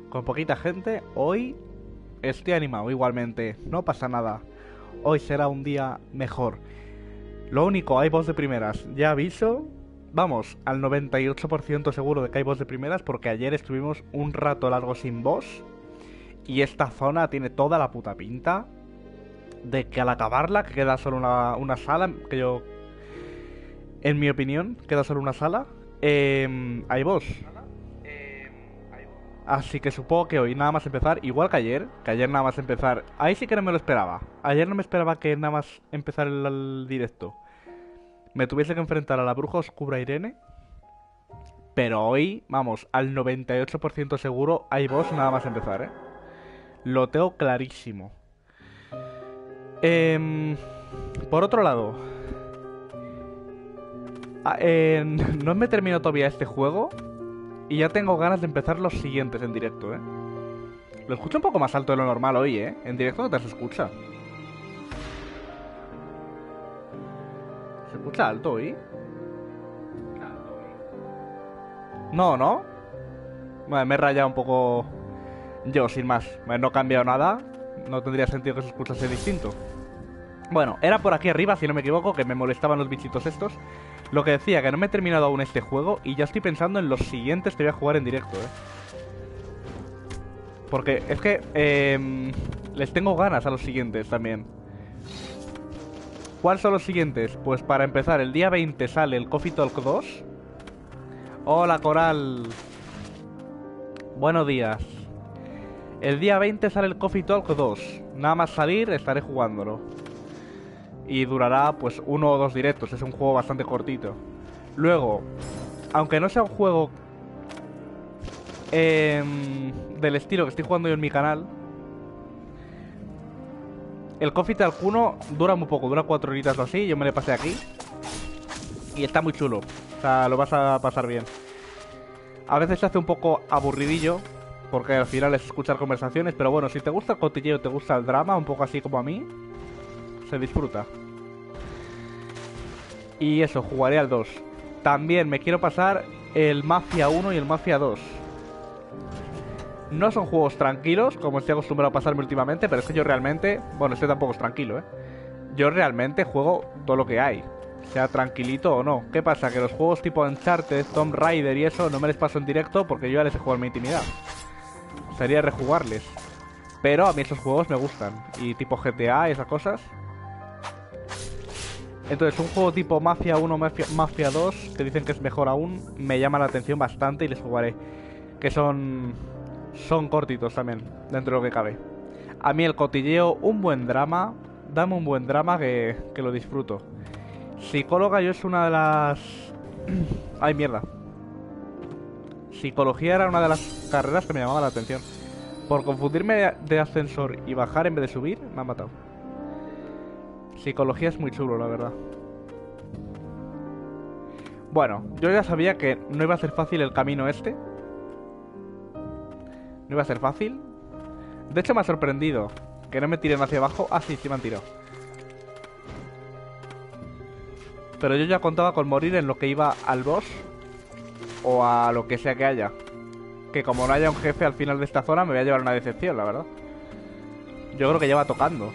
con poquita gente. Hoy estoy animado igualmente, no pasa nada. Hoy será un día mejor. Lo único, hay boss de primeras. Ya aviso, vamos, al 98% seguro de que hay boss de primeras, porque ayer estuvimos un rato largo sin boss. Y esta zona tiene toda la puta pinta de que al acabarla, que queda solo una sala, que yo, en mi opinión, queda solo una sala, hay boss. Así que supongo que hoy nada más empezar, igual que ayer nada más empezar. Ahí sí que no me lo esperaba. Ayer no me esperaba que nada más empezar el directo me tuviese que enfrentar a la bruja oscura Irene. Pero hoy, vamos, al 98% seguro hay boss nada más empezar, ¿eh? Lo tengo clarísimo. Por otro lado, no me termino todavía este juego y ya tengo ganas de empezar los siguientes en directo, ¿eh? Lo escucho un poco más alto de lo normal hoy, ¿eh? En directo no te se escucha. ¿Se escucha alto hoy? No, ¿no? Bueno, me he rayado un poco yo, sin más. Bueno, no he cambiado nada. No tendría sentido que se escuchase distinto. Bueno, era por aquí arriba, si no me equivoco, que me molestaban los bichitos estos. Lo que decía, que no me he terminado aún este juego y ya estoy pensando en los siguientes que voy a jugar en directo, Porque es que les tengo ganas a los siguientes también. ¿Cuáles son los siguientes? Pues para empezar, el día 20 sale el Coffee Talk 2. Hola, Coral. Buenos días. El día 20 sale el Coffee Talk 2. Nada más salir estaré jugándolo. Y durará pues 1 o 2 directos. Es un juego bastante cortito. Luego, aunque no sea un juego del estilo que estoy jugando yo en mi canal, el Coffee Talk 1 dura muy poco. Dura 4 horitas o así. Yo me le pasé aquí y está muy chulo. O sea, lo vas a pasar bien. A veces se hace un poco aburridillo, porque al final es escuchar conversaciones. Pero bueno, si te gusta el cotilleo, te gusta el drama, un poco así como a mí, se disfruta. Y eso, jugaré al 2. También me quiero pasar el Mafia 1 y el Mafia 2. No son juegos tranquilos, como estoy acostumbrado a pasarme últimamente, pero es que yo realmente... Bueno, este tampoco es tranquilo, Yo realmente juego todo lo que hay, sea tranquilito o no. ¿Qué pasa? Que los juegos tipo Uncharted, Tomb Raider y eso no me les paso en directo porque yo ya les he jugado en mi intimidad. Sería rejugarles. Pero a mí esos juegos me gustan. Y tipo GTA y esas cosas. Entonces un juego tipo Mafia 1, Mafia 2, que dicen que es mejor aún, me llama la atención bastante y les jugaré. Que son cortitos también, dentro de lo que cabe. A mí el cotilleo, un buen drama. Dame un buen drama que lo disfruto. Psicóloga yo es una de las... Ay, mierda. Psicología era una de las carreras que me llamaba la atención. Por confundirme de ascensor y bajar en vez de subir, me han matado. Psicología es muy chulo, la verdad. Bueno, yo ya sabía que no iba a ser fácil el camino este. No iba a ser fácil. De hecho me ha sorprendido que no me tiren hacia abajo. Ah, sí, sí me han tirado. Pero yo ya contaba con morir en lo que iba al boss. O a lo que sea que haya. Que como no haya un jefe al final de esta zona, me voy a llevar una decepción, la verdad. Yo creo que lleva tocando.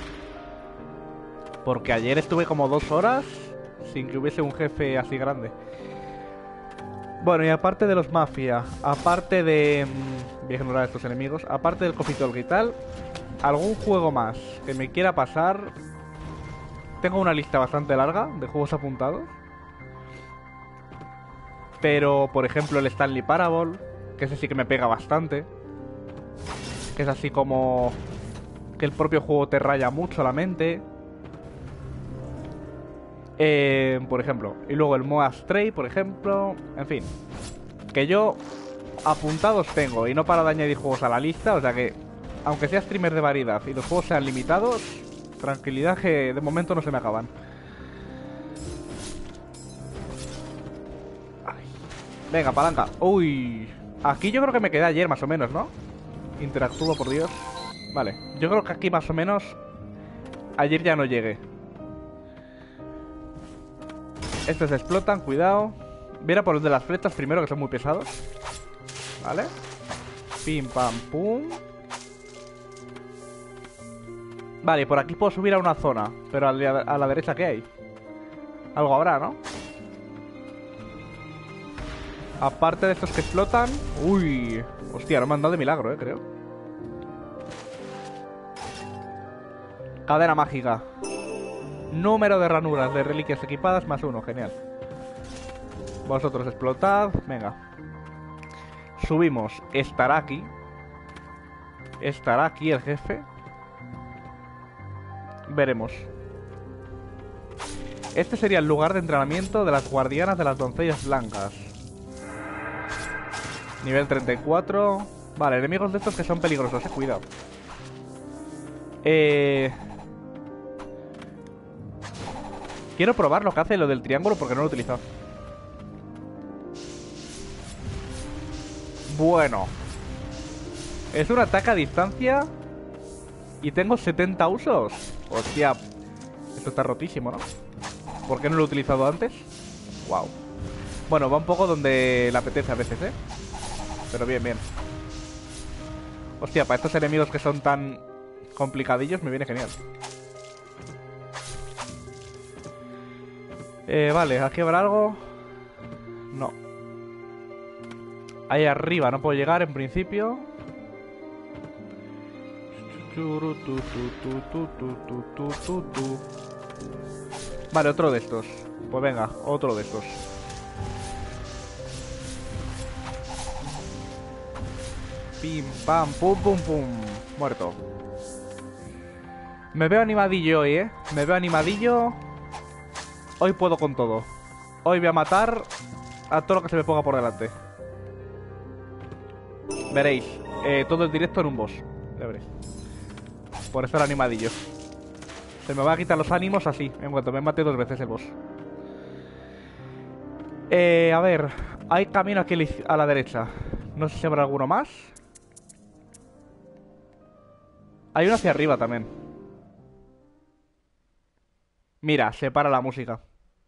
Porque ayer estuve como 2 horas sin que hubiese un jefe así grande. Bueno, y aparte de los Mafia, aparte de... voy a ignorar a estos enemigos. Aparte del Coffee Talk y tal, algún juego más que me quiera pasar. Tengo una lista bastante larga de juegos apuntados. Pero, por ejemplo, el Stanley Parable, que ese sí que me pega bastante. Que es así como... que el propio juego te raya mucho la mente. Por ejemplo. Y luego el Moa Stray, por ejemplo. En fin. Que yo apuntados tengo y no paro de añadir juegos a la lista. O sea que, aunque sea streamer de variedad y los juegos sean limitados, tranquilidad que de momento no se me acaban. Ay. Venga, palanca. Uy. Aquí yo creo que me quedé ayer más o menos, ¿no? Interactúo, por Dios. Vale. Yo creo que aquí más o menos ayer ya no llegué. Estos explotan, cuidado. Viera por los de las flechas primero, que son muy pesados. Vale. Pim, pam, pum. Vale, por aquí puedo subir a una zona. Pero a la derecha, ¿qué hay? Algo habrá, ¿no? Aparte de estos que explotan. Uy. Hostia, no me han dado de milagro, creo. Cadena mágica. Número de ranuras de reliquias equipadas más 1, genial. Vosotros explotad. Venga. Subimos. Estará aquí. ¿Estará aquí el jefe? Veremos. Este sería el lugar de entrenamiento de las guardianas de las doncellas blancas. Nivel 34. Vale, enemigos de estos que son peligrosos, cuidado. Quiero probar lo que hace lo del triángulo porque no lo he utilizado. Bueno. Es un ataque a distancia. Y tengo 70 usos. Hostia. Esto está rotísimo, ¿no? ¿Por qué no lo he utilizado antes? Wow. Bueno, va un poco donde le apetece a veces, ¿eh? Pero bien, bien. Hostia, para estos enemigos que son tan complicadillos me viene genial. Vale, ¿aquí habrá algo? No. Ahí arriba no puedo llegar en principio. Vale, otro de estos. Pues venga, otro de estos. Pim, pam, pum, pum, pum. Muerto. Me veo animadillo hoy, ¿eh? Me veo animadillo. Hoy puedo con todo. Hoy voy a matar a todo lo que se me ponga por delante. Veréis. Todo el directo en un boss. Ya veréis. Por estar animadillo. Se me va a quitar los ánimos así, en cuanto me mate 2 veces el boss. A ver. Hay camino aquí a la derecha. No sé si habrá alguno más. Hay uno hacia arriba también. Mira, se para la música.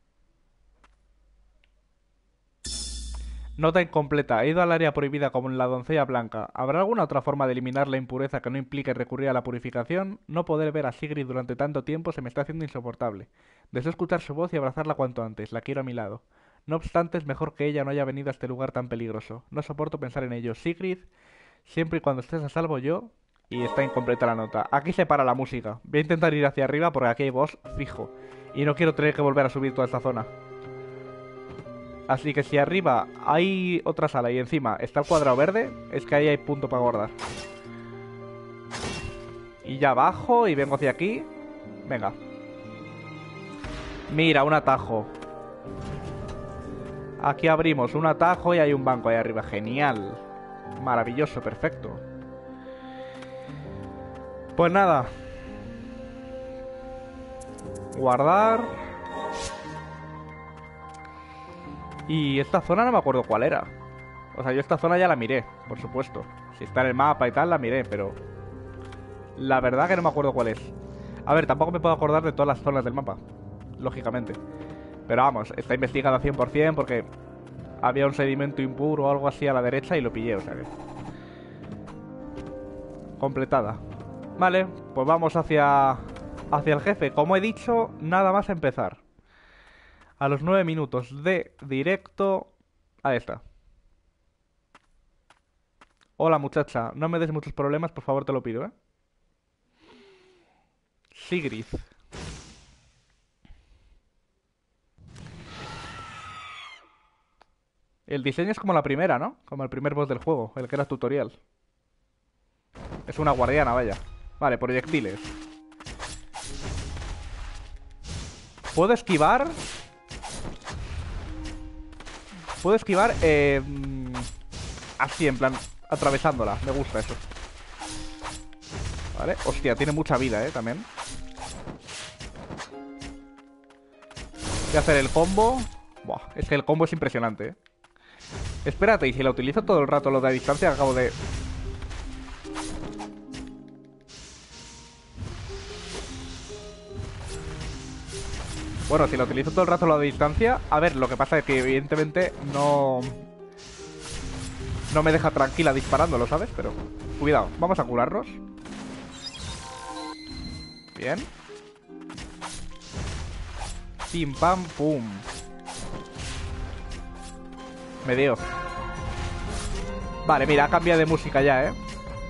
Nota incompleta. He ido al área prohibida como en la doncella blanca. ¿Habrá alguna otra forma de eliminar la impureza que no implique recurrir a la purificación? No poder ver a Sigrid durante tanto tiempo se me está haciendo insoportable. Deseo escuchar su voz y abrazarla cuanto antes. La quiero a mi lado. No obstante, es mejor que ella no haya venido a este lugar tan peligroso. No soporto pensar en ello. Sigrid, siempre y cuando estés a salvo yo... Y está incompleta la nota. Aquí se para la música. Voy a intentar ir hacia arriba porque aquí hay boss fijo. Y no quiero tener que volver a subir toda esta zona. Así que si arriba hay otra sala y encima está el cuadrado verde, es que ahí hay punto para guardar. Y ya bajo y vengo hacia aquí. Venga. Mira, un atajo. Aquí abrimos un atajo y hay un banco ahí arriba. Genial. Maravilloso, perfecto. Pues nada. Guardar. Y esta zona no me acuerdo cuál era. O sea, yo esta zona ya la miré, por supuesto. Si está en el mapa y tal, la miré, pero... La verdad que no me acuerdo cuál es. A ver, tampoco me puedo acordar de todas las zonas del mapa. Lógicamente. Pero vamos, está investigada 100% porque... Había un sedimento impuro o algo así a la derecha y lo pillé, o sea que... Completada. Vale, pues vamos hacia el jefe. Como he dicho, nada más empezar. A los 9 minutos de directo... Ahí está. Hola muchacha, no me des muchos problemas, por favor te lo pido, ¿eh? Sigrid. El diseño es como la primera, ¿no? Como el primer boss del juego, el que era tutorial. Es una guardiana, vaya. Vale, proyectiles. ¿Puedo esquivar? Puedo esquivar así, en plan, atravesándola. Me gusta eso. Vale, hostia, tiene mucha vida, también. Voy a hacer el combo. Buah, es que el combo es impresionante, Espérate, y si la utilizo todo el rato lo de a distancia, acabo de... Bueno, si lo utilizo todo el rato lo de distancia... A ver, lo que pasa es que evidentemente no... no me deja tranquila disparándolo, ¿sabes? Pero cuidado, vamos a curarnos. Bien. Pim, pam, pum. Me dio. Vale, mira, ha cambiado de música ya, ¿eh?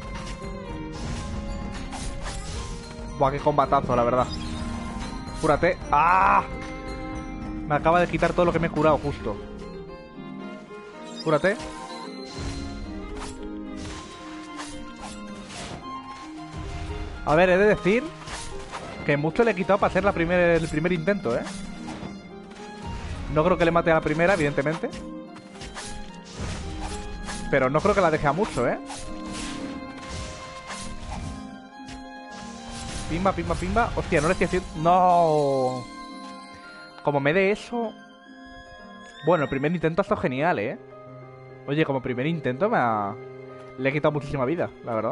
Buah, qué combatazo, la verdad. Cúrate. ¡Ah! Me acaba de quitar todo lo que me he curado, justo. Cúrate. A ver, he de decir que mucho le he quitado para hacer el primer intento, ¿eh? No creo que le mate a la primera, evidentemente. Pero no creo que la deje a mucho, ¿eh? Pimba, pimba, pimba. Hostia, no le estoy haciendo... ¡No! Como me dé eso... Bueno, el primer intento ha estado genial, ¿eh? Oye, como primer intento le he quitado muchísima vida, la verdad.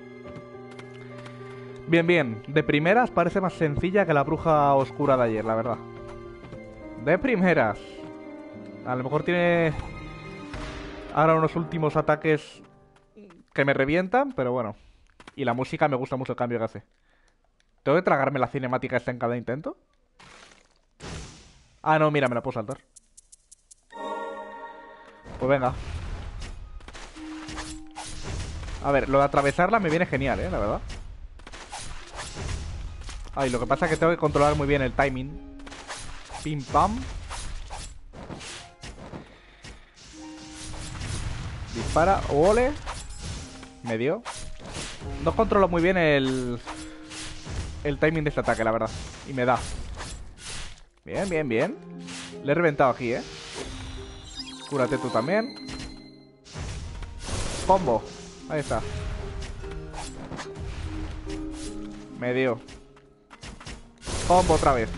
Bien, bien. De primeras parece más sencilla que la bruja oscura de ayer, la verdad. De primeras. A lo mejor tiene... ahora unos últimos ataques que me revientan, pero bueno. Y la música me gusta mucho el cambio que hace. ¿Tengo que tragarme la cinemática esta en cada intento? Ah, no, mira, me la puedo saltar. Pues venga. A ver, lo de atravesarla me viene genial, la verdad. Ay, lo que pasa es que tengo que controlar muy bien el timing. Pim, pam. Dispara, ole. Me dio. No controlo muy bien el timing de este ataque, la verdad. Y me da. Bien, bien, bien. Le he reventado aquí, Cúrate tú también. Combo. Ahí está. Me dio. Combo otra vez.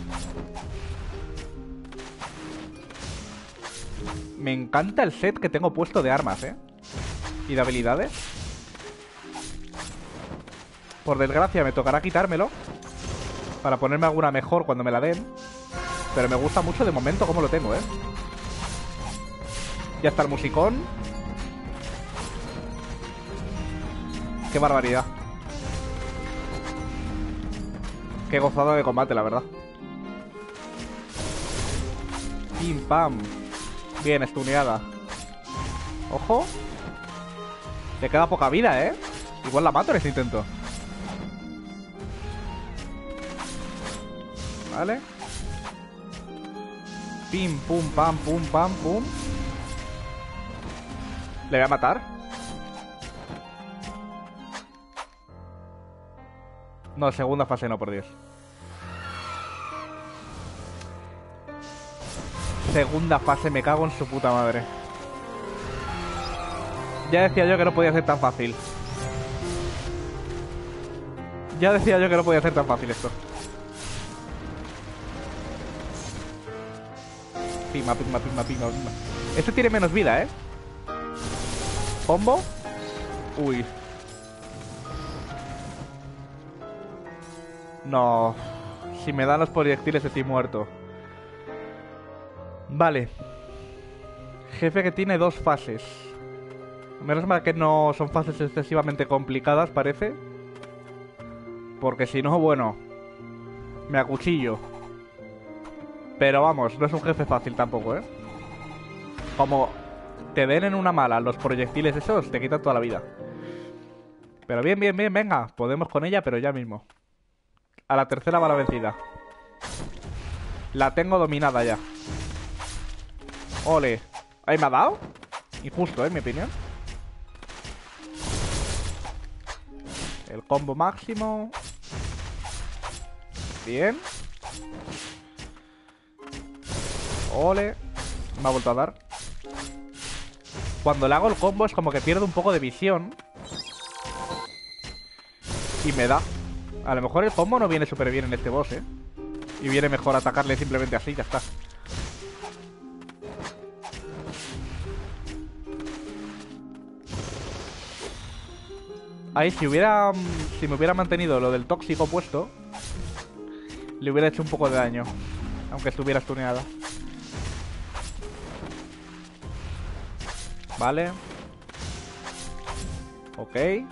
Me encanta el set que tengo puesto de armas, y de habilidades. Por desgracia me tocará quitármelo para ponerme alguna mejor cuando me la den. Pero me gusta mucho de momento cómo lo tengo, Ya está el musicón. Qué barbaridad. Qué gozada de combate, la verdad. Pim, pam. Bien, estuneada. Ojo. Le queda poca vida, Igual la mato en este intento. Vale. Pim, pum, pam, pum, pam, pum. ¿Le voy a matar? No, segunda fase no, por Dios. Segunda fase, me cago en su puta madre. Ya decía yo que no podía ser tan fácil. Ya decía yo que no podía ser tan fácil esto. Pima, pima, pima, pima, pima. Este tiene menos vida, Combo. Uy. No. Si me dan los proyectiles estoy muerto. Vale. Jefe que tiene 2 fases. Menos mal que no son fases excesivamente complicadas, parece. Porque si no, bueno, me acuchillo. Pero vamos, no es un jefe fácil tampoco, Como te den en una mala los proyectiles esos, te quitan toda la vida. Pero bien, bien, bien, venga. Podemos con ella, pero ya mismo. A la tercera va la vencida. La tengo dominada ya. Ole. Ahí me ha dado. Injusto, en mi opinión. El combo máximo. Bien. Ole. Me ha vuelto a dar. Cuando le hago el combo es como que pierdo un poco de visión. Y me da. A lo mejor el combo no viene súper bien en este boss, Y viene mejor atacarle simplemente así, ya está. Ahí, si me hubiera mantenido lo del tóxico puesto, le hubiera hecho un poco de daño. Aunque estuviera stuneada. Vale. Ok.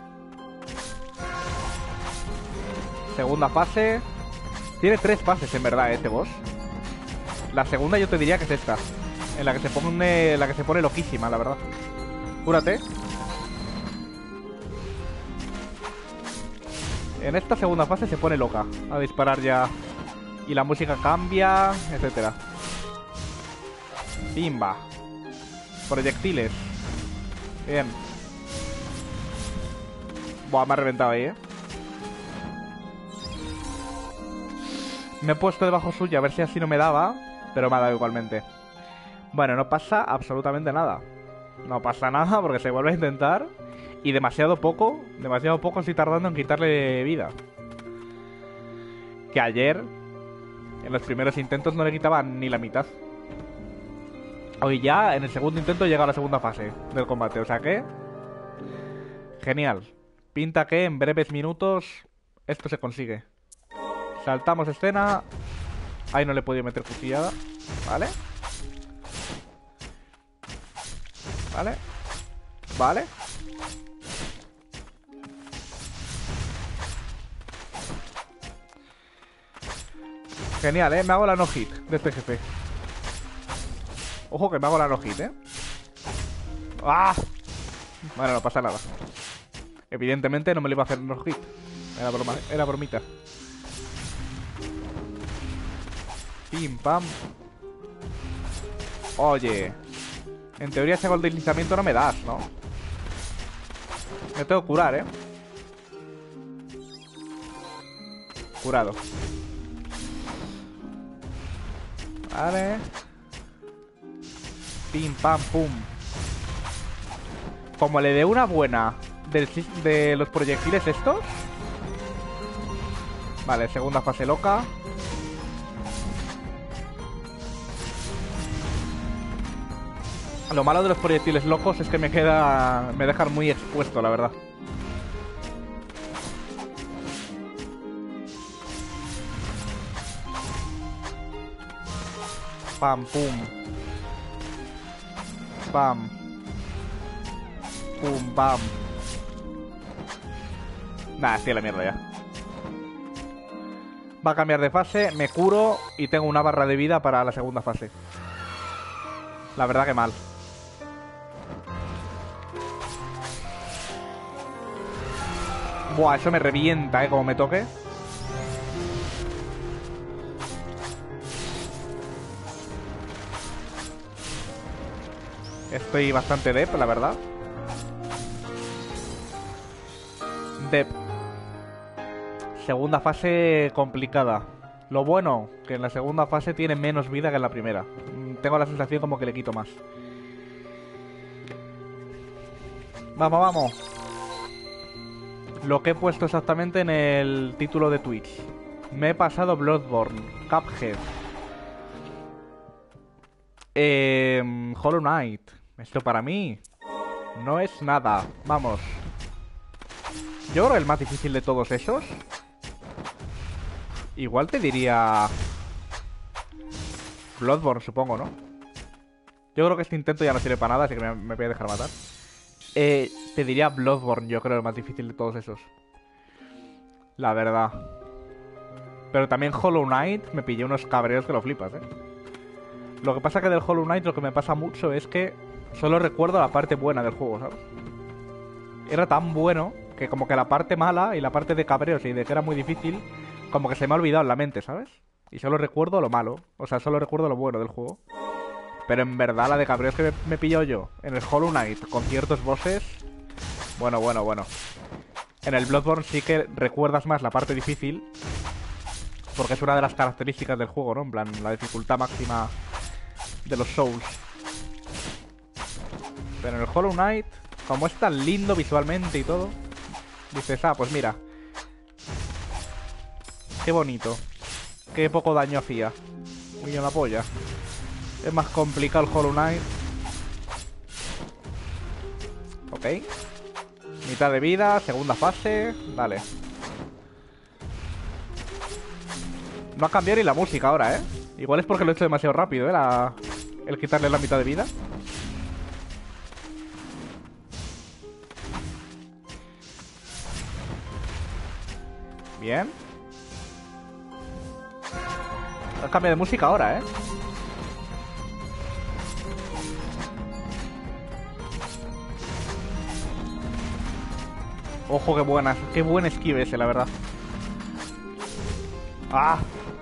Segunda fase. Tiene 3 fases en verdad este boss. La segunda yo te diría que es esta, en la que se pone loquísima, la verdad. Cúrate. En esta segunda fase se pone loca a disparar ya. Y la música cambia, etcétera. Pimba. Proyectiles. Bien. Buah, me ha reventado ahí, Me he puesto debajo suya a ver si así no me daba, pero me ha dado igualmente. Bueno, no pasa absolutamente nada. No pasa nada porque se vuelve a intentar. Y demasiado poco estoy tardando en quitarle vida. Que ayer, en los primeros intentos, no le quitaba ni la mitad. Hoy ya, en el segundo intento, llega a la segunda fase del combate. O sea que... genial. Pinta que en breves minutos esto se consigue. Saltamos escena. Ahí no le he podido meter cuchillada. Vale. Vale. Vale. Genial, me hago la no-hit de este jefe. Ojo que me hago la no-hit, ¡Ah! Bueno, no pasa nada. Evidentemente no me lo iba a hacer no-hit. Era broma, era bromita. Pim, pam. Oye, en teoría ese gol de deslizamiento no me das, ¿no? Me tengo que curar, Curado. Vale. Pim, pam, pum. Como le dé una buena de los proyectiles estos. Vale, segunda fase loca. Lo malo de los proyectiles locos es que me dejan muy expuesto, la verdad. Pam, pum. Pam. Pum, pam. Nah, estoy a la mierda ya. Va a cambiar de fase, me curo y tengo una barra de vida para la segunda fase. La verdad que mal. Buah, eso me revienta, como me toque. Estoy bastante dep, la verdad. Dep. Segunda fase complicada. Lo bueno, que en la segunda fase tiene menos vida que en la primera. Tengo la sensación como que le quito más. Vamos, vamos. Lo que he puesto exactamente en el título de Twitch. Me he pasado Bloodborne, Cuphead, Hollow Knight. Esto para mí no es nada. Vamos. Yo creo que el más difícil de todos esos, igual te diría Bloodborne, supongo, ¿no? Yo creo que este intento ya no sirve para nada, así que me voy a dejar matar. Te diría Bloodborne, yo creo, el más difícil de todos esos. La verdad. Pero también Hollow Knight me pillé unos cabreos que lo flipas, Lo que pasa que del Hollow Knight lo que me pasa mucho es que solo recuerdo la parte buena del juego, ¿sabes? Era tan bueno que como que la parte mala y la parte de cabreos y de que era muy difícil, como que se me ha olvidado en la mente, ¿sabes? Y solo recuerdo lo malo. O sea, solo recuerdo lo bueno del juego. Pero en verdad la de cabreos que me pilló yo en el Hollow Knight con ciertos bosses... Bueno. En el Bloodborne sí que recuerdas más la parte difícil, porque es una de las características del juego, ¿no? En plan, la dificultad máxima de los Souls. Pero en el Hollow Knight, como es tan lindo visualmente y todo, dices, pues mira, qué bonito, qué poco daño hacía. Uy, la polla. Es más complicado el Hollow Knight. Ok. Mitad de vida, segunda fase. Dale. No ha cambiado ni la música ahora, Igual es porque lo he hecho demasiado rápido, el quitarle la mitad de vida. Bien. Cambio de música ahora, ¿eh? Ojo, qué buen esquive ese, la verdad. ¡Ah!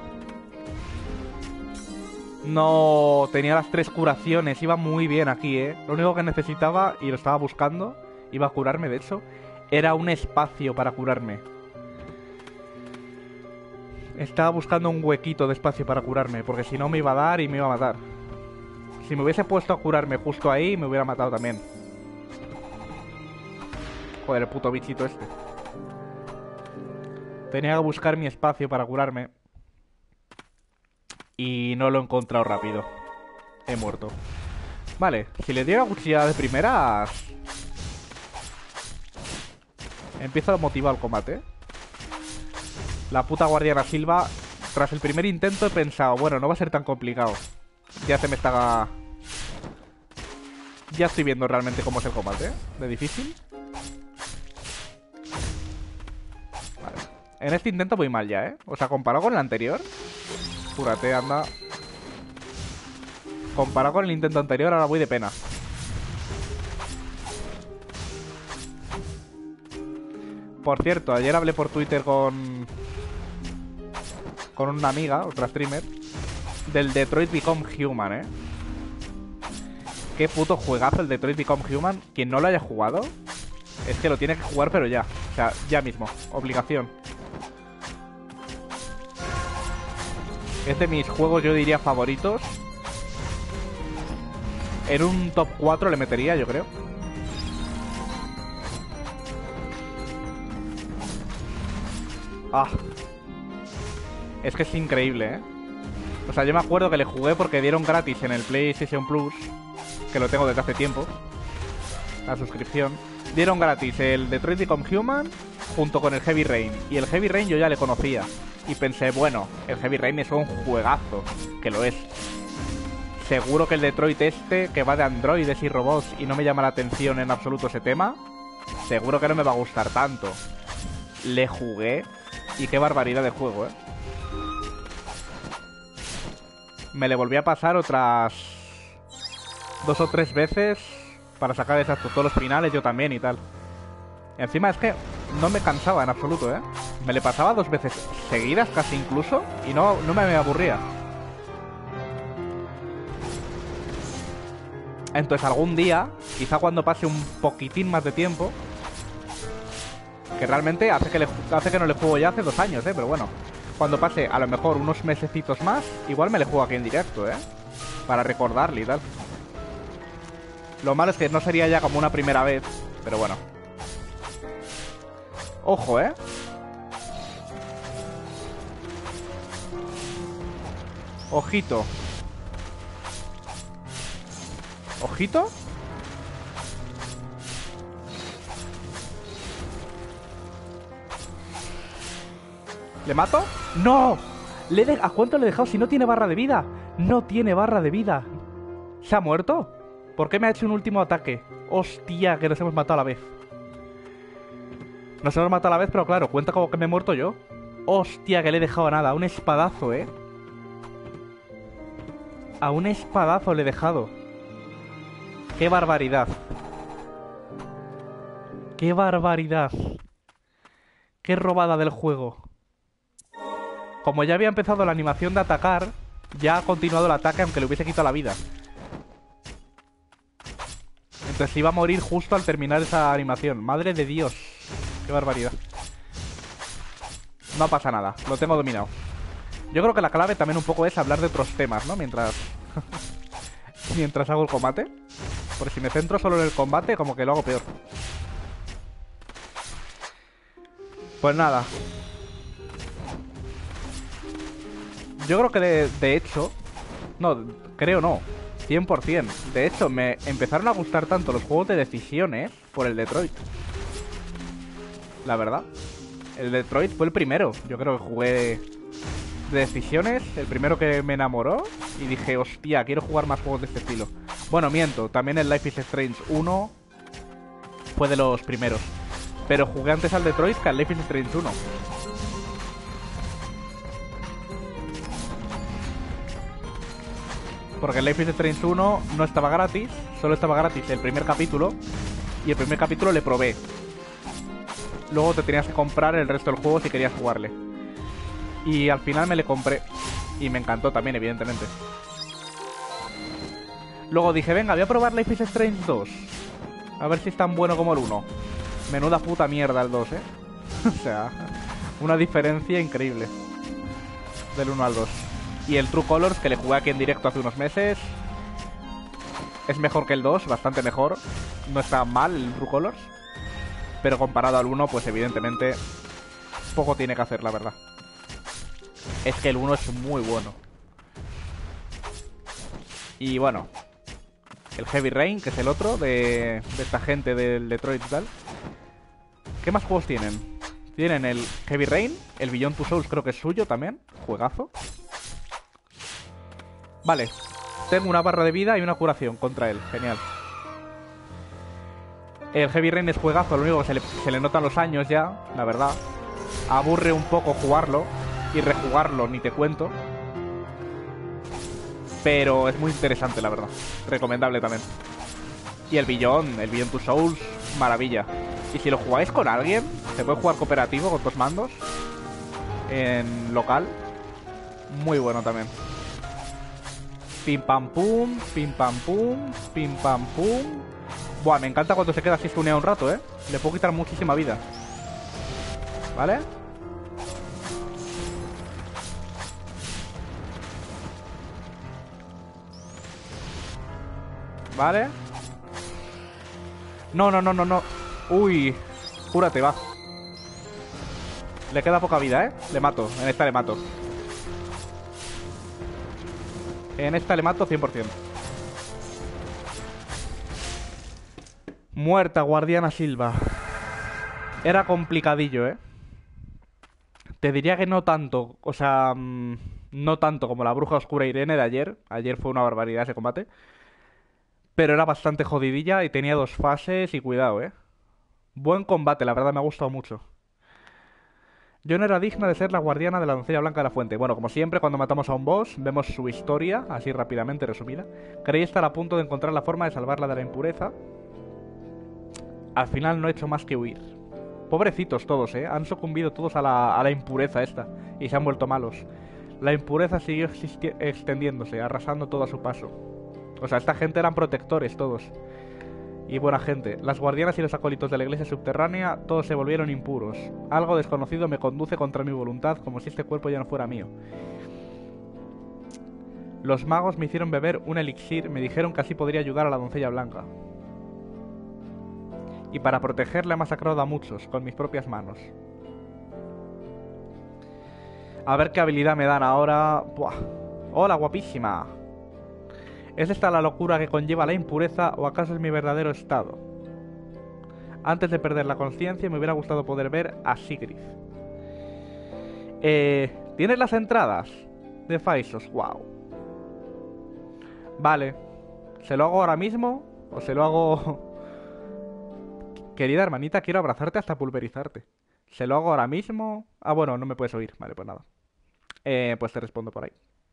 No, tenía las 3 curaciones. Iba muy bien aquí, ¿eh? Lo único que necesitaba, y lo estaba buscando, iba a curarme, de hecho, era un espacio para curarme. Estaba buscando un huequito de espacio para curarme, porque si no me iba a dar y me iba a matar. Si me hubiese puesto a curarme justo ahí, me hubiera matado también. Joder, el puto bichito este. Tenía que buscar mi espacio para curarme. Y no lo he encontrado rápido. He muerto. Vale, si le diera cuchillada de primeras... Empiezo a motivar el combate. La puta guardiana Silva. Tras el primer intento he pensado, bueno, no va a ser tan complicado. Ya se me está... Ya estoy viendo realmente cómo es el combate, ¿eh? De difícil. Vale. En este intento voy mal ya, ¿eh? O sea, comparado con el anterior... Cúrate, anda. Comparado con el intento anterior, ahora voy de pena. Por cierto, ayer hablé por Twitter con una amiga, otra streamer, del Detroit Become Human, ¿eh? Qué puto juegazo el Detroit Become Human. Quien no lo haya jugado, es que lo tiene que jugar, pero ya. O sea, ya mismo. Obligación. Es de mis juegos, yo diría, favoritos. En un top 4 le metería, yo creo. Ah. Es que es increíble, ¿eh? O sea, yo me acuerdo que le jugué porque dieron gratis en el PlayStation Plus, que lo tengo desde hace tiempo, la suscripción. Dieron gratis el Detroit Become Human junto con el Heavy Rain. Y el Heavy Rain yo ya le conocía. Y pensé, bueno, el Heavy Rain es un juegazo, que lo es. Seguro que el Detroit este, que va de androides y robots y no me llama la atención en absoluto ese tema, seguro que no me va a gustar tanto. Le jugué y qué barbaridad de juego, ¿eh? Me le volví a pasar otras 2 o 3 veces para sacar exacto todos los finales, yo también y tal. Y encima es que no me cansaba en absoluto, ¿eh? Me le pasaba 2 veces seguidas, casi incluso, y no me aburría. Entonces algún día, quizá cuando pase un poquitín más de tiempo, que realmente hace que no le juego ya hace 2 años, pero bueno, cuando pase a lo mejor unos mesecitos más, igual me le juego aquí en directo, para recordarle y tal. Lo malo es que no sería ya como una primera vez, pero bueno. Ojo, ojito. Ojito. ¿Le mato? ¡No! ¿A cuánto le he dejado si no tiene barra de vida? No tiene barra de vida. ¿Se ha muerto? ¿Por qué me ha hecho un último ataque? Hostia, que nos hemos matado a la vez. Nos hemos matado a la vez, pero claro, cuenta como que me he muerto yo. Hostia, que le he dejado a nada. Un espadazo, A un espadazo le he dejado. ¡Qué barbaridad! ¡Qué barbaridad! ¡Qué robada del juego! Como ya había empezado la animación de atacar, ya ha continuado el ataque aunque le hubiese quitado la vida. Entonces iba a morir justo al terminar esa animación. ¡Madre de Dios! ¡Qué barbaridad! No pasa nada, lo tengo dominado. Yo creo que la clave también un poco es hablar de otros temas, ¿no? Mientras hago el combate. Porque si me centro solo en el combate, como que lo hago peor. Pues nada. Yo creo que de hecho... No, creo no. 100%. De hecho, me empezaron a gustar tanto los juegos de decisiones por el Detroit. La verdad. El Detroit fue el primero. Yo creo que jugué de decisiones. El primero que me enamoró. Y dije, hostia, quiero jugar más juegos de este estilo. Bueno, miento. También el Life is Strange 1 fue de los primeros. Pero jugué antes al Detroit que al Life is Strange 1. Porque el Life is Strange 1 no estaba gratis, solo estaba gratis el primer capítulo. Y el primer capítulo le probé. Luego te tenías que comprar el resto del juego si querías jugarle. Y al final me le compré. Y me encantó también, evidentemente. Luego dije, venga, voy a probar Life is Strange 2. A ver si es tan bueno como el 1. Menuda puta mierda el 2, O sea, una diferencia increíble del 1 al 2. Y el True Colors, que le jugué aquí en directo hace unos meses, es mejor que el 2, bastante mejor. No está mal el True Colors, pero comparado al 1, pues evidentemente poco tiene que hacer, la verdad. Es que el 1 es muy bueno. Y bueno, el Heavy Rain, que es el otro de esta gente del Detroit y tal. ¿Qué más juegos tienen? Tienen el Heavy Rain, el Beyond Two Souls creo que es suyo también. Juegazo. Vale, tengo una barra de vida y una curación contra él, genial. El Heavy Rain es juegazo, lo único que se le notan los años ya, la verdad. Aburre un poco jugarlo y rejugarlo, ni te cuento. Pero es muy interesante, la verdad. Recomendable también. Y el Beyond Two Souls, maravilla. Y si lo jugáis con alguien, se puede jugar cooperativo con 2 mandos en local. Muy bueno también. Pim pam pum, pim pam pum, pim pam pum. Buah, me encanta cuando se queda así stuneado un rato, Le puedo quitar muchísima vida. ¿Vale? Vale. No, no, no, no, no. Uy, cúrate, va. Le queda poca vida, Le mato, en esta le mato. En esta le mato 100%. Muerta, Guardiana Silva. Era complicadillo, Te diría que no tanto. O sea, no tanto como la Bruja Oscura Irene de ayer. Ayer fue una barbaridad ese combate. Pero era bastante jodidilla y tenía 2 fases y cuidado, Buen combate, la verdad me ha gustado mucho. Yo no era digna de ser la guardiana de la doncella blanca de la fuente. Bueno, como siempre, cuando matamos a un boss, vemos su historia, así rápidamente resumida. Creí estar a punto de encontrar la forma de salvarla de la impureza. Al final no he hecho más que huir. Pobrecitos todos, Han sucumbido todos a la impureza esta y se han vuelto malos. La impureza siguió extendiéndose, arrasando todo a su paso. O sea, esta gente eran protectores todos. Y buena gente. Las guardianas y los acólitos de la iglesia subterránea, todos se volvieron impuros. Algo desconocido me conduce contra mi voluntad, como si este cuerpo ya no fuera mío. Los magos me hicieron beber un elixir, me dijeron que así podría ayudar a la doncella blanca. Y para protegerla he masacrado a muchos, con mis propias manos. A ver qué habilidad me dan ahora. ¡Buah! ¡Hola, guapísima! ¿Es esta la locura que conlleva la impureza o acaso es mi verdadero estado? Antes de perder la conciencia me hubiera gustado poder ver a Sigrid. ¿Tienes las entradas de Faisos? ¡Wow! Vale. ¿Se lo hago ahora mismo o se lo hago...? Querida hermanita, quiero abrazarte hasta pulverizarte. ¿Se lo hago ahora mismo? Ah, bueno, no me puedes oír. Vale, pues nada. Pues te respondo por ahí.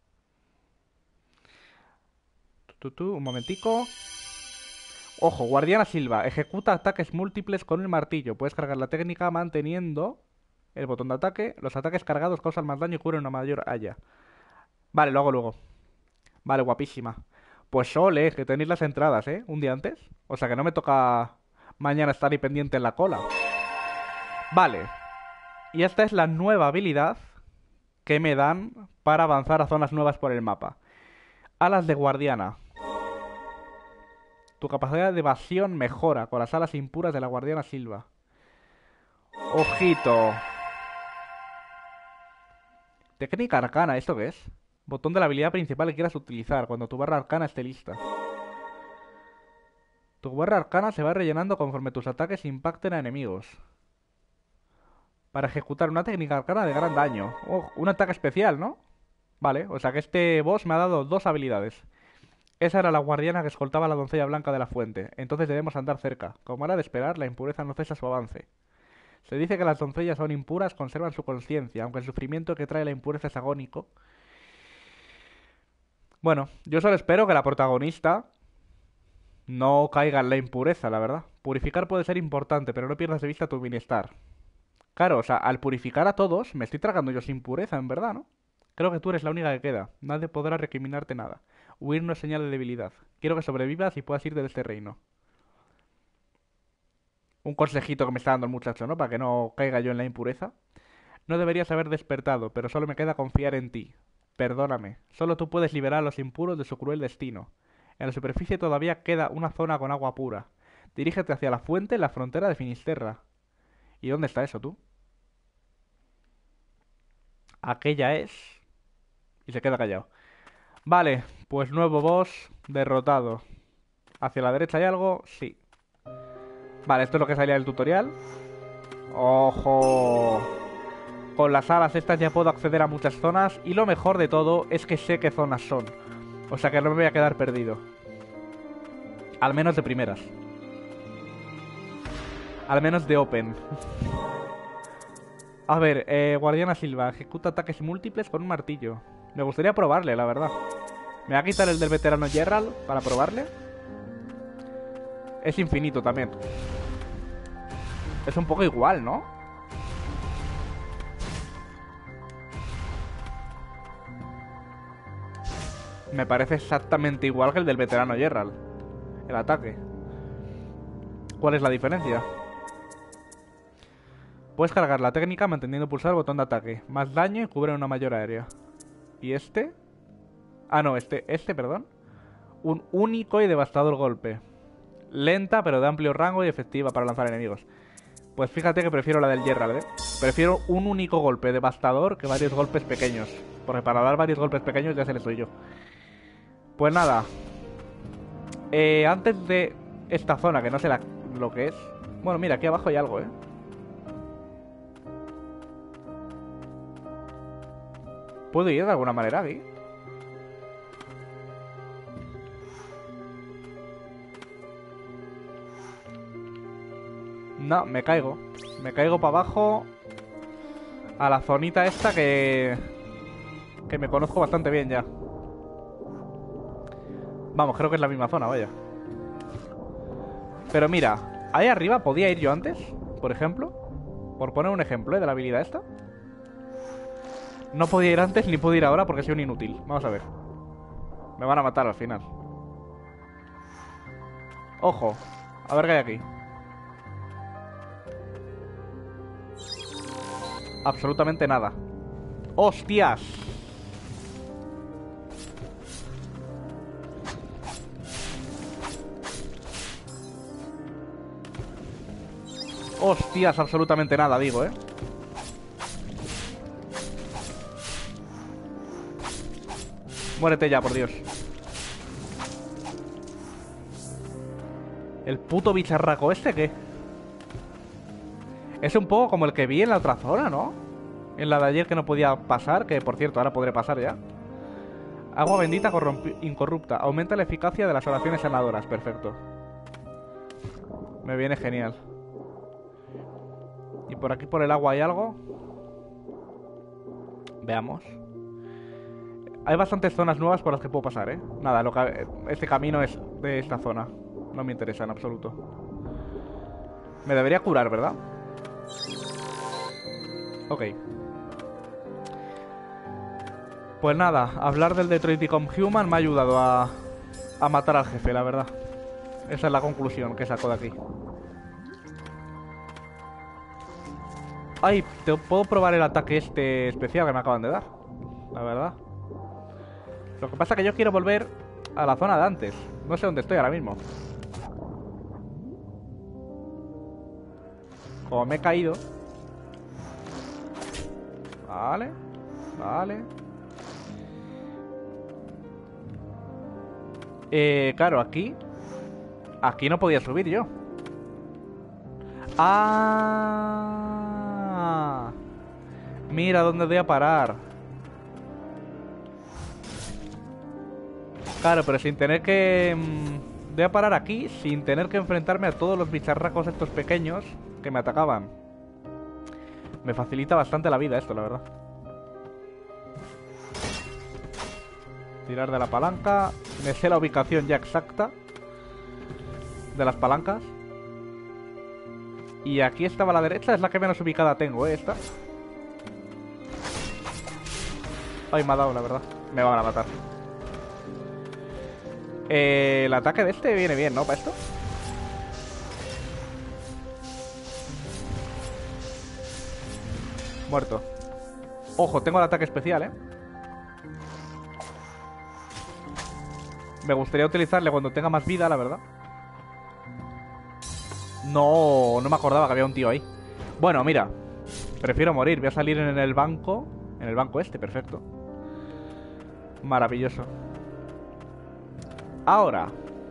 Un momentico. Ojo, Guardiana Silva. Ejecuta ataques múltiples con el martillo. Puedes cargar la técnica manteniendo el botón de ataque. Los ataques cargados causan más daño y cubren una mayor haya. Vale, lo hago luego. Vale, guapísima. Pues ole, que tenéis las entradas, un día antes. O sea que no me toca mañana estar ahí pendiente en la cola. Vale. Y esta es la nueva habilidad que me dan para avanzar a zonas nuevas por el mapa. Alas de guardiana. Tu capacidad de evasión mejora con las alas impuras de la guardiana Silva. Ojito. Técnica arcana, ¿esto qué es? Botón de la habilidad principal que quieras utilizar cuando tu barra arcana esté lista. Tu barra arcana se va rellenando conforme tus ataques impacten a enemigos. Para ejecutar una técnica arcana de gran daño. Oh, un ataque especial, ¿no? Vale, o sea que este boss me ha dado 2 habilidades. Esa era la guardiana que escoltaba a la doncella blanca de la fuente. Entonces debemos andar cerca. Como era de esperar, la impureza no cesa su avance. Se dice que las doncellas aún impuras conservan su conciencia, aunque el sufrimiento que trae la impureza es agónico. Bueno, yo solo espero que la protagonista no caiga en la impureza, la verdad. Purificar puede ser importante, pero no pierdas de vista tu bienestar. Claro, o sea, al purificar a todos, me estoy tragando yo sin pureza, en verdad, ¿no? Creo que tú eres la única que queda. Nadie podrá recriminarte nada. Huir no es señal de debilidad. Quiero que sobrevivas y puedas irte de este reino. Un consejito que me está dando el muchacho, ¿no? Para que no caiga yo en la impureza. No deberías haber despertado, pero solo me queda confiar en ti. Perdóname. Solo tú puedes liberar a los impuros de su cruel destino. En la superficie todavía queda una zona con agua pura. Dirígete hacia la fuente en la frontera de Finisterra. ¿Y dónde está eso, tú? Aquella es... Y se queda callado. Vale, pues nuevo boss derrotado. ¿Hacia la derecha hay algo? Sí. Vale, esto es lo que salía del tutorial. ¡Ojo! Con las alas estas ya puedo acceder a muchas zonas. Y lo mejor de todo es que sé qué zonas son. O sea que no me voy a quedar perdido. Al menos de primeras. Al menos de open. A ver, Guardiana Silva. Ejecuta ataques múltiples con un martillo. Me gustaría probarle, la verdad. Me va a quitar el del veterano Gerald para probarle. Es infinito también. Es un poco igual, ¿no? Me parece exactamente igual que el del veterano Gerald. El ataque. ¿Cuál es la diferencia? Puedes cargar la técnica manteniendo pulsado el botón de ataque. Más daño y cubre una mayor área. ¿Y este? Ah, no, perdón. Un único y devastador golpe. Lenta, pero de amplio rango y efectiva para lanzar enemigos. Pues fíjate que prefiero la del Gerald, ¿eh? Prefiero un único golpe devastador que varios golpes pequeños. Porque para dar varios golpes pequeños ya se les doy yo. Pues nada. Antes de esta zona, que no sé lo que es. Bueno, mira, aquí abajo hay algo, ¿eh? ¿Puedo ir de alguna manera aquí? No, me caigo. Me caigo para abajo. A la zonita esta que me conozco bastante bien ya. Vamos, creo que es la misma zona, vaya. Pero mira, ahí arriba podía ir yo antes, por ejemplo. Por poner un ejemplo, de la habilidad esta. No podía ir antes ni puedo ir ahora porque soy un inútil. Vamos a ver. Me van a matar al final. Ojo. A ver qué hay aquí. Absolutamente nada. ¡Hostias! ¡Hostias! Absolutamente nada, digo, ¿eh? Muérete ya, por Dios. ¿El puto bicharraco este qué? Es un poco como el que vi en la otra zona, ¿no? En la de ayer que no podía pasar, que por cierto ahora podré pasar ya. Agua bendita incorrupta. Aumenta la eficacia de las oraciones sanadoras. Perfecto. Me viene genial. ¿Y por aquí por el agua hay algo? Veamos. Hay bastantes zonas nuevas por las que puedo pasar, ¿eh? Nada, este camino es de esta zona. No me interesa en absoluto. Me debería curar, ¿verdad? Ok. Pues nada, hablar del Detroit Become Human me ha ayudado a matar al jefe, la verdad. Esa es la conclusión que saco de aquí. Ay, puedo probar el ataque este especial que me acaban de dar. La verdad. Lo que pasa es que yo quiero volver a la zona de antes. No sé dónde estoy ahora mismo. Como me he caído. Vale. Vale. Claro, aquí. Aquí no podía subir yo. ¡Ah! Mira dónde voy a parar. Claro, pero sin tener que... voy a parar aquí sin tener que enfrentarme a todos los bicharracos estos pequeños que me atacaban. Me facilita bastante la vida esto, la verdad. Tirar de la palanca. Me sé la ubicación ya exacta de las palancas. Y aquí estaba a la derecha, es la que menos ubicada tengo, esta. Ay, me ha dado, la verdad. Me van a matar. El ataque de este viene bien, ¿no? Para esto. Muerto. Ojo, tengo el ataque especial, ¿eh? Me gustaría utilizarle cuando tenga más vida, la verdad. No me acordaba que había un tío ahí. Bueno, mira. Prefiero morir. Voy a salir en el banco. En el banco este, perfecto. Maravilloso. Ahora.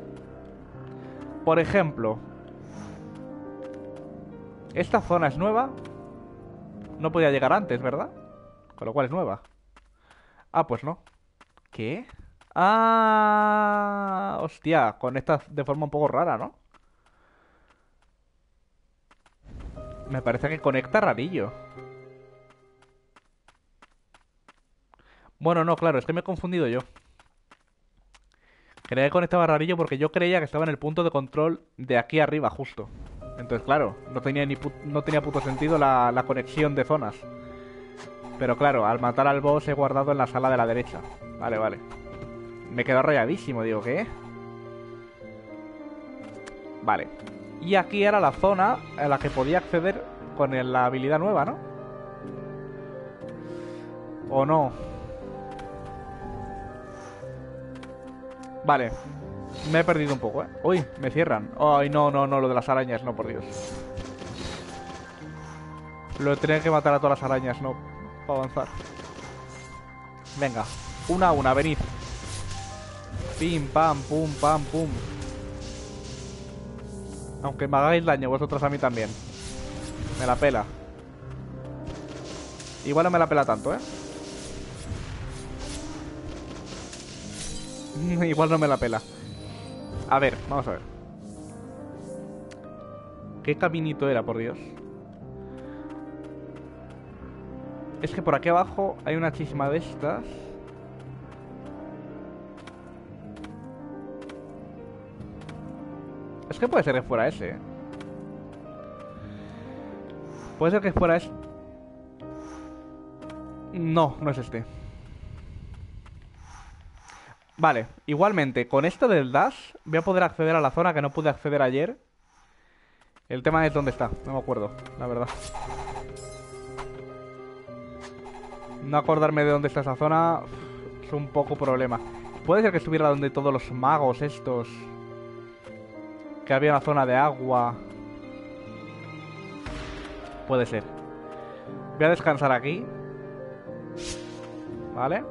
Por ejemplo. Esta zona es nueva. No podía llegar antes, ¿verdad? Con lo cual es nueva. Ah, pues no. ¿Qué? Ah, hostia, conecta de forma un poco rara, ¿no? Me parece que conecta rarillo. Bueno, no, claro, es que me he confundido yo. Creía que conectaba rarillo porque yo creía que estaba en el punto de control de aquí arriba, justo. Entonces, claro, no tenía no tenía puto sentido la conexión de zonas. Pero claro, al matar al boss he guardado en la sala de la derecha. Vale, vale. Me he quedado rayadísimo, digo, ¿qué? Vale. Y aquí era la zona a la que podía acceder con la habilidad nueva, ¿no? ¿O no? Vale. Me he perdido un poco, ¿eh? Uy, me cierran. Ay, no, lo de las arañas, no, por Dios. Lo tenía que matar a todas las arañas, no, para avanzar. Venga, una a una, venid. Pim, pam, pum, pam, pum. Aunque me hagáis daño vosotros a mí también. Me la pela. Igual no me la pela tanto, ¿eh? Igual no me la pela. A ver, vamos a ver. ¿Qué caminito era, por Dios? Es que por aquí abajo hay una chisma de estas. Es que puede ser que fuera ese, ¿eh? Puede ser que fuera este. No, no es este. Vale, igualmente, con esto del dash voy a poder acceder a la zona que no pude acceder ayer. El tema es dónde está, no me acuerdo, la verdad. No acordarme de dónde está esa zona es un poco problema. Puede ser que estuviera donde todos los magos estos. Que había una zona de agua. Puede ser. Voy a descansar aquí. Vale.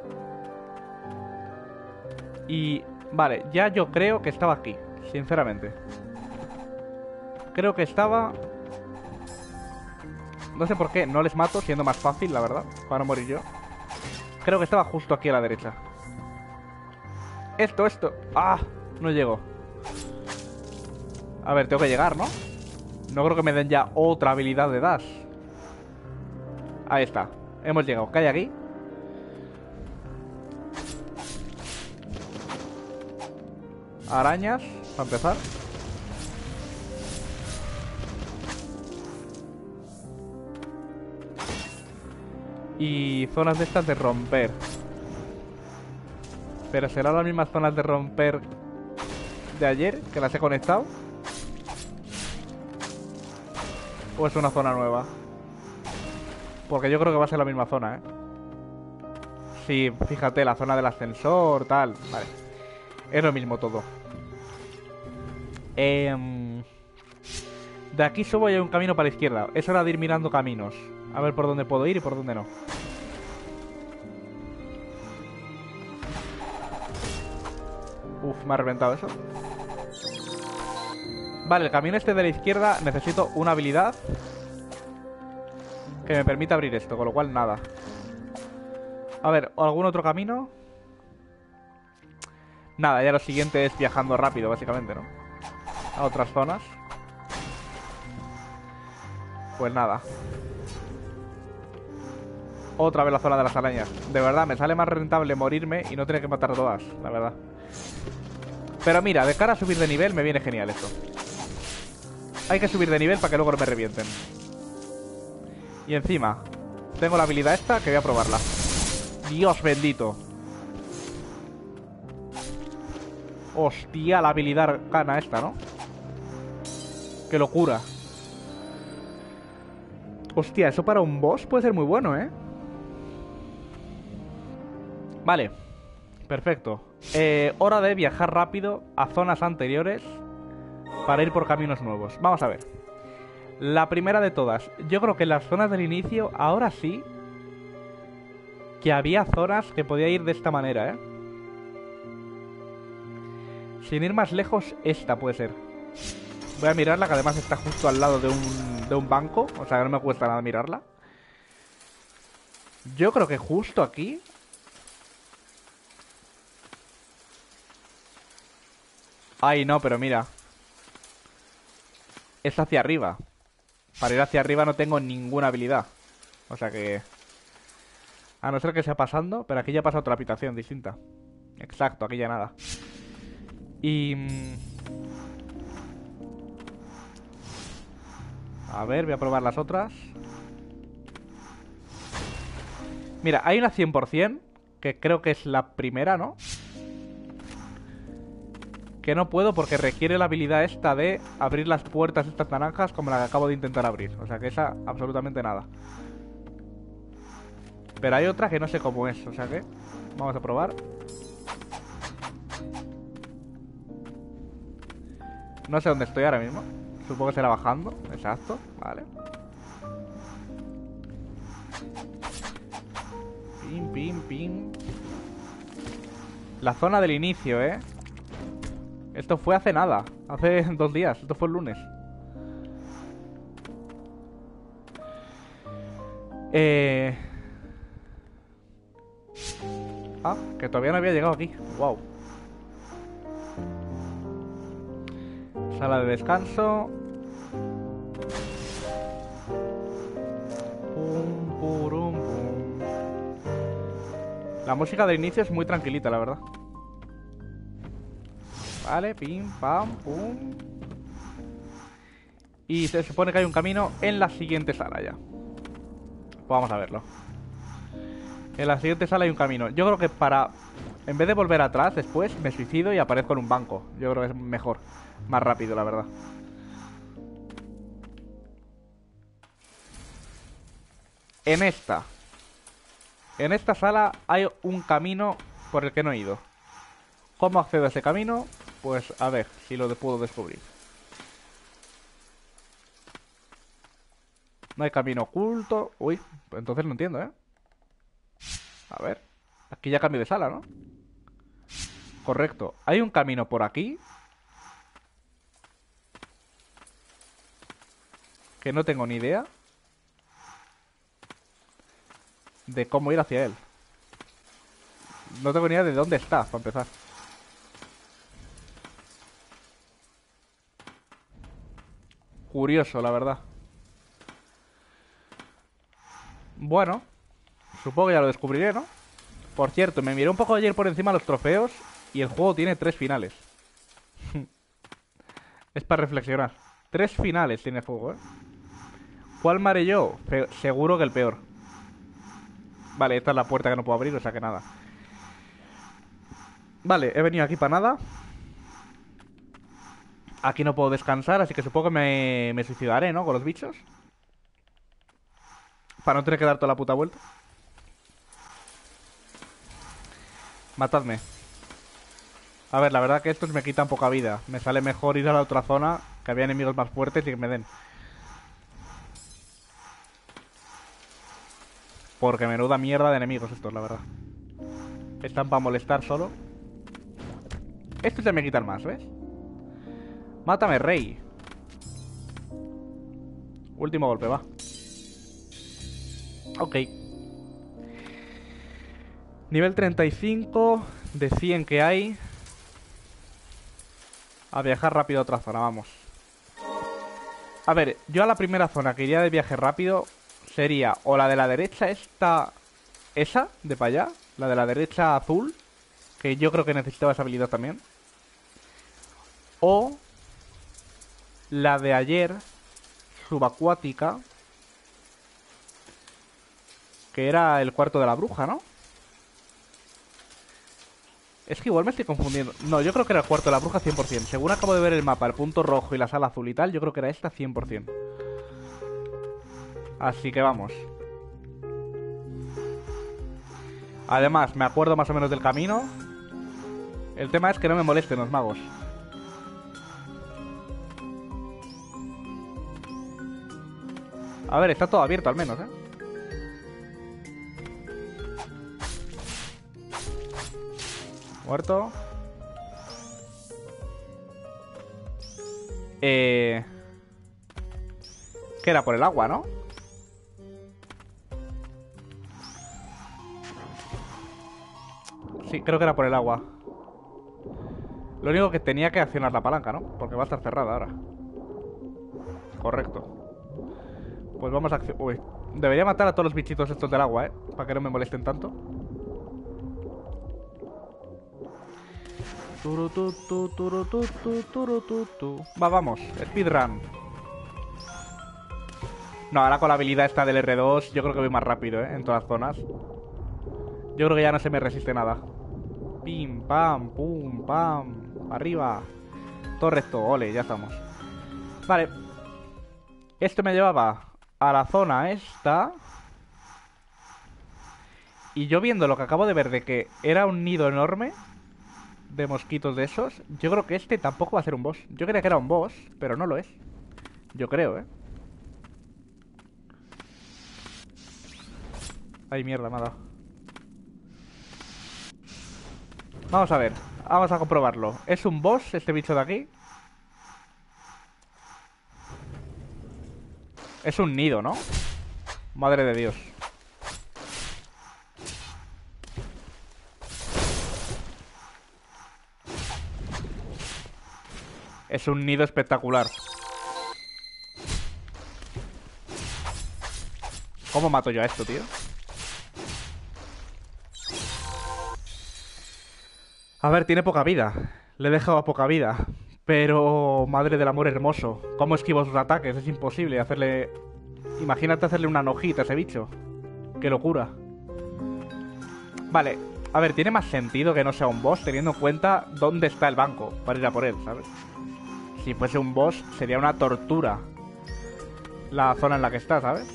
Y... vale, ya yo creo que estaba aquí, sinceramente. Creo que estaba... no sé por qué, no les mato, siendo más fácil, la verdad, para no morir yo. Creo que estaba justo aquí a la derecha. Esto... ¡ah! No llego. A ver, tengo que llegar, ¿no? No creo que me den ya otra habilidad de dash. Ahí está, hemos llegado. ¿Qué hay aquí? Arañas, para empezar. Y zonas de estas de romper. Pero serán las mismas zonas de romper de ayer, que las he conectado. ¿O es una zona nueva? Porque yo creo que va a ser la misma zona, ¿eh? Sí, fíjate, la zona del ascensor, tal. Vale. Es lo mismo todo. De aquí subo y hay un camino para la izquierda. Es hora de ir mirando caminos. A ver por dónde puedo ir y por dónde no. Uf, me ha reventado eso. Vale, el camino este de la izquierda necesito una habilidad que me permita abrir esto, con lo cual nada. A ver, ¿algún otro camino? Nada, ya lo siguiente es viajando rápido, básicamente, ¿no? A otras zonas. Pues nada. Otra vez la zona de las arañas. De verdad, me sale más rentable morirme y no tener que matar a todas, la verdad. Pero mira, de cara a subir de nivel me viene genial esto. Hay que subir de nivel para que luego no me revienten. Y encima tengo la habilidad esta que voy a probarla. Dios bendito. Hostia, la habilidad arcana esta, ¿no? Qué locura. Hostia, eso para un boss puede ser muy bueno, ¿eh? Vale. Perfecto. Hora de viajar rápido a zonas anteriores para ir por caminos nuevos. Vamos a ver. La primera de todas. Yo creo que en las zonas del inicio, ahora sí, que había zonas que podía ir de esta manera, ¿eh? Sin ir más lejos, esta puede ser. Voy a mirarla, que además está justo al lado de un banco. O sea, que no me cuesta nada mirarla. Yo creo que justo aquí... Ay, no, pero mira. Es hacia arriba. Para ir hacia arriba no tengo ninguna habilidad. O sea que... A no ser que sea pasando. Pero aquí ya pasa otra habitación distinta. Exacto, aquí ya nada. Y... A ver, voy a probar las otras. Mira, hay una 100%, que creo que es la primera, ¿no? Que no puedo porque requiere la habilidad esta de abrir las puertas estas naranjas como la que acabo de intentar abrir. O sea que esa, absolutamente nada. Pero hay otra que no sé cómo es, o sea que... Vamos a probar. No sé dónde estoy ahora mismo. Supongo que será bajando. Exacto, vale. Pim, pim, pim. La zona del inicio, ¿eh? Esto fue hace nada. Hace 2 días. Esto fue el lunes. Ah, que todavía no había llegado aquí. Wow. Sala de descanso. Pum, purum, pum. La música del inicio es muy tranquilita, la verdad. Vale, pim, pam, pum. Y se supone que hay un camino en la siguiente sala ya. Pues vamos a verlo. En la siguiente sala hay un camino. Yo creo que para... En vez de volver atrás después, me suicido y aparezco en un banco. Yo creo que es mejor. Más rápido, la verdad. En esta sala hay un camino por el que no he ido. ¿Cómo accedo a ese camino? Pues a ver si lo puedo descubrir. No hay camino oculto. Uy, entonces no entiendo, ¿eh? A ver. Aquí ya cambio de sala, ¿no? Correcto. Hay un camino por aquí que no tengo ni idea de cómo ir hacia él. No tengo ni idea de dónde está, para empezar. Curioso, la verdad. Bueno, supongo que ya lo descubriré, ¿no? Por cierto, me miré un poco ayer por encima de los trofeos y el juego tiene 3 finales. Es para reflexionar. 3 finales tiene el juego, ¿eh? ¿Cuál maré yo? Seguro que el peor. Vale, esta es la puerta que no puedo abrir, o sea que nada. Vale, he venido aquí para nada. Aquí no puedo descansar, así que supongo que me suicidaré, ¿no? Con los bichos. Para no tener que dar toda la puta vuelta. Matadme. A ver, la verdad que estos me quitan poca vida. Me sale mejor ir a la otra zona, que había enemigos más fuertes y que me den. Porque menuda mierda de enemigos estos, la verdad. Están para molestar solo. Estos ya me quitan más, ¿ves? Mátame, rey. Último golpe, va. Ok. Nivel 35 de 100 que hay. A viajar rápido a otra zona, vamos. A ver, yo a la primera zona que iría de viaje rápido sería o la de la derecha, esta esa de para allá, la de la derecha azul, que yo creo que necesitaba esa habilidad también. O la de ayer, subacuática, que era el cuarto de la bruja, ¿no? Es que igual me estoy confundiendo. No, yo creo que era el cuarto de la bruja 100%. Según acabo de ver el mapa, el punto rojo y la sala azul y tal, yo creo que era esta 100%. Así que vamos. Además, me acuerdo más o menos del camino. El tema es que no me molesten los magos. A ver, está todo abierto al menos, ¿eh? Muerto. Que era por el agua, ¿no? Sí, creo que era por el agua. Lo único que tenía que accionar la palanca, ¿no? Porque va a estar cerrada ahora. Correcto. Pues vamos a accionar... Uy, debería matar a todos los bichitos estos del agua, ¿eh? Para que no me molesten tanto. Va, vamos, speedrun. No, ahora con la habilidad esta del R2 yo creo que voy más rápido, en todas las zonas. Yo creo que ya no se me resiste nada. Pim, pam, pum, pam. Arriba. Todo recto, ole, ya estamos. Vale. Esto me llevaba a la zona esta. Y yo viendo lo que acabo de ver de que era un nido enorme de mosquitos de esos, yo creo que este tampoco va a ser un boss. Yo creía que era un boss, pero no lo es. Yo creo, Ay, mierda, me ha dado. Vamos a ver, vamos a comprobarlo. ¿Es un boss este bicho de aquí? Es un nido, ¿no? Madre de Dios. Es un nido espectacular. ¿Cómo mato yo a esto, tío? A ver, tiene poca vida. Le he dejado a poca vida. Pero, madre del amor hermoso, ¿cómo esquivo sus ataques? Es imposible hacerle... Imagínate hacerle una nojita a ese bicho. ¡Qué locura! Vale, a ver, tiene más sentido que no sea un boss teniendo en cuenta dónde está el banco para ir a por él, ¿sabes? Si fuese un boss sería una tortura la zona en la que está, ¿sabes?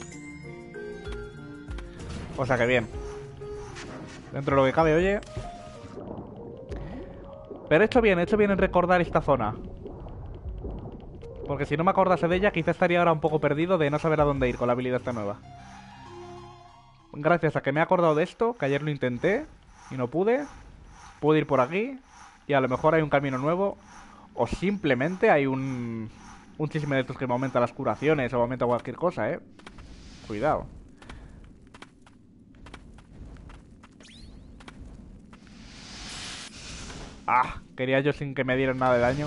O sea que bien. Dentro de lo que cabe, oye... Pero he hecho bien en recordar esta zona. Porque si no me acordase de ella, quizá estaría ahora un poco perdido de no saber a dónde ir con la habilidad esta nueva. Gracias a que me he acordado de esto, que ayer lo intenté y no pude, pude ir por aquí y a lo mejor hay un camino nuevo. O simplemente hay un chisme de estos que me aumenta las curaciones o me aumenta cualquier cosa, Cuidado. Ah, quería yo sin que me dieran nada de daño.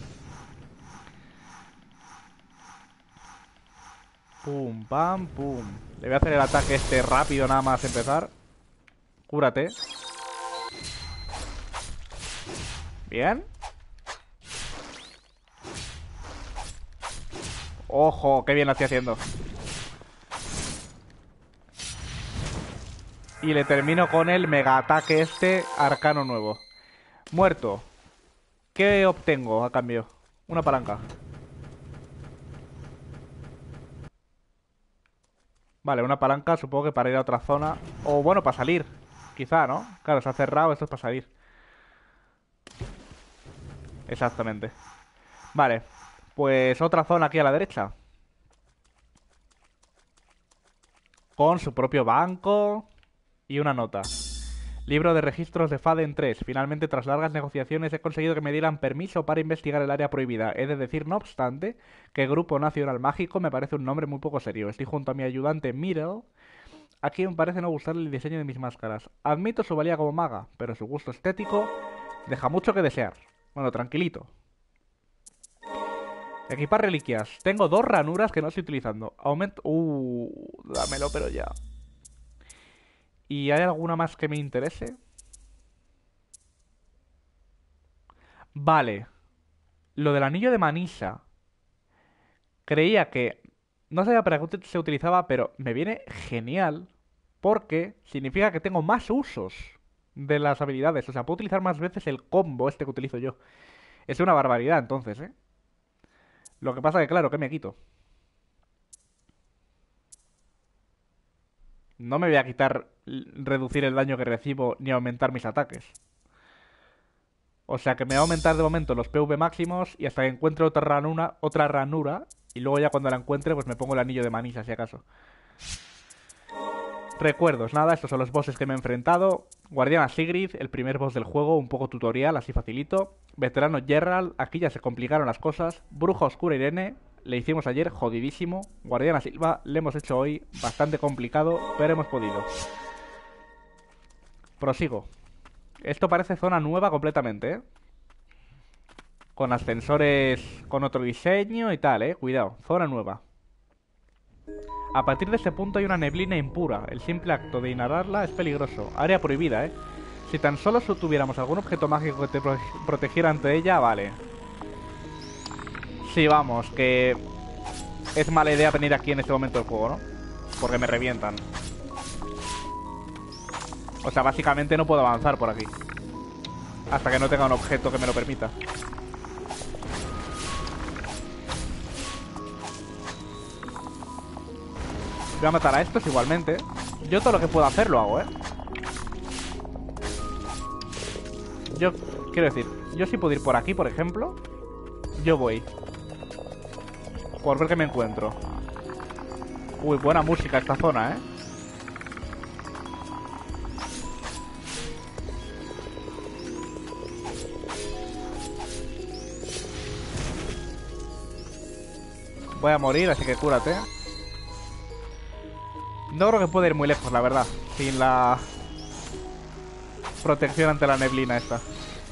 Pum, pam, pum. Le voy a hacer el ataque este rápido nada más empezar. Cúrate. Bien. Ojo, qué bien lo estoy haciendo. Y le termino con el mega ataque este arcano nuevo. Muerto. ¿Qué obtengo a cambio? Una palanca. Vale, una palanca supongo que para ir a otra zona. O bueno, para salir. Quizá, ¿no? Claro, se ha cerrado, esto es para salir. Exactamente. Vale, pues otra zona aquí a la derecha. Con su propio banco y una nota. Libro de registros de Faden 3. Finalmente, tras largas negociaciones, he conseguido que me dieran permiso para investigar el área prohibida. He de decir, no obstante, que Grupo Nacional Mágico me parece un nombre muy poco serio. Estoy junto a mi ayudante Middle, a quien parece no gustarle el diseño de mis máscaras. Admito su valía como maga, pero su gusto estético deja mucho que desear. Bueno, tranquilito. Equipar reliquias. Tengo 2 ranuras que no estoy utilizando. Aumento... dámelo, pero ya. ¿Y hay alguna más que me interese? Vale. Lo del anillo de Manisa. Creía que... No sabía para qué se utilizaba, pero me viene genial. Porque significa que tengo más usos de las habilidades. O sea, puedo utilizar más veces el combo este que utilizo yo. Es una barbaridad entonces, ¿eh? Lo que pasa que, claro, ¿qué me quito? No me voy a quitar reducir el daño que recibo ni aumentar mis ataques. O sea que me va a aumentar de momento los PV máximos y hasta que encuentre otra ranura. Y luego ya cuando la encuentre, pues me pongo el anillo de Manisa, si acaso. Recuerdos, nada, estos son los bosses que me he enfrentado. Guardiana Sigrid, el primer boss del juego, un poco tutorial, así facilito. Veterano Gerald, aquí ya se complicaron las cosas. Bruja Oscura Irene, le hicimos ayer, jodidísimo. Guardiana Silva, le hemos hecho hoy, bastante complicado, pero hemos podido. Prosigo. Esto parece zona nueva completamente, ¿eh? Con ascensores con otro diseño y tal, cuidado, zona nueva. A partir de este punto hay una neblina impura. El simple acto de inhalarla es peligroso. Área prohibida, Si tan solo tuviéramos algún objeto mágico que te protegiera ante ella, vale. Sí, vamos, que... Es mala idea venir aquí en este momento del juego, ¿no? Porque me revientan. O sea, básicamente no puedo avanzar por aquí. Hasta que no tenga un objeto que me lo permita. Voy a matar a estos igualmente. Yo todo lo que puedo hacer lo hago, Yo, quiero decir, yo sí puedo ir por aquí, por ejemplo. Yo voy. Por ver qué me encuentro. Uy, buena música esta zona, Voy a morir, así que cúrate. No creo que pueda ir muy lejos, la verdad. Sin la protección ante la neblina esta.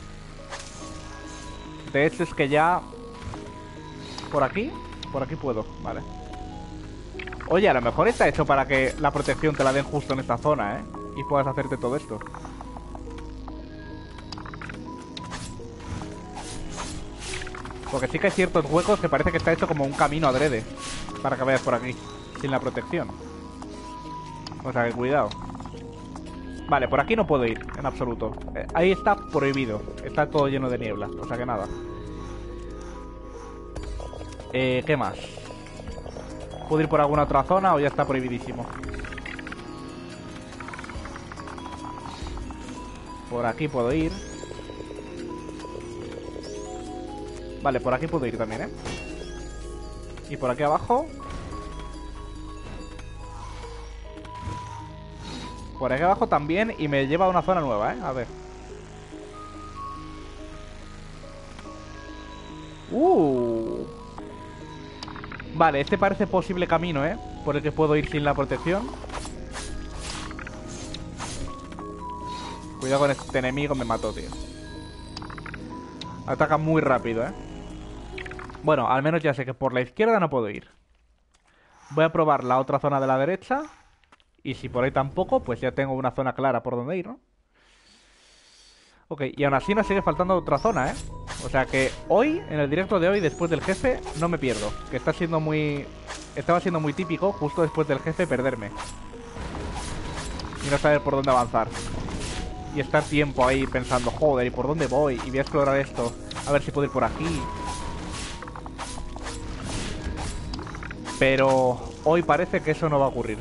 De hecho es que ya... Por aquí puedo, vale. Oye, a lo mejor está hecho para que la protección te la den justo en esta zona, y puedas hacerte todo esto. Porque sí que hay ciertos huecos que parece que está hecho como un camino adrede para que vayas por aquí, sin la protección. O sea que cuidado. Vale, por aquí no puedo ir, en absoluto. Ahí está prohibido. Está todo lleno de niebla, o sea que nada. ¿Qué más? ¿Puedo ir por alguna otra zona o ya está prohibidísimo? Por aquí puedo ir. Vale, por aquí puedo ir también, Y por aquí abajo... Por aquí abajo también y me lleva a una zona nueva, A ver. Vale, este parece posible camino, por el que puedo ir sin la protección. Cuidado con este enemigo, me mató, tío. Ataca muy rápido, Bueno, al menos ya sé que por la izquierda no puedo ir. Voy a probar la otra zona de la derecha. Y si por ahí tampoco, pues ya tengo una zona clara por donde ir, ¿no? Ok, y aún así nos sigue faltando otra zona, O sea que hoy, en el directo de hoy, después del jefe, no me pierdo. Que estaba siendo muy típico, justo después del jefe, perderme. Y no saber por dónde avanzar. Y estar tiempo ahí pensando, joder, ¿y por dónde voy? Y voy a explorar esto, a ver si puedo ir por aquí. Pero hoy parece que eso no va a ocurrir.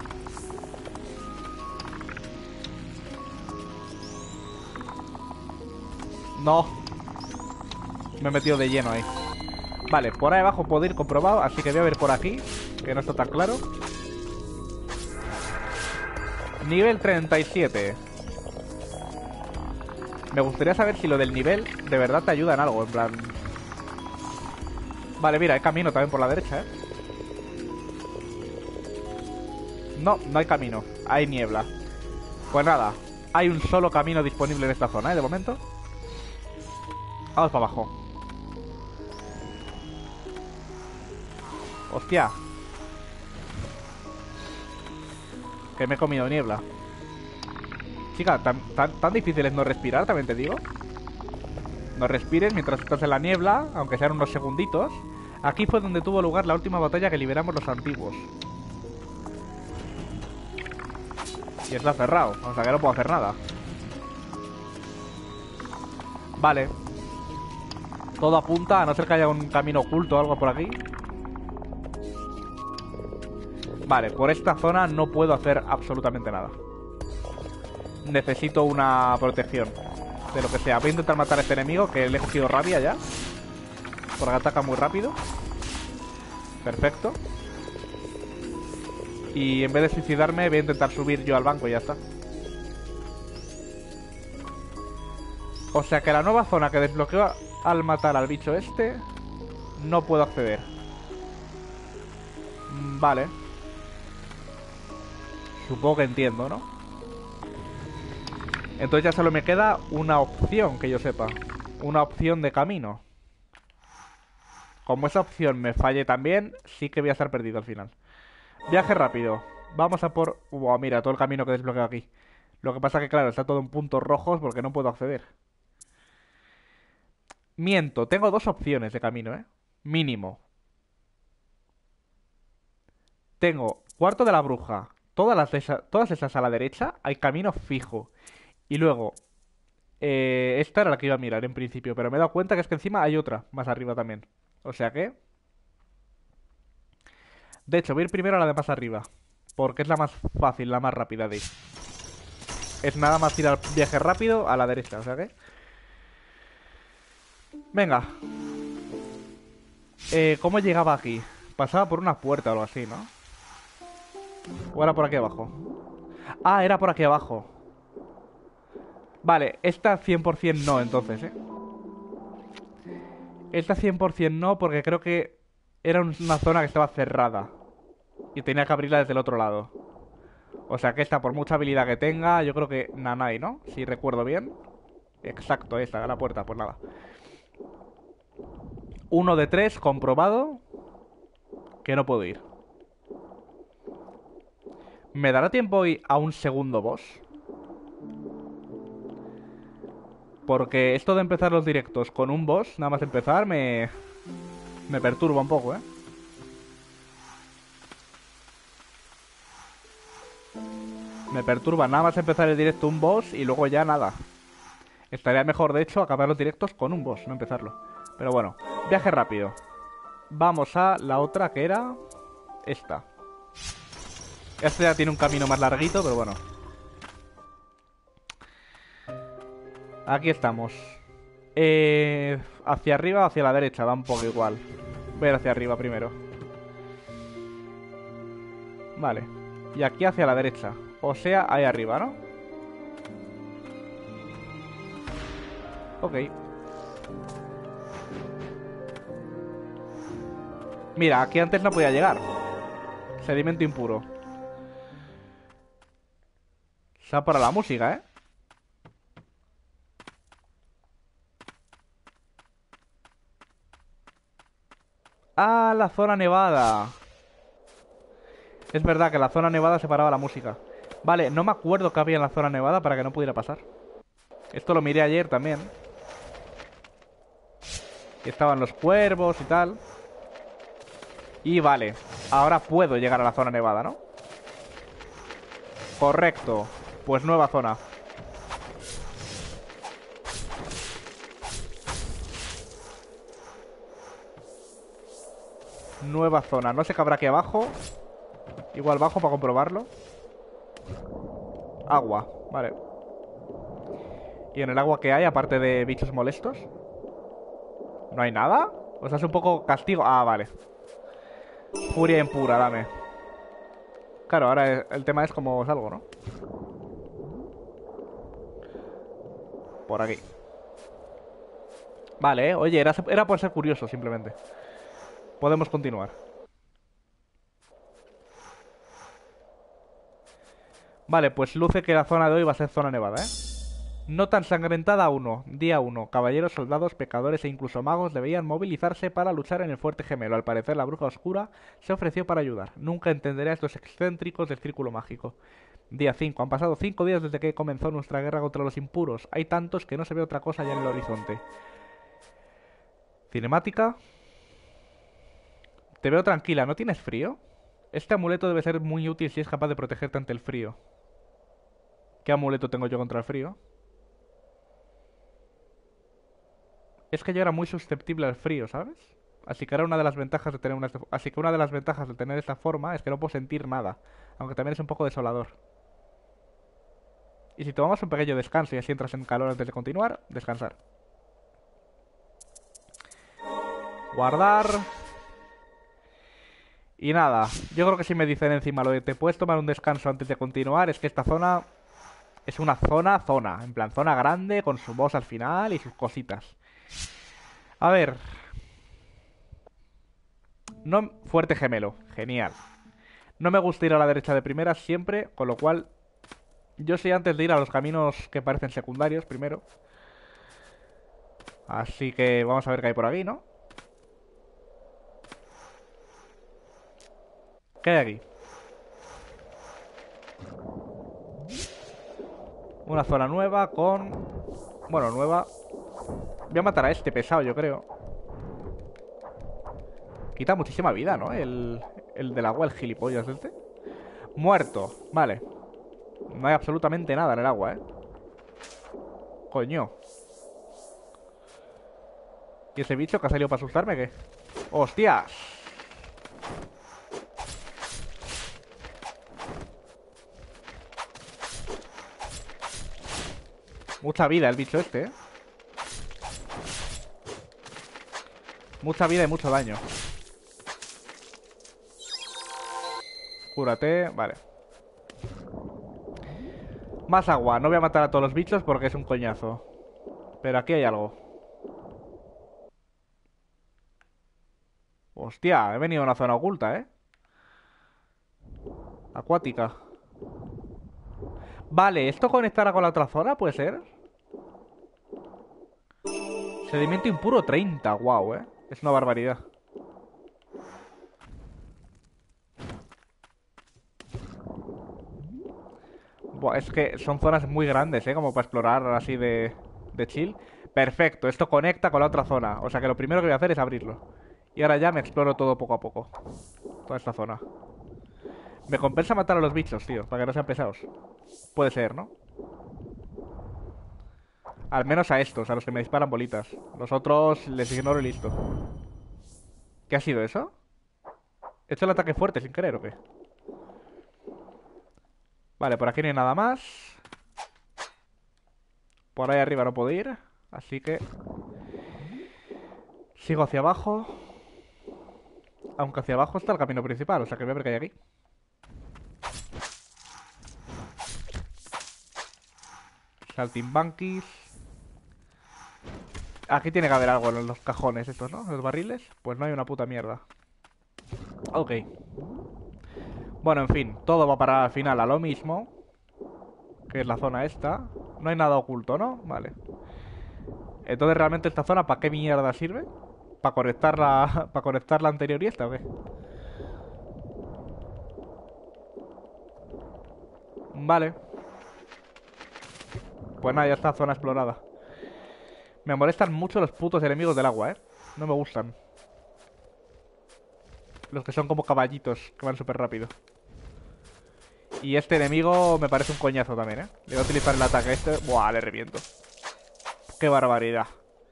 No. Me he metido de lleno ahí. Vale, por ahí abajo puedo ir comprobado, así que voy a ver por aquí, que no está tan claro. Nivel 37. Me gustaría saber si lo del nivel de verdad te ayuda en algo, en plan... Vale, mira, hay camino también por la derecha, No, no hay camino, hay niebla. Pues nada, hay un solo camino disponible en esta zona, de momento. Vamos para abajo. Hostia. Que me he comido niebla. Chica, tan difícil es no respirar, también te digo. No respires mientras estás en la niebla, aunque sean unos segunditos. Aquí fue donde tuvo lugar la última batalla que liberamos los antiguos. Y está cerrado, o sea que no puedo hacer nada. Vale. Todo apunta, a no ser que haya un camino oculto o algo por aquí. Vale, por esta zona no puedo hacer absolutamente nada. Necesito una protección de lo que sea. Voy a intentar matar a este enemigo, que le he cogido rabia ya, porque ataca muy rápido. Perfecto. Y en vez de suicidarme voy a intentar subir yo al banco y ya está. O sea que la nueva zona que desbloqueo al matar al bicho este no puedo acceder. Vale. Supongo que entiendo, ¿no? Entonces ya solo me queda una opción, que yo sepa. Una opción de camino. Como esa opción me falle también, sí que voy a estar perdido al final. Viaje rápido. Vamos a por... Wow, mira, todo el camino que desbloqueo aquí. Lo que pasa que, claro, está todo en puntos rojos porque no puedo acceder. Miento, tengo dos opciones de camino, ¿eh? Mínimo. Tengo Cuarto de la Bruja. Todas esas a la derecha hay camino fijo. Y luego... esta era la que iba a mirar en principio, pero me he dado cuenta que es que encima hay otra más arriba también. O sea que... De hecho, voy a ir primero a la de más arriba. Porque es la más fácil, la más rápida de ir. Es nada más ir al viaje rápido a la derecha, o sea que... Venga. ¿Cómo llegaba aquí? Pasaba por una puerta o algo así, ¿no? ¿O era por aquí abajo? Ah, era por aquí abajo. Vale, esta 100% no, entonces, ¿eh? Esta 100% no, porque creo que era una zona que estaba cerrada y tenía que abrirla desde el otro lado. O sea que esta, por mucha habilidad que tenga, yo creo que Nanai, ¿no? Si recuerdo bien. Exacto, esta, la puerta, pues nada. 1 de 3, comprobado. Que no puedo ir. ¿Me dará tiempo hoy a un segundo boss? Porque esto de empezar los directos con un boss, nada más empezar, me perturba un poco, ¿eh? Me perturba nada más empezar el directo un boss y luego ya nada. Estaría mejor, de hecho, acabar los directos con un boss, no empezarlo. Pero bueno, viaje rápido. Vamos a la otra que era... esta. Esta ya tiene un camino más larguito, pero bueno. Aquí estamos. Hacia arriba o hacia la derecha, da un poco igual. Voy a ir hacia arriba primero. Vale. Y aquí hacia la derecha. O sea, ahí arriba, ¿no? Ok. Mira, aquí antes no podía llegar. Sedimento impuro. Se ha parado la música, ¿eh? Ah, la zona nevada. Es verdad que la zona nevada separaba la música. Vale, no me acuerdo qué había en la zona nevada para que no pudiera pasar. Esto lo miré ayer también. Que estaban los cuervos y tal. Y vale, ahora puedo llegar a la zona nevada, ¿no? Correcto. Pues nueva zona. Nueva zona. No sé qué habrá aquí abajo. Igual bajo para comprobarlo. Agua, vale. ¿Y en el agua qué hay, aparte de bichos molestos? ¿No hay nada? O sea, es un poco castigo. Ah, vale. Furia impura, dame. Claro, ahora el tema es cómo salgo, ¿no? Por aquí. Vale, oye, era por ser curioso, simplemente. Podemos continuar. Vale, pues luce que la zona de hoy va a ser zona nevada, ¿eh? Nota ensangrentada 1. Día 1. Caballeros, soldados, pecadores e incluso magos debían movilizarse para luchar en el fuerte gemelo. Al parecer, la bruja oscura se ofreció para ayudar. Nunca entenderé a estos excéntricos del círculo mágico. Día 5. Han pasado 5 días desde que comenzó nuestra guerra contra los impuros. Hay tantos que no se ve otra cosa ya en el horizonte. Cinemática. Te veo tranquila, ¿no tienes frío? Este amuleto debe ser muy útil si es capaz de protegerte ante el frío. ¿Qué amuleto tengo yo contra el frío? Es que yo era muy susceptible al frío, ¿sabes? Así que una de las ventajas de tener esta forma es que no puedo sentir nada, aunque también es un poco desolador. Y si tomamos un pequeño descanso y así entras en calor antes de continuar, descansar. Guardar. Y nada, yo creo que si me dicen encima lo de te puedes tomar un descanso antes de continuar, es que esta zona es una zona, en plan zona grande con su boss al final y sus cositas. A ver. No, fuerte gemelo, genial. No me gusta ir a la derecha de primeras siempre, con lo cual yo soy antes de ir a los caminos que parecen secundarios primero. Así que vamos a ver qué hay por aquí, ¿no? ¿Qué hay aquí? Una zona nueva con... Bueno, nueva. Voy a matar a este pesado, yo creo. Quita muchísima vida, ¿no? El del agua, el gilipollas este. Muerto, vale. No hay absolutamente nada en el agua, ¿eh? Coño. ¿Y ese bicho que ha salido para asustarme, qué? ¡Hostias! Mucha vida el bicho este, ¿eh? Mucha vida y mucho daño. Cúrate, vale. Más agua, no voy a matar a todos los bichos porque es un coñazo. Pero aquí hay algo. Hostia, he venido a una zona oculta, ¿eh? Acuática. Vale, ¿esto conectará con la otra zona? ¿Puede ser? Sedimento impuro 30, wow, ¿eh? Es una barbaridad. Buah, es que son zonas muy grandes, ¿eh? Como para explorar así de chill. Perfecto, esto conecta con la otra zona. O sea que lo primero que voy a hacer es abrirlo. Y ahora ya me exploro todo poco a poco. Toda esta zona. Me compensa matar a los bichos, tío, para que no sean pesados. Puede ser, ¿no? Al menos a estos, a los que me disparan bolitas. Los otros les ignoro y listo. ¿Qué ha sido eso? ¿He hecho el ataque fuerte sin querer o qué? Vale, por aquí no hay nada más. Por ahí arriba no puedo ir. Así que... sigo hacia abajo. Aunque hacia abajo está el camino principal, o sea que voy a ver qué hay aquí. Saltimbanquis. Aquí tiene que haber algo en los cajones estos, ¿no? Los barriles. Pues no hay una puta mierda. Ok. Bueno, en fin, todo va para al final a lo mismo. Que es la zona esta. No hay nada oculto, ¿no? Vale. Entonces, ¿realmente esta zona para qué mierda sirve? ¿Para conectar la, para conectar la anterior y esta o qué? Vale. Pues nada, ya está, zona explorada. Me molestan mucho los putos enemigos del agua, ¿eh? No me gustan. Los que son como caballitos, que van súper rápido. Y este enemigo me parece un coñazo también, ¿eh? Le voy a utilizar el ataque a este. Buah, le reviento. Qué barbaridad.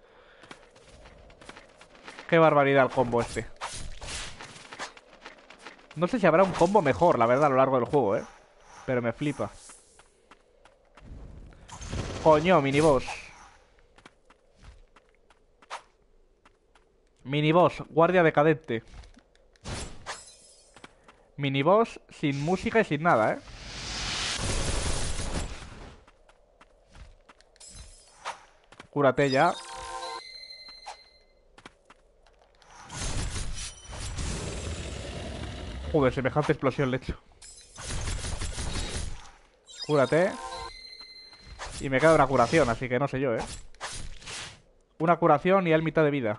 Qué barbaridad el combo este. No sé si habrá un combo mejor, la verdad, a lo largo del juego, ¿eh? Pero me flipa. Coño, miniboss. Miniboss, guardia decadente. Miniboss sin música y sin nada, ¿eh? Cúrate ya. Joder, semejante explosión le he hecho. Cúrate. Y me queda una curación, así que no sé yo, ¿eh? Una curación y él mitad de vida.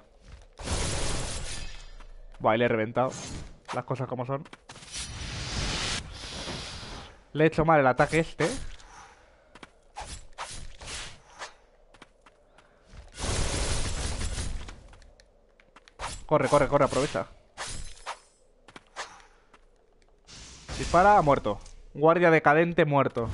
Buah, le he reventado. Las cosas como son. Le he hecho mal el ataque este. Corre, corre, corre, aprovecha. Dispara, muerto. Guardia decadente, muerto.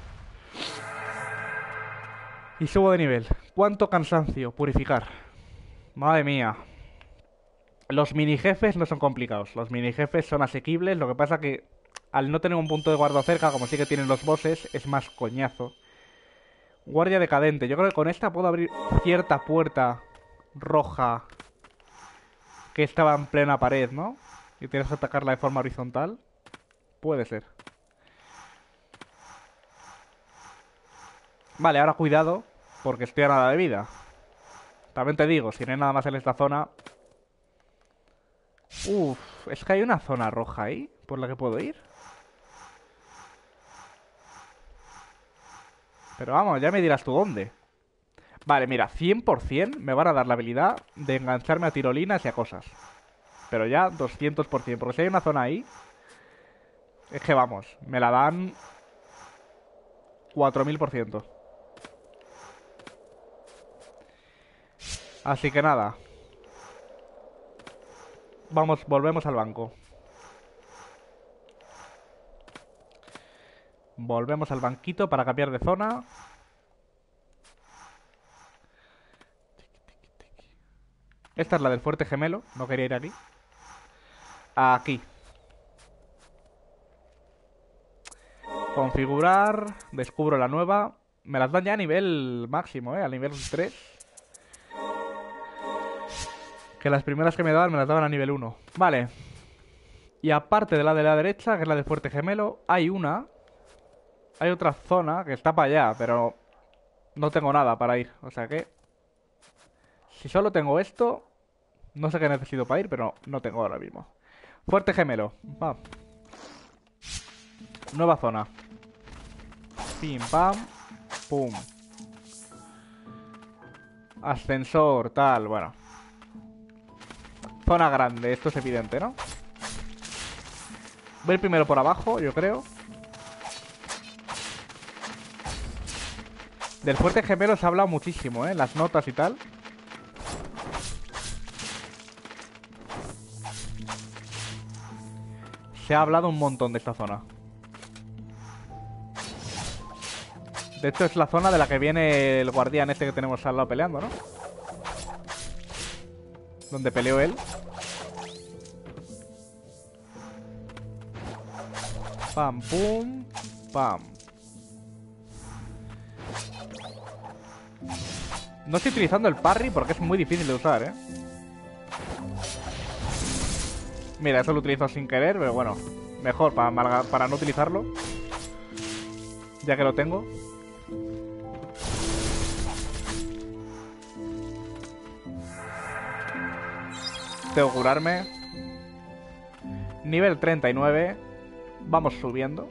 Y subo de nivel. ¿Cuánto cansancio? Purificar. Madre mía. Los mini jefes no son complicados. Los mini jefes son asequibles. Lo que pasa que al no tener un punto de guarda cerca, como sí que tienen los bosses, es más coñazo. Guardia decadente. Yo creo que con esta puedo abrir cierta puerta roja que estaba en plena pared, ¿no? Y tienes que atacarla de forma horizontal. Puede ser. Vale, ahora cuidado, porque estoy a nada de vida. También te digo, si no hay nada más en esta zona... Uf, es que hay una zona roja ahí, por la que puedo ir. Pero vamos, ya me dirás tú dónde. Vale, mira, 100% me van a dar la habilidad de engancharme a tirolinas y a cosas. Pero ya 200%, porque si hay una zona ahí... Es que vamos, me la dan 4000%. Así que nada. Vamos, volvemos al banco. Volvemos al banquito para cambiar de zona. Esta es la del fuerte gemelo. No quería ir aquí. Aquí. Configurar. Descubro la nueva. Me las dan ya a nivel máximo, a nivel 3. Que las primeras que me daban me las daban a nivel 1. Vale. Y aparte de la derecha, que es la del fuerte gemelo, hay una... Hay otra zona que está para allá, pero no tengo nada para ir. O sea que... Si solo tengo esto... No sé qué necesito para ir, pero no tengo ahora mismo. Fuerte gemelo. Va. Nueva zona. Pim, pam, pum. Ascensor, tal, bueno. Zona grande, esto es evidente, ¿no? Voy a ir primero por abajo, yo creo. Del fuerte gemelo se ha hablado muchísimo, en las notas y tal. Se ha hablado un montón de esta zona. De hecho es la zona de la que viene el guardián este que tenemos al lado peleando, ¿no? Donde peleó él. Pam, pum, pam. No estoy utilizando el parry porque es muy difícil de usar, ¿eh? Mira, eso lo utilizo sin querer, pero bueno. Mejor para no utilizarlo. Ya que lo tengo. Tengo que curarme. Nivel 39. Vamos subiendo.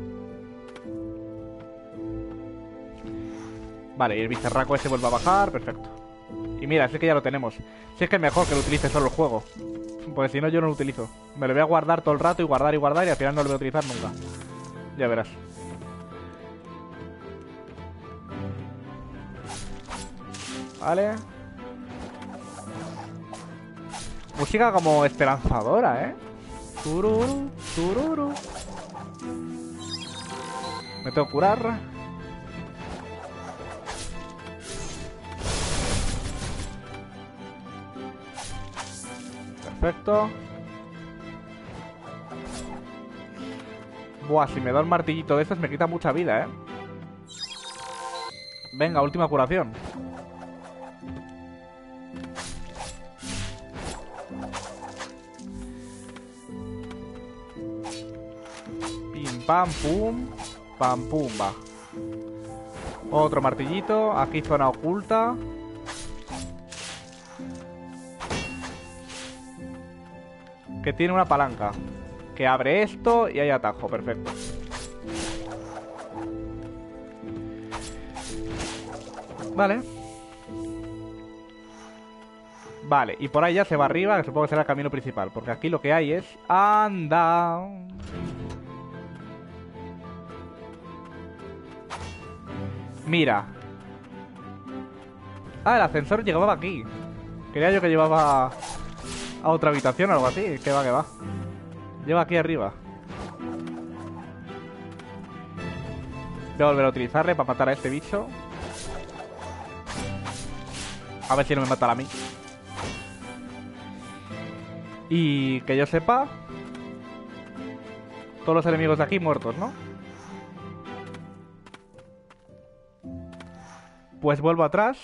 Vale, y el bicerraco ese vuelve a bajar. Perfecto. Y mira, así que ya lo tenemos. Si es que es mejor que lo utilice solo el juego. Porque si no, yo no lo utilizo. Me lo voy a guardar todo el rato y guardar y guardar. Y al final no lo voy a utilizar nunca. Ya verás. Vale. Música como esperanzadora, ¿eh? Tururu, tururu. Me tengo que curar. Perfecto. Buah, si me da un martillito de estos me quita mucha vida, ¿eh? Venga, última curación. Pim, pam, pum. Pam, pum, va. Otro martillito. Aquí zona oculta. Que tiene una palanca. Que abre esto y hay atajo. Perfecto. Vale. Vale, y por ahí ya se va arriba, que supongo que será el camino principal. Porque aquí lo que hay es... ¡Anda! Mira. Ah, el ascensor llegaba aquí. Creía yo que llevaba a otra habitación o algo así. Que va, que va. Lleva aquí arriba. Voy a volver a utilizarle para matar a este bicho. A ver si no me mata a mí. Y que yo sepa, todos los enemigos de aquí muertos, ¿no? Pues vuelvo atrás.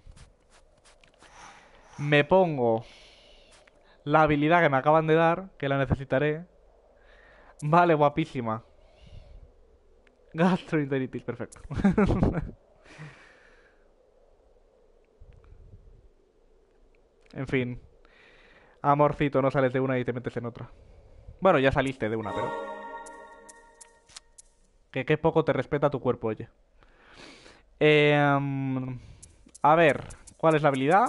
Me pongo la habilidad que me acaban de dar, que la necesitaré. Vale, guapísima. Gastroenteritis, perfecto. En fin. Amorcito, no sales de una y te metes en otra. Bueno, ya saliste de una, pero... Que qué poco te respeta tu cuerpo, oye. A ver, ¿cuál es la habilidad?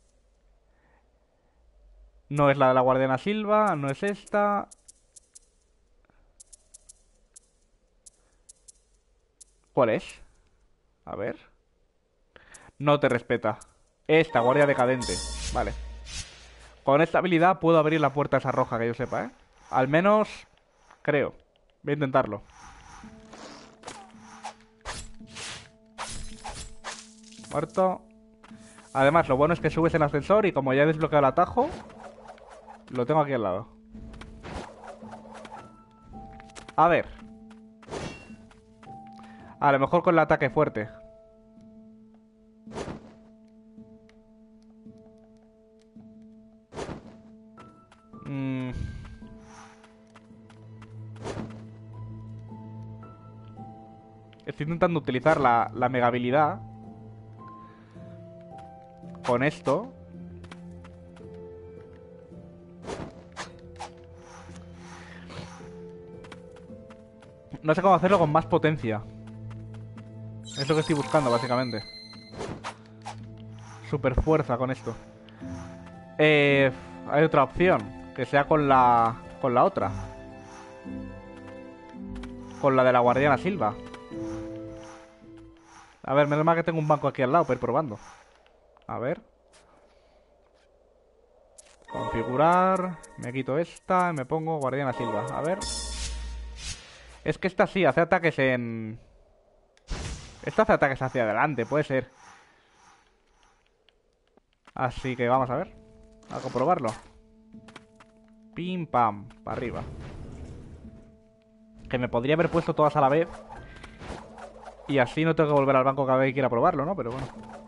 No es la de la Guardiana Silva, no es esta. ¿Cuál es? A ver. No te respeta. Esta, Guardia Decadente. Vale. Con esta habilidad puedo abrir la puerta esa roja, que yo sepa, ¿eh? Al menos, creo. Voy a intentarlo. Muerto. Además, lo bueno es que subes en ascensor y como ya he desbloqueado el atajo, lo tengo aquí al lado. A ver. A lo mejor con el ataque fuerte. Estoy intentando utilizar la mega habilidad con esto. No sé cómo hacerlo con más potencia. Es lo que estoy buscando, básicamente. Super fuerza con esto. Hay otra opción. Que sea con la otra. Con la de la Guardiana Silva. A ver, menos mal que tengo un banco aquí al lado para ir probando. A ver. Configurar. Me quito esta. Me pongo Guardiana Silva. A ver. Es que esta sí, hace ataques en... Esta hace ataques hacia adelante, puede ser. Así que vamos a ver. A comprobarlo. Pim pam, para arriba. Que me podría haber puesto todas a la vez. Y así no tengo que volver al banco cada vez que quiera probarlo, ¿no? Pero bueno.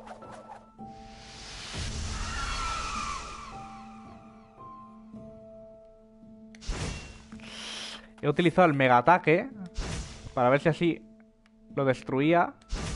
He utilizado el mega ataque para ver si así lo destruía.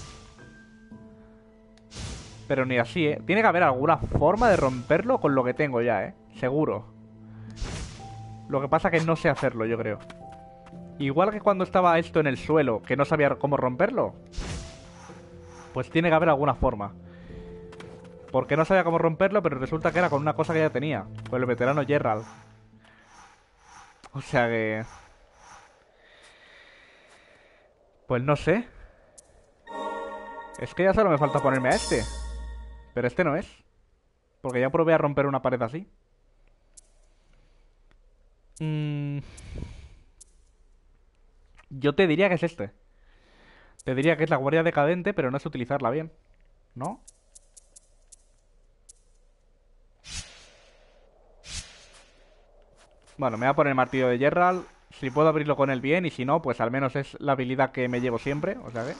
Pero ni así, ¿eh? Tiene que haber alguna forma de romperlo con lo que tengo ya, ¿eh? Seguro. Lo que pasa que no sé hacerlo, yo creo. Igual que cuando estaba esto en el suelo, que no sabía cómo romperlo. Pues tiene que haber alguna forma. Porque no sabía cómo romperlo, pero resulta que era con una cosa que ya tenía. Con el veterano Gerald. O sea que... Pues no sé. Es que ya solo me falta ponerme a este. Pero este no es. Porque ya probé a romper una pared así. Yo te diría que es este. Te diría que es la Guardia Decadente, pero no sé utilizarla bien. ¿No? Bueno, me voy a poner el martillo de Gerald. Si puedo abrirlo con él bien, y si no, pues al menos es la habilidad que me llevo siempre. O sea que...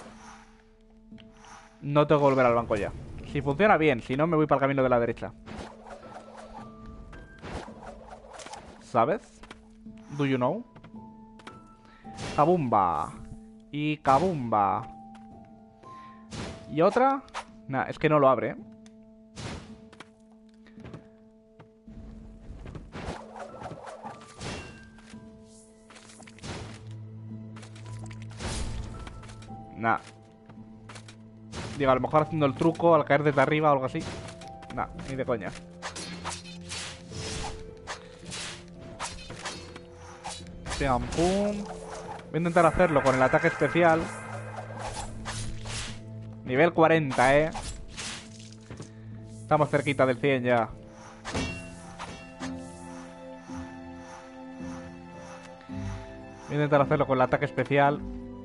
No tengo que volver al banco ya. Si funciona bien, si no me voy para el camino de la derecha. ¿Sabes? Do you know? Kabumba. Y kabumba. ¿Y otra? Nah, es que no lo abre, ¿eh? Nah. Digo, a lo mejor haciendo el truco al caer desde arriba o algo así. Nah, ni de coña. Pam, pum. Voy a intentar hacerlo con el ataque especial. Nivel 40, Estamos cerquita del 100 ya. Voy a intentar hacerlo con el ataque especial.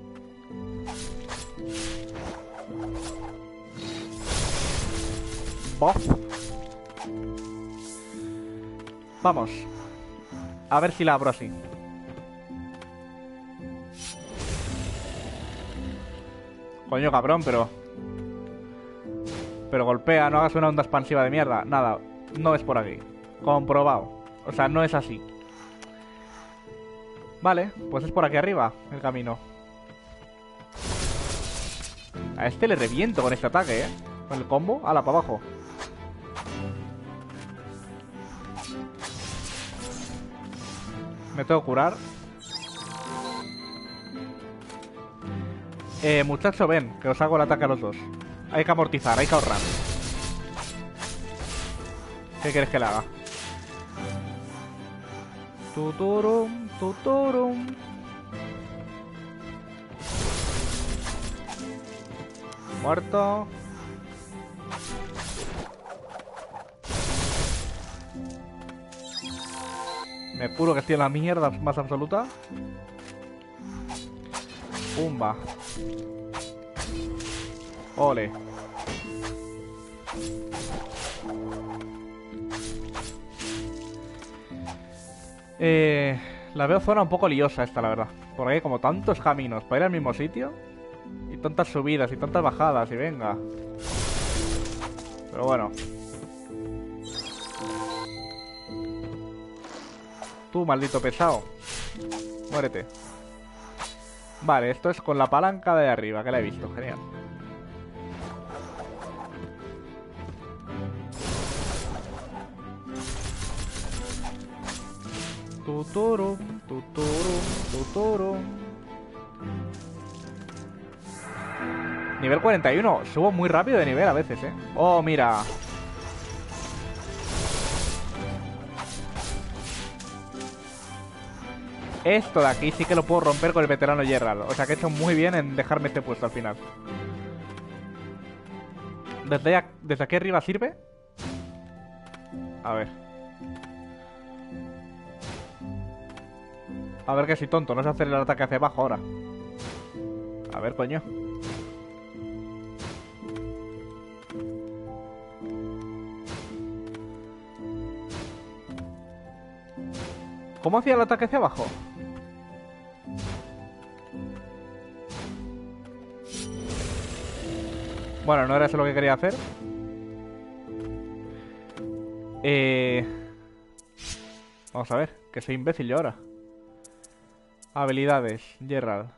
Buff. Vamos. A ver si la abro así. Coño, cabrón, pero golpea, no hagas una onda expansiva de mierda. Nada, no es por aquí. Comprobado. O sea, no es así. Vale, pues es por aquí arriba el camino. A este le reviento con este ataque, Con el combo, ala, para abajo. Me tengo que curar. Muchacho, ven, que os hago el ataque a los dos. Hay que amortizar, hay que ahorrar. ¿Qué quieres que le haga? Tuturum, tuturum. Muerto. Me juro que estoy en la mierda más absoluta. Pumba. Ole. La veo zona un poco liosa esta, la verdad. Porque hay como tantos caminos para ir al mismo sitio. Y tantas subidas y tantas bajadas y venga. Pero bueno. Tú, maldito pesado. Muérete. Vale, esto es con la palanca de arriba, que la he visto, genial. Tuturu, tuturu, tuturu. Nivel 41. Subo muy rápido de nivel a veces, Oh, mira. Esto de aquí sí que lo puedo romper con el veterano Gerald. O sea que he hecho muy bien en dejarme este puesto al final. ¿Desde aquí arriba sirve? A ver. A ver que soy tonto. No sé hacer el ataque hacia abajo ahora. A ver, coño. ¿Cómo hacía el ataque hacia abajo? Bueno, no era eso lo que quería hacer. Vamos a ver, que soy imbécil yo ahora. Habilidades, Gerald.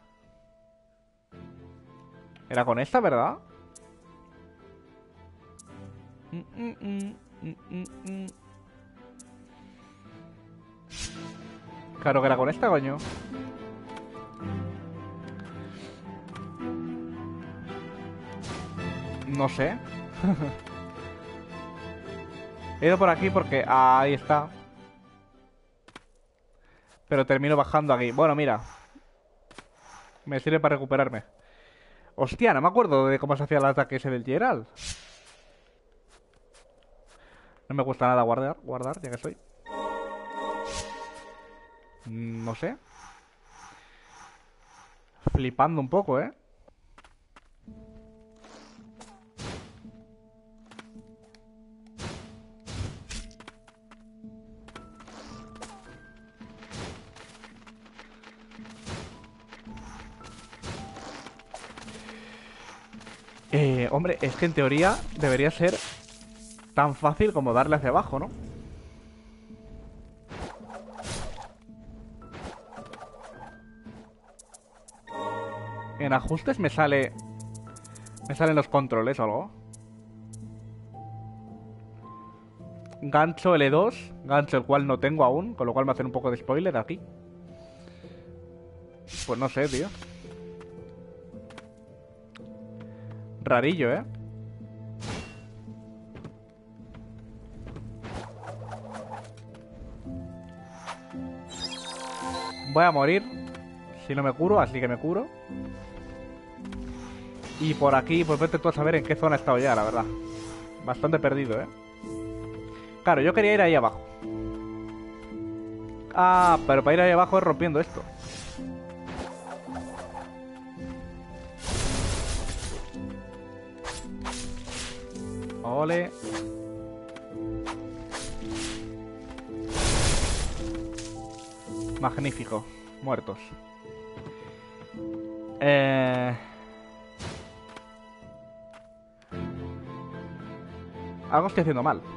Era con esta, ¿verdad? Claro que era con esta, coño. No sé. He ido por aquí porque... ahí está. Pero termino bajando aquí. Bueno, mira. Me sirve para recuperarme. Hostia, no me acuerdo de cómo se hacía el ataque ese del Gerald. No me cuesta nada guardar, ya que estoy. No sé. Flipando un poco, Hombre, es que en teoría debería ser tan fácil como darle hacia abajo, ¿no? En ajustes me salen los controles o algo. Gancho L2, gancho el cual no tengo aún, con lo cual me hacen un poco de spoiler aquí. Pues no sé, tío. Rarillo, ¿eh? Voy a morir si no me curo, así que me curo. Y por aquí, pues vete tú a saber en qué zona he estado ya, la verdad. Bastante perdido, ¿eh? Claro, yo quería ir ahí abajo. Ah, pero para ir ahí abajo es rompiendo esto. Ole. Magnífico. Muertos. Algo estoy haciendo mal.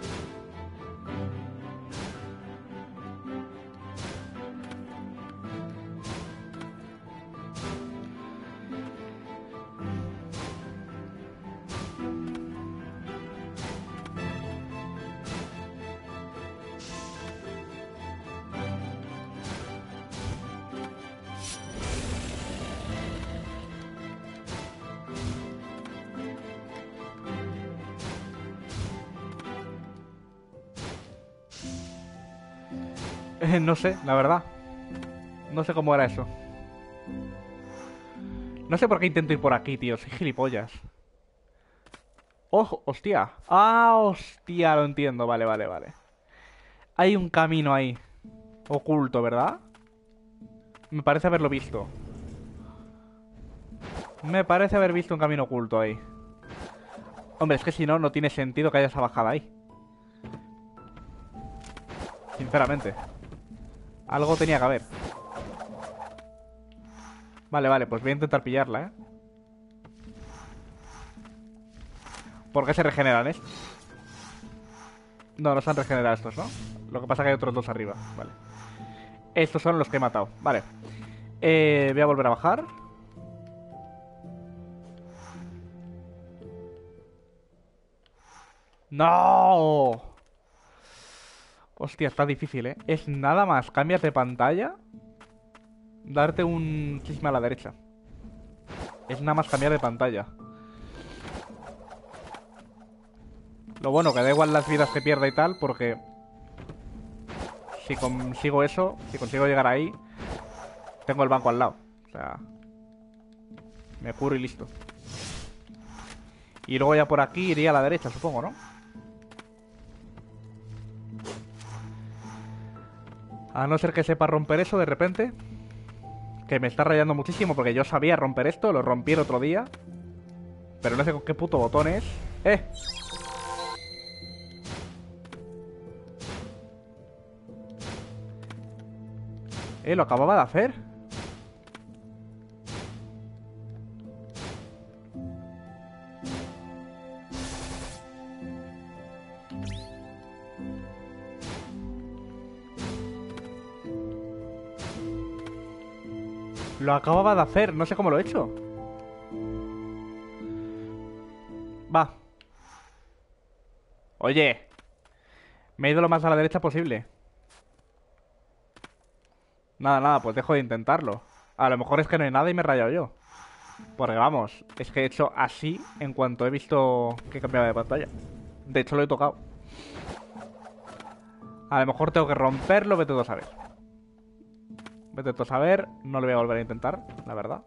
No sé, la verdad. No sé cómo era eso. No sé por qué intento ir por aquí, tío. Soy gilipollas. ¡Oh! ¡Hostia! ¡Ah! ¡Hostia! Lo entiendo. Vale, vale, vale. Hay un camino ahí. Oculto, ¿verdad? Me parece haberlo visto. Me parece haber visto un camino oculto ahí. Hombre, es que si no, no tiene sentido que haya esa bajada ahí. Sinceramente. Algo tenía que haber. Vale, vale, pues voy a intentar pillarla, ¿eh? ¿Por qué se regeneran estos? No, no se han regenerado estos, ¿no? Lo que pasa es que hay otros dos arriba. Vale. Estos son los que he matado. Vale. Voy a volver a bajar. ¡No! Hostia, está difícil, ¿eh? Es nada más. Cambias de pantalla. Darte un chisme a la derecha. Es nada más cambiar de pantalla. Lo bueno, que da igual las vidas que pierda y tal, porque si consigo eso, si consigo llegar ahí, tengo el banco al lado. O sea, me curo y listo. Y luego ya por aquí iría a la derecha, supongo, ¿no? A no ser que sepa romper eso de repente. Que me está rayando muchísimo porque yo sabía romper esto, lo rompí el otro día. Pero no sé con qué puto botón es. Lo acababa de hacer. Lo acababa de hacer, no sé cómo lo he hecho. Va. Oye. Me he ido lo más a la derecha posible. Nada, nada, pues dejo de intentarlo. A lo mejor es que no hay nada y me he rayado yo. Porque vamos, es que he hecho así en cuanto he visto que cambiaba de pantalla. De hecho lo he tocado. A lo mejor tengo que romperlo, vete tú a saber. Vete tú a saber, no lo voy a volver a intentar, la verdad.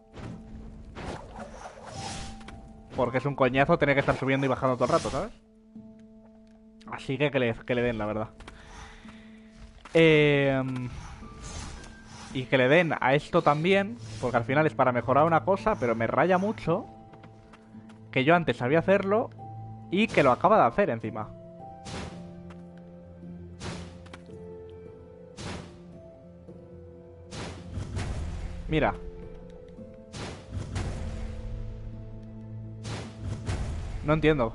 Porque es un coñazo tener que estar subiendo y bajando todo el rato, ¿sabes? Así que le den, la verdad. Y que le den a esto también, porque al final es para mejorar una cosa, pero me raya mucho que yo antes sabía hacerlo y que lo acaba de hacer encima. Mira. No entiendo.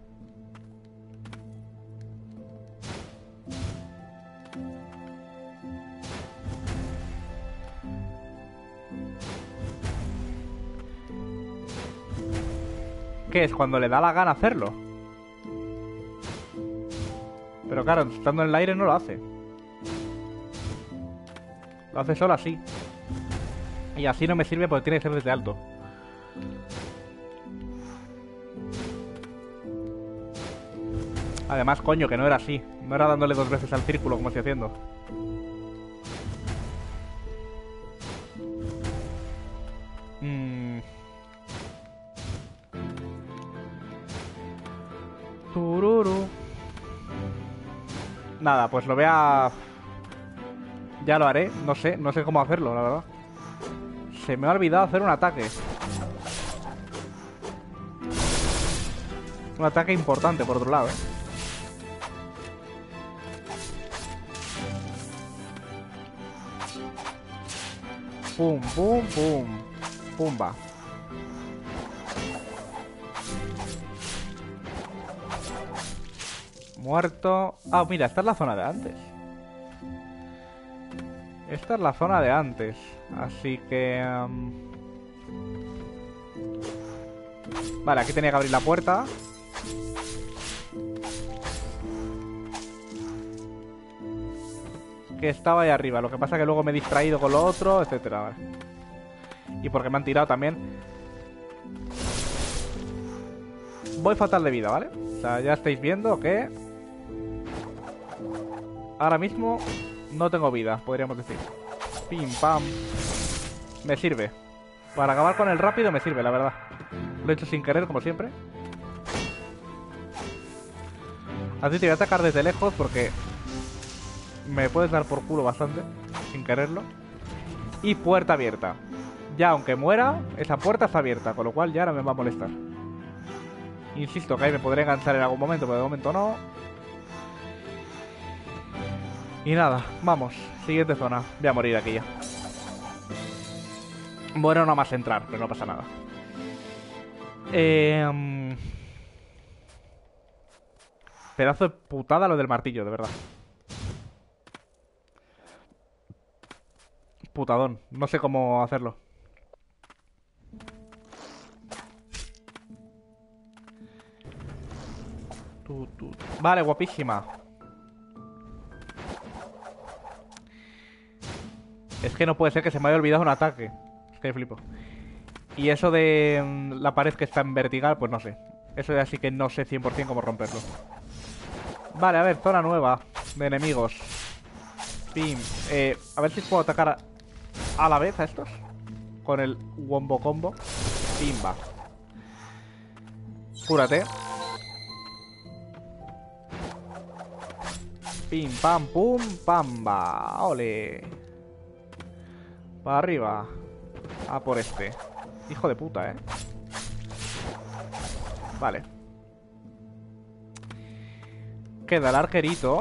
¿Qué es? Cuando le da la gana hacerlo. Pero claro, estando en el aire no lo hace. Lo hace solo así. Y así no me sirve porque tiene que ser desde alto. Además, coño, que no era así. No era dándole 2 veces al círculo como estoy haciendo. Tururu. Nada, pues lo voy a... Ya lo haré. No sé cómo hacerlo, la verdad. Se me ha olvidado hacer un ataque. Un ataque importante, por otro lado, ¿eh? Pum, pum, pum. Pumba. Muerto. Ah, mira, esta es la zona de antes. Esta es la zona de antes. Así que... Vale, aquí tenía que abrir la puerta. Que estaba ahí arriba. Lo que pasa es que luego me he distraído con lo otro, etcétera. Vale. Y porque me han tirado también. Voy fatal de vida, ¿vale? O sea, ya estáis viendo que... Ahora mismo no tengo vida, podríamos decir. Pim, pam. Me sirve. Para acabar con el rápido me sirve, la verdad. Lo he hecho sin querer, como siempre. Así te voy a atacar desde lejos porque... Me puedes dar por culo bastante, sin quererlo. Y puerta abierta. Ya, aunque muera, esa puerta está abierta, con lo cual ya no me va a molestar. Insisto que ahí me podré enganchar en algún momento, pero de momento no. Y nada, vamos, siguiente zona. Voy a morir aquí ya. Bueno, no más entrar, pero no pasa nada. Pedazo de putada lo del martillo, de verdad. Putadón, no sé cómo hacerlo. Vale, guapísima. Es que no puede ser que se me haya olvidado un ataque. Es que flipo. Y eso de la pared que está en vertical, pues no sé. Eso ya sí que no sé 100% cómo romperlo. Vale, a ver, zona nueva de enemigos. Pim. A ver si puedo atacar a la vez a estos. Con el wombo combo. Pimba. Cúrate. Pim, pam, pum, pamba. Ole. Para arriba. A por este. Hijo de puta, Vale. Queda el arquerito.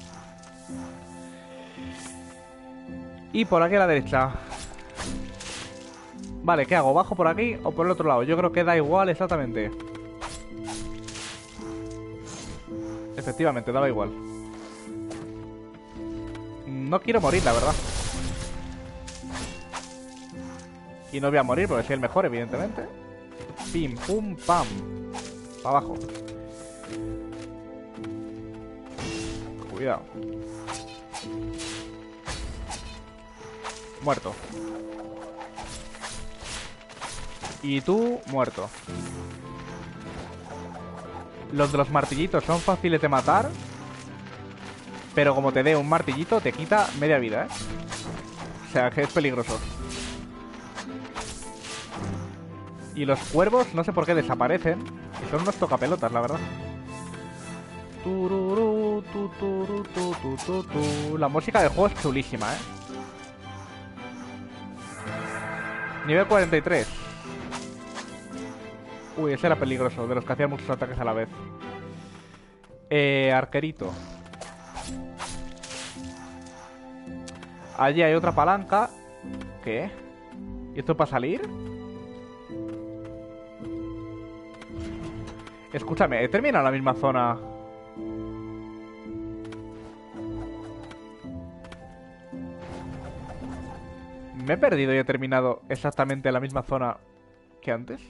Y por aquí a la derecha. Vale, ¿qué hago? ¿Bajo por aquí o por el otro lado? Yo creo que da igual exactamente. Efectivamente, daba igual. No quiero morir, la verdad. Y no voy a morir porque soy el mejor, evidentemente. Pim, pum, pam. Para abajo. Cuidado. Muerto. Y tú, muerto. Los de los martillitos son fáciles de matar. Pero como te dé un martillito, te quita media vida, O sea, que es peligroso. Y los cuervos, no sé por qué desaparecen. Y son unos tocapelotas, la verdad. Tururú, tu, turu, tu. La música del juego es chulísima, Nivel 43. Uy, ese era peligroso, de los que hacían muchos ataques a la vez. Arquerito. Allí hay otra palanca. ¿Qué? ¿Y esto para salir? Escúchame, he terminado en la misma zona. ¿Me he perdido y he terminado exactamente en la misma zona que antes?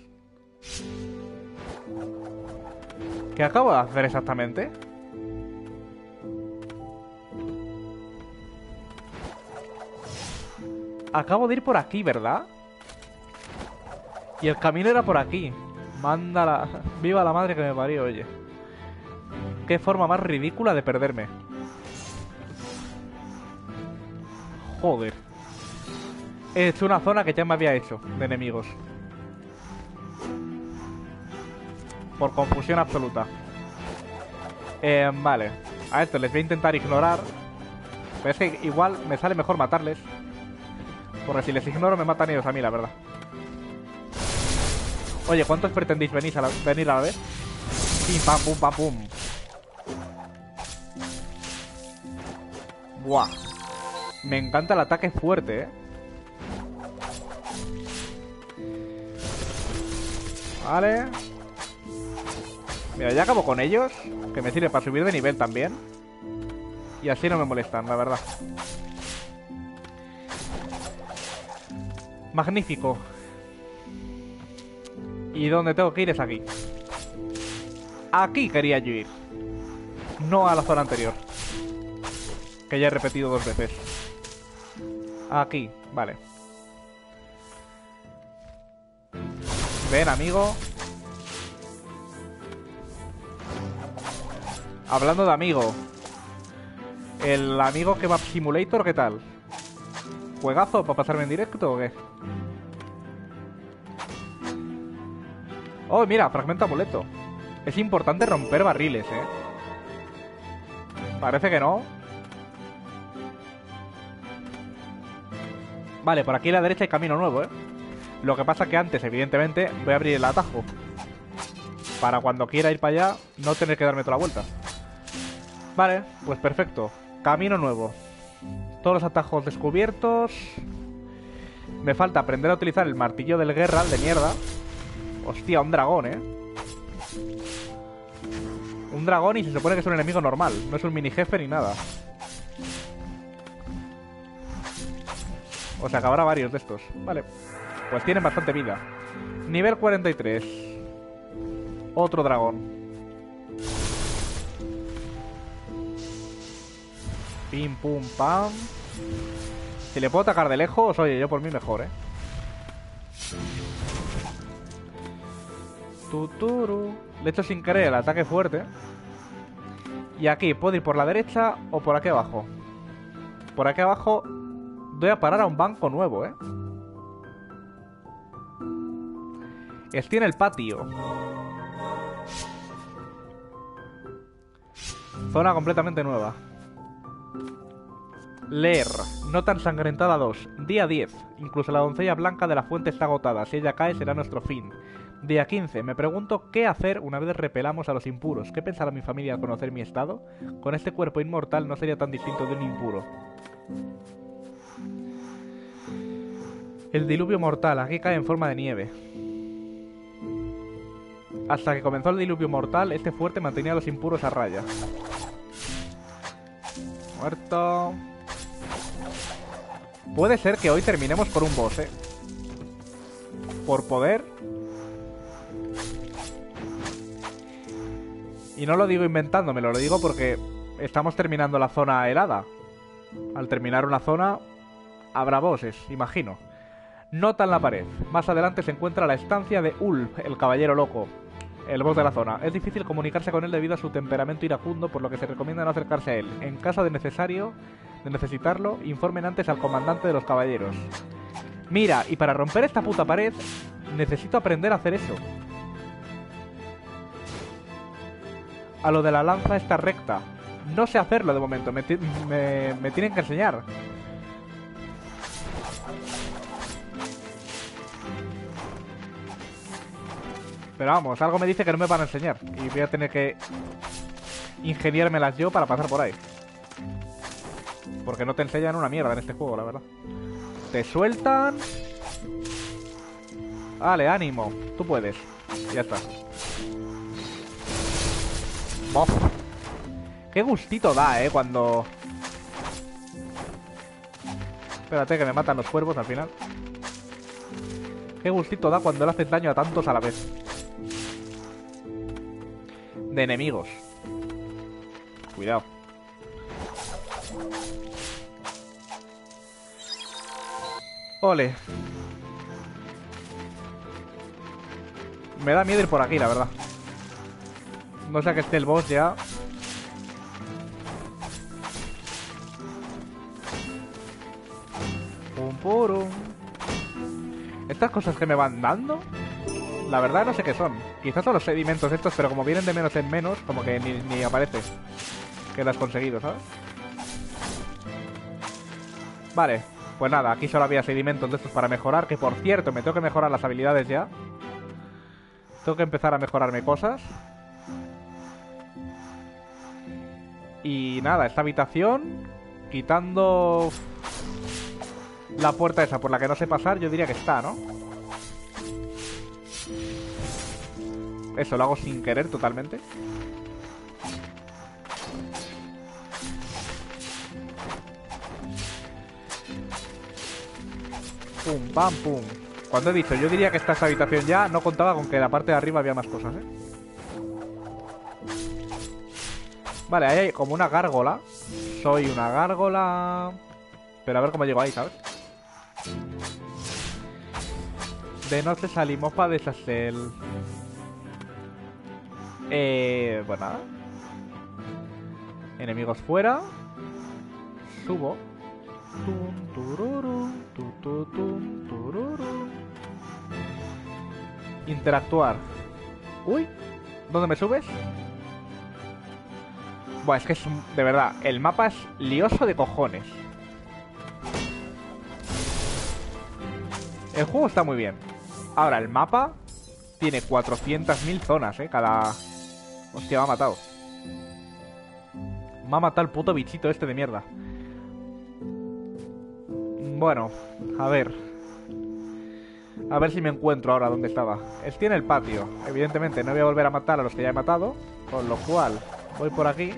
¿Qué acabo de hacer exactamente? Acabo de ir por aquí, ¿verdad? Y el camino era por aquí. Mándala. Viva la madre que me parió, oye. Qué forma más ridícula de perderme. Joder. He hecho una zona que ya me había hecho de enemigos. Por confusión absoluta. Vale. A esto les voy a intentar ignorar. Pero es que igual me sale mejor matarles. Porque si les ignoro me matan ellos a mí, la verdad. Oye, ¿cuántos pretendéis venir a la vez? Pim, pam, pum, pam, pum. Buah. Me encanta el ataque fuerte, ¿eh? Vale. Mira, ya acabo con ellos. Que me sirve para subir de nivel también. Y así no me molestan, la verdad. Magnífico. Y donde tengo que ir es aquí. Aquí quería yo ir. No a la zona anterior. Que ya he repetido 2 veces. Aquí, vale. Ven, amigo. Hablando de amigo. El amigo Kebab Simulator, ¿qué tal? ¿Juegazo para pasarme en directo o qué? Oh, mira, fragmento amuleto. Es importante romper barriles, ¿eh? Parece que no. Vale, por aquí a la derecha hay camino nuevo, ¿eh? Lo que pasa que antes, evidentemente, voy a abrir el atajo. Para cuando quiera ir para allá, no tener que darme toda la vuelta. Vale, pues perfecto. Camino nuevo. Todos los atajos descubiertos. Me falta aprender a utilizar el martillo del Geralt de mierda. Hostia, un dragón, ¿eh? Un dragón y se supone que es un enemigo normal. No es un mini jefe ni nada. O sea, que habrá varios de estos. Vale. Pues tienen bastante vida. Nivel 43. Otro dragón. Pim, pum, pam. Si le puedo atacar de lejos, oye, yo por mí mejor, ¿eh? Tuturu. Le he hecho sin querer el ataque fuerte. Y aquí, ¿puedo ir por la derecha o por aquí abajo? Por aquí abajo voy a parar a un banco nuevo, ¿eh? Estoy en el patio. Zona completamente nueva. Leer. Nota ensangrentada 2. Día 10. Incluso la doncella blanca de la fuente está agotada. Si ella cae será nuestro fin. Día 15. Me pregunto qué hacer una vez repelamos a los impuros. ¿Qué pensará mi familia al conocer mi estado? Con este cuerpo inmortal no sería tan distinto de un impuro. El diluvio mortal. Aquí cae en forma de nieve. Hasta que comenzó el diluvio mortal, este fuerte mantenía a los impuros a raya. Muerto. Puede ser que hoy terminemos por un boss, ¿eh? Por poder. Y no lo digo inventándomelo, lo digo porque estamos terminando la zona helada. Al terminar una zona, habrá bosses, imagino. Nota en la pared. Más adelante se encuentra la estancia de Ulf, el caballero loco. El boss de la zona. Es difícil comunicarse con él debido a su temperamento iracundo, por lo que se recomienda no acercarse a él. En caso de necesitarlo, informen antes al comandante de los caballeros. Mira, y para romper esta puta pared, necesito aprender a hacer eso. A lo de la lanza esta recta. No sé hacerlo de momento, me tienen que enseñar. Pero vamos, algo me dice que no me van a enseñar. Y voy a tener que ingeniármelas yo para pasar por ahí. Porque no te enseñan una mierda en este juego, la verdad. Te sueltan. Vale, ánimo. Tú puedes. Ya está. Bof. Qué gustito da, cuando... Espérate que me matan los cuervos al final. Qué gustito da cuando le haces daño a tantos a la vez. De enemigos. Cuidado. Ole. Me da miedo ir por aquí, la verdad. No sé que esté el boss ya. forum. Estas cosas que me van dando, la verdad no sé qué son. Quizás son los sedimentos estos, pero como vienen de menos en menos, como que ni aparece que lo has conseguido, ¿sabes? Vale, pues nada, aquí solo había sedimentos de estos para mejorar. Que por cierto, me tengo que mejorar las habilidades ya. Tengo que empezar a mejorarme cosas. Y nada, esta habitación, quitando la puerta esa por la que no sé pasar, yo diría que está, ¿no? Eso lo hago sin querer totalmente. Pum, pam, pum. Cuando he dicho, yo diría que esta habitación ya, no contaba con que en la parte de arriba había más cosas, ¿eh? Vale, ahí hay como una gárgola. Soy una gárgola. Pero a ver cómo llego ahí, ¿sabes? De noche salimos para deshacer. Pues nada. Enemigos fuera. Subo. Tum, tururu, tururu. Interactuar. Uy, ¿dónde me subes? Buah, es que es de verdad, el mapa es lioso de cojones. El juego está muy bien. Ahora, el mapa tiene 400.000 zonas, cada... Hostia, me ha matado. Me ha matado el puto bichito este de mierda. Bueno, a ver. A ver si me encuentro ahora donde estaba. Estoy en el patio. Evidentemente no voy a volver a matar a los que ya he matado. Con lo cual, voy por aquí.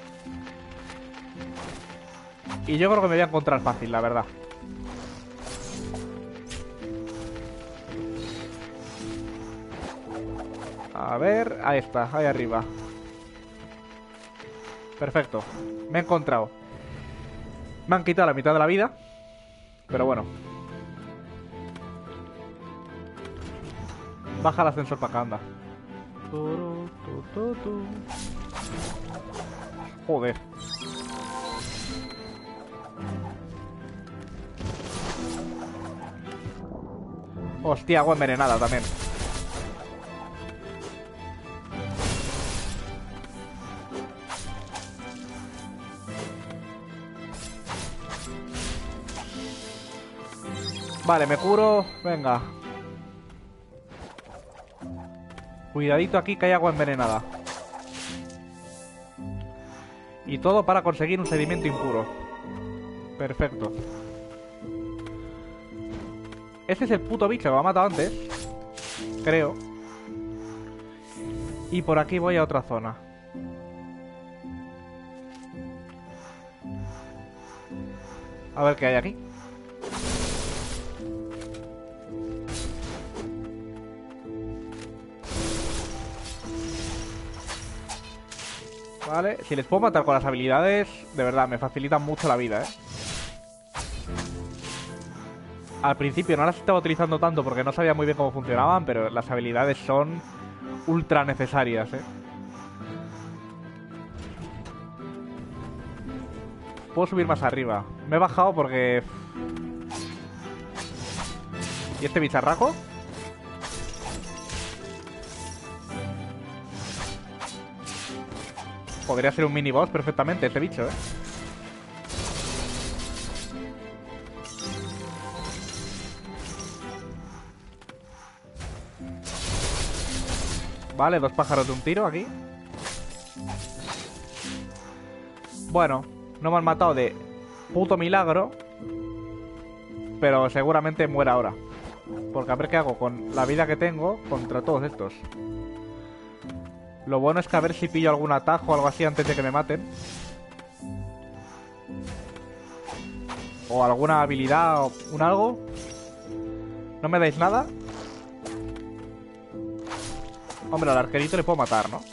Y yo creo que me voy a encontrar fácil, la verdad. A ver, ahí está, ahí arriba. Perfecto, me he encontrado. Me han quitado la mitad de la vida, pero bueno. Baja el ascensor para acá, anda. Joder. Hostia, agua envenenada también. Vale, me curo. Venga. Cuidadito aquí que hay agua envenenada. Y todo para conseguir un sedimento impuro. Perfecto. Este es el puto bicho que me ha matado antes. Creo. Y por aquí voy a otra zona. A ver qué hay aquí. Vale, si les puedo matar con las habilidades, de verdad, me facilitan mucho la vida, Al principio no las estaba utilizando tanto porque no sabía muy bien cómo funcionaban, pero las habilidades son ultra necesarias, Puedo subir más arriba. Me he bajado porque... ¿Y este bicharraco? Podría ser un mini boss perfectamente este bicho, Vale, 2 pájaros de un tiro aquí. Bueno, no me han matado de puto milagro, pero seguramente muera ahora. Porque a ver qué hago con la vida que tengo contra todos estos. Lo bueno es que a ver si pillo algún atajo o algo así antes de que me maten. O alguna habilidad o un algo. ¿No me dais nada? Hombre, al arquerito le puedo matar, ¿no?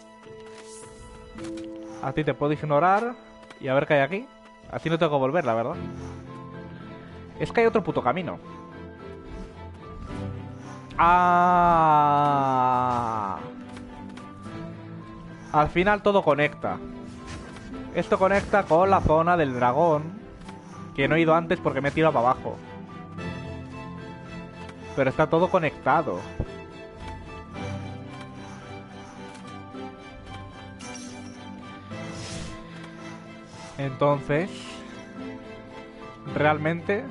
A ti te puedo ignorar. Y a ver qué hay aquí. Así no tengo que volver, la verdad. Es que hay otro puto camino. ¡Ah! Al final todo conecta. Esto conecta con la zona del dragón, que no he ido antes porque me he tirado para abajo. Pero está todo conectado. Entonces, realmente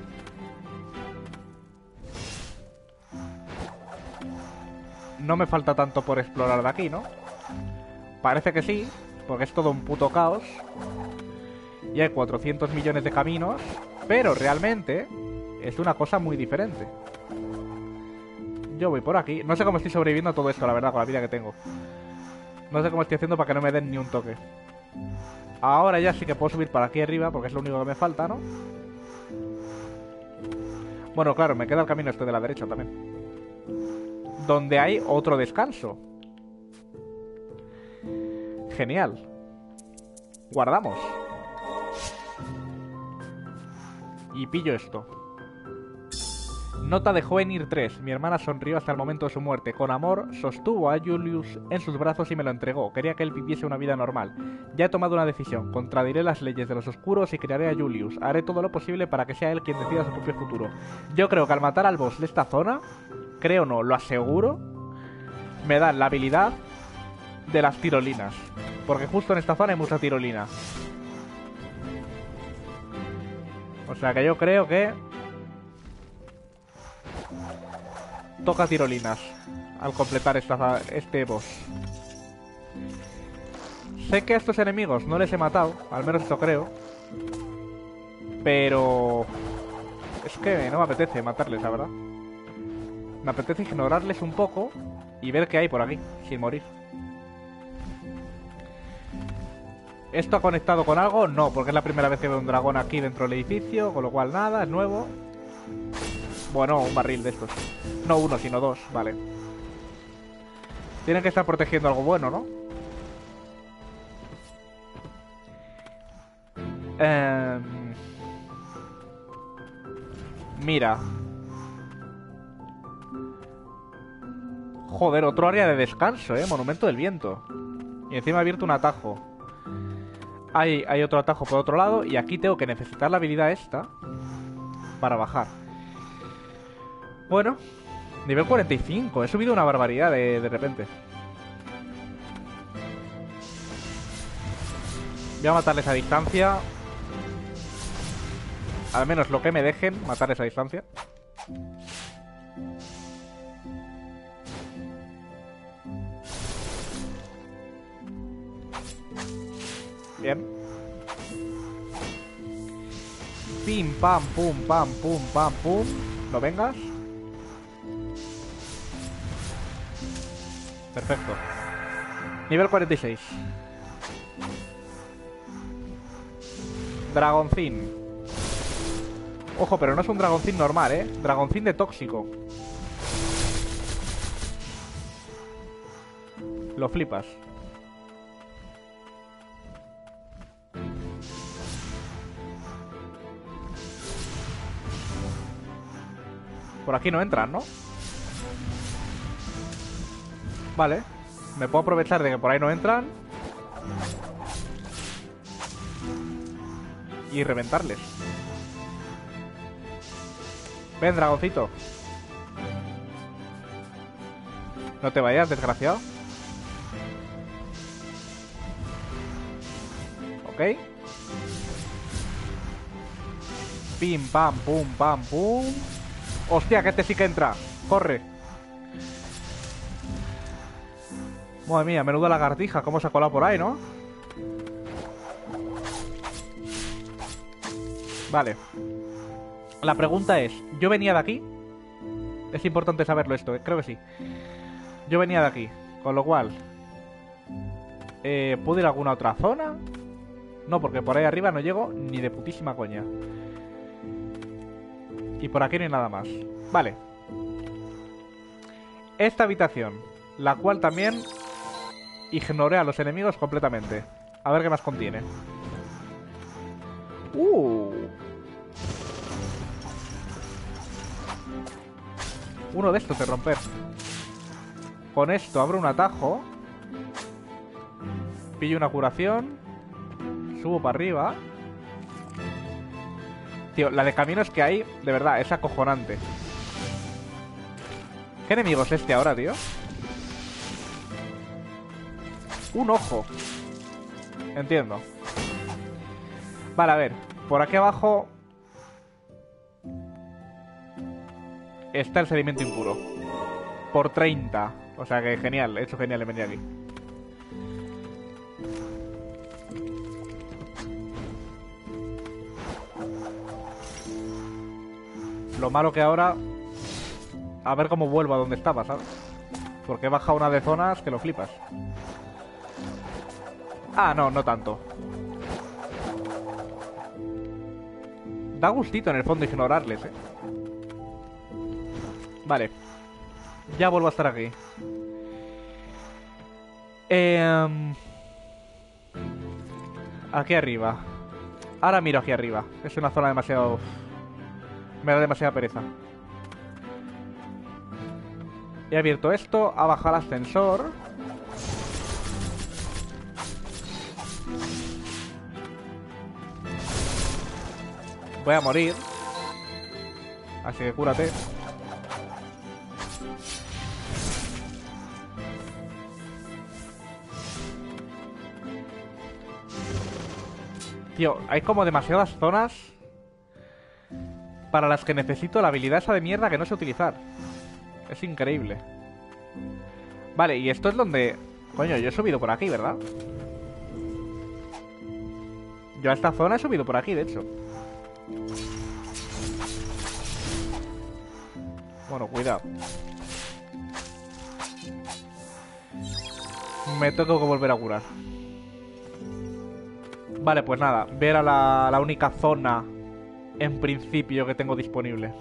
no me falta tanto por explorar de aquí, ¿no? Parece que sí, porque es todo un puto caos. Y hay 400 millones de caminos, pero realmente es una cosa muy diferente. Yo voy por aquí. No sé cómo estoy sobreviviendo a todo esto, la verdad, con la vida que tengo. No sé cómo estoy haciendo para que no me den ni un toque. Ahora ya sí que puedo subir para aquí arriba, porque es lo único que me falta, ¿no? Bueno, claro, me queda el camino este de la derecha también, donde hay otro descanso. Genial. Guardamos. Y pillo esto. Nota de Jovenir 3. Mi hermana sonrió hasta el momento de su muerte. Con amor, sostuvo a Julius en sus brazos y me lo entregó. Quería que él viviese una vida normal. Ya he tomado una decisión. Contradiré las leyes de los oscuros y crearé a Julius. Haré todo lo posible para que sea él quien decida su propio futuro. Yo creo que al matar al boss de esta zona, creo no, lo aseguro, me dan la habilidad de las tirolinas. Porque justo en esta zona hay mucha tirolina. O sea que yo creo que toca tirolinas al completar este boss. Sé que a estos enemigos no les he matado, al menos eso creo. Pero es que no me apetece matarles, la verdad. Me apetece ignorarles un poco y ver qué hay por aquí, sin morir. ¿Esto ha conectado con algo? No, porque es la primera vez que veo un dragón aquí dentro del edificio, con lo cual nada, es nuevo. Bueno, un barril de estos. No uno, sino dos, vale. Tienen que estar protegiendo algo bueno, ¿no? Mira. Joder, otro área de descanso, Monumento del viento. Y encima ha abierto un atajo. Hay otro atajo por otro lado. Y aquí tengo que necesitar la habilidad esta para bajar. Bueno, nivel 45. He subido una barbaridad de repente. Voy a matarles a distancia. Al menos lo que me dejen matarles a distancia. Bien. Pim, pam, pum, pam, pum, pam, pum. No vengas. Perfecto. Nivel 46. Dragoncín. Ojo, pero no es un dragoncín normal, Dragoncín de tóxico. Lo flipas. Por aquí no entran, ¿no? Vale. Me puedo aprovechar de que por ahí no entran y reventarles. Ven, dragoncito. No te vayas, desgraciado. Ok. Pim, pam, pum, pam, pum. Hostia, que este sí que entra. Corre. Madre mía, menuda lagartija. Cómo se ha colado por ahí, ¿no? Vale. La pregunta es, ¿yo venía de aquí? Es importante saberlo esto, creo que sí. Yo venía de aquí, con lo cual ¿puedo ir a alguna otra zona? No, porque por ahí arriba no llego ni de putísima coña. Y por aquí no hay nada más. Vale. Esta habitación, la cual también ignoré a los enemigos completamente. A ver qué más contiene. Uno de estos de romper. Con esto abro un atajo. Pillo una curación. Subo para arriba. Tío, la de caminos que hay, de verdad, es acojonante. ¿Qué enemigo es este ahora, tío? Un ojo. Entiendo. Vale, a ver. Por aquí abajo está el sedimento impuro. Por 30. O sea que genial. He hecho genial en venir aquí. Lo malo que ahora... A ver cómo vuelvo a donde estaba, ¿sabes? Porque he bajado una de zonas que lo flipas. Ah, no, no tanto. Da gustito en el fondo ignorarles, ¿eh? Vale. Ya vuelvo a estar aquí. Aquí arriba. Ahora miro aquí arriba. Es una zona demasiado... Me da demasiada pereza. He abierto esto. Ha bajado el ascensor. Voy a morir. Así que cúrate. Tío, hay como demasiadas zonas para las que necesito la habilidad esa de mierda que no sé utilizar. Es increíble. Vale, y esto es donde... Coño, yo he subido por aquí, ¿verdad? Yo a esta zona he subido por aquí, de hecho. Bueno, cuidado. Me tengo que volver a curar. Vale, pues nada. Ver a la única zona, en principio, que tengo disponible.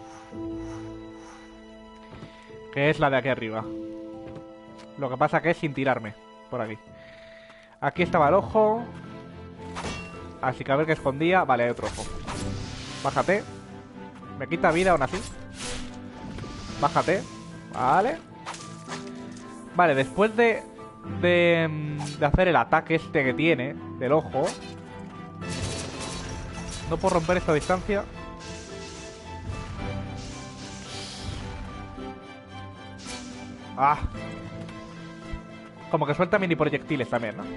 Que es la de aquí arriba. Lo que pasa que es sin tirarme. Por aquí. Aquí estaba el ojo. Así que a ver qué escondía. Vale, hay otro ojo. Bájate. Me quita vida aún así. Bájate. Vale. Vale, después de hacer el ataque este que tiene del ojo, no puedo romper esta distancia. Ah. Como que suelta mini proyectiles también, ¿no?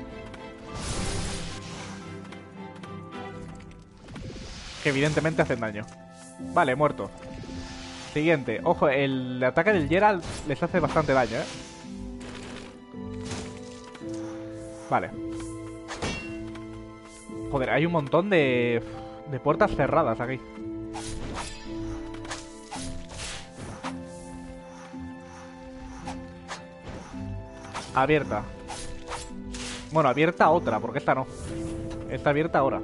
Que evidentemente hacen daño. Vale, muerto. Siguiente. Ojo, el ataque del Geralt les hace bastante daño, ¿eh? Vale. Joder, hay un montón de puertas cerradas aquí. Abierta. Bueno, abierta otra, porque esta no. Está abierta ahora.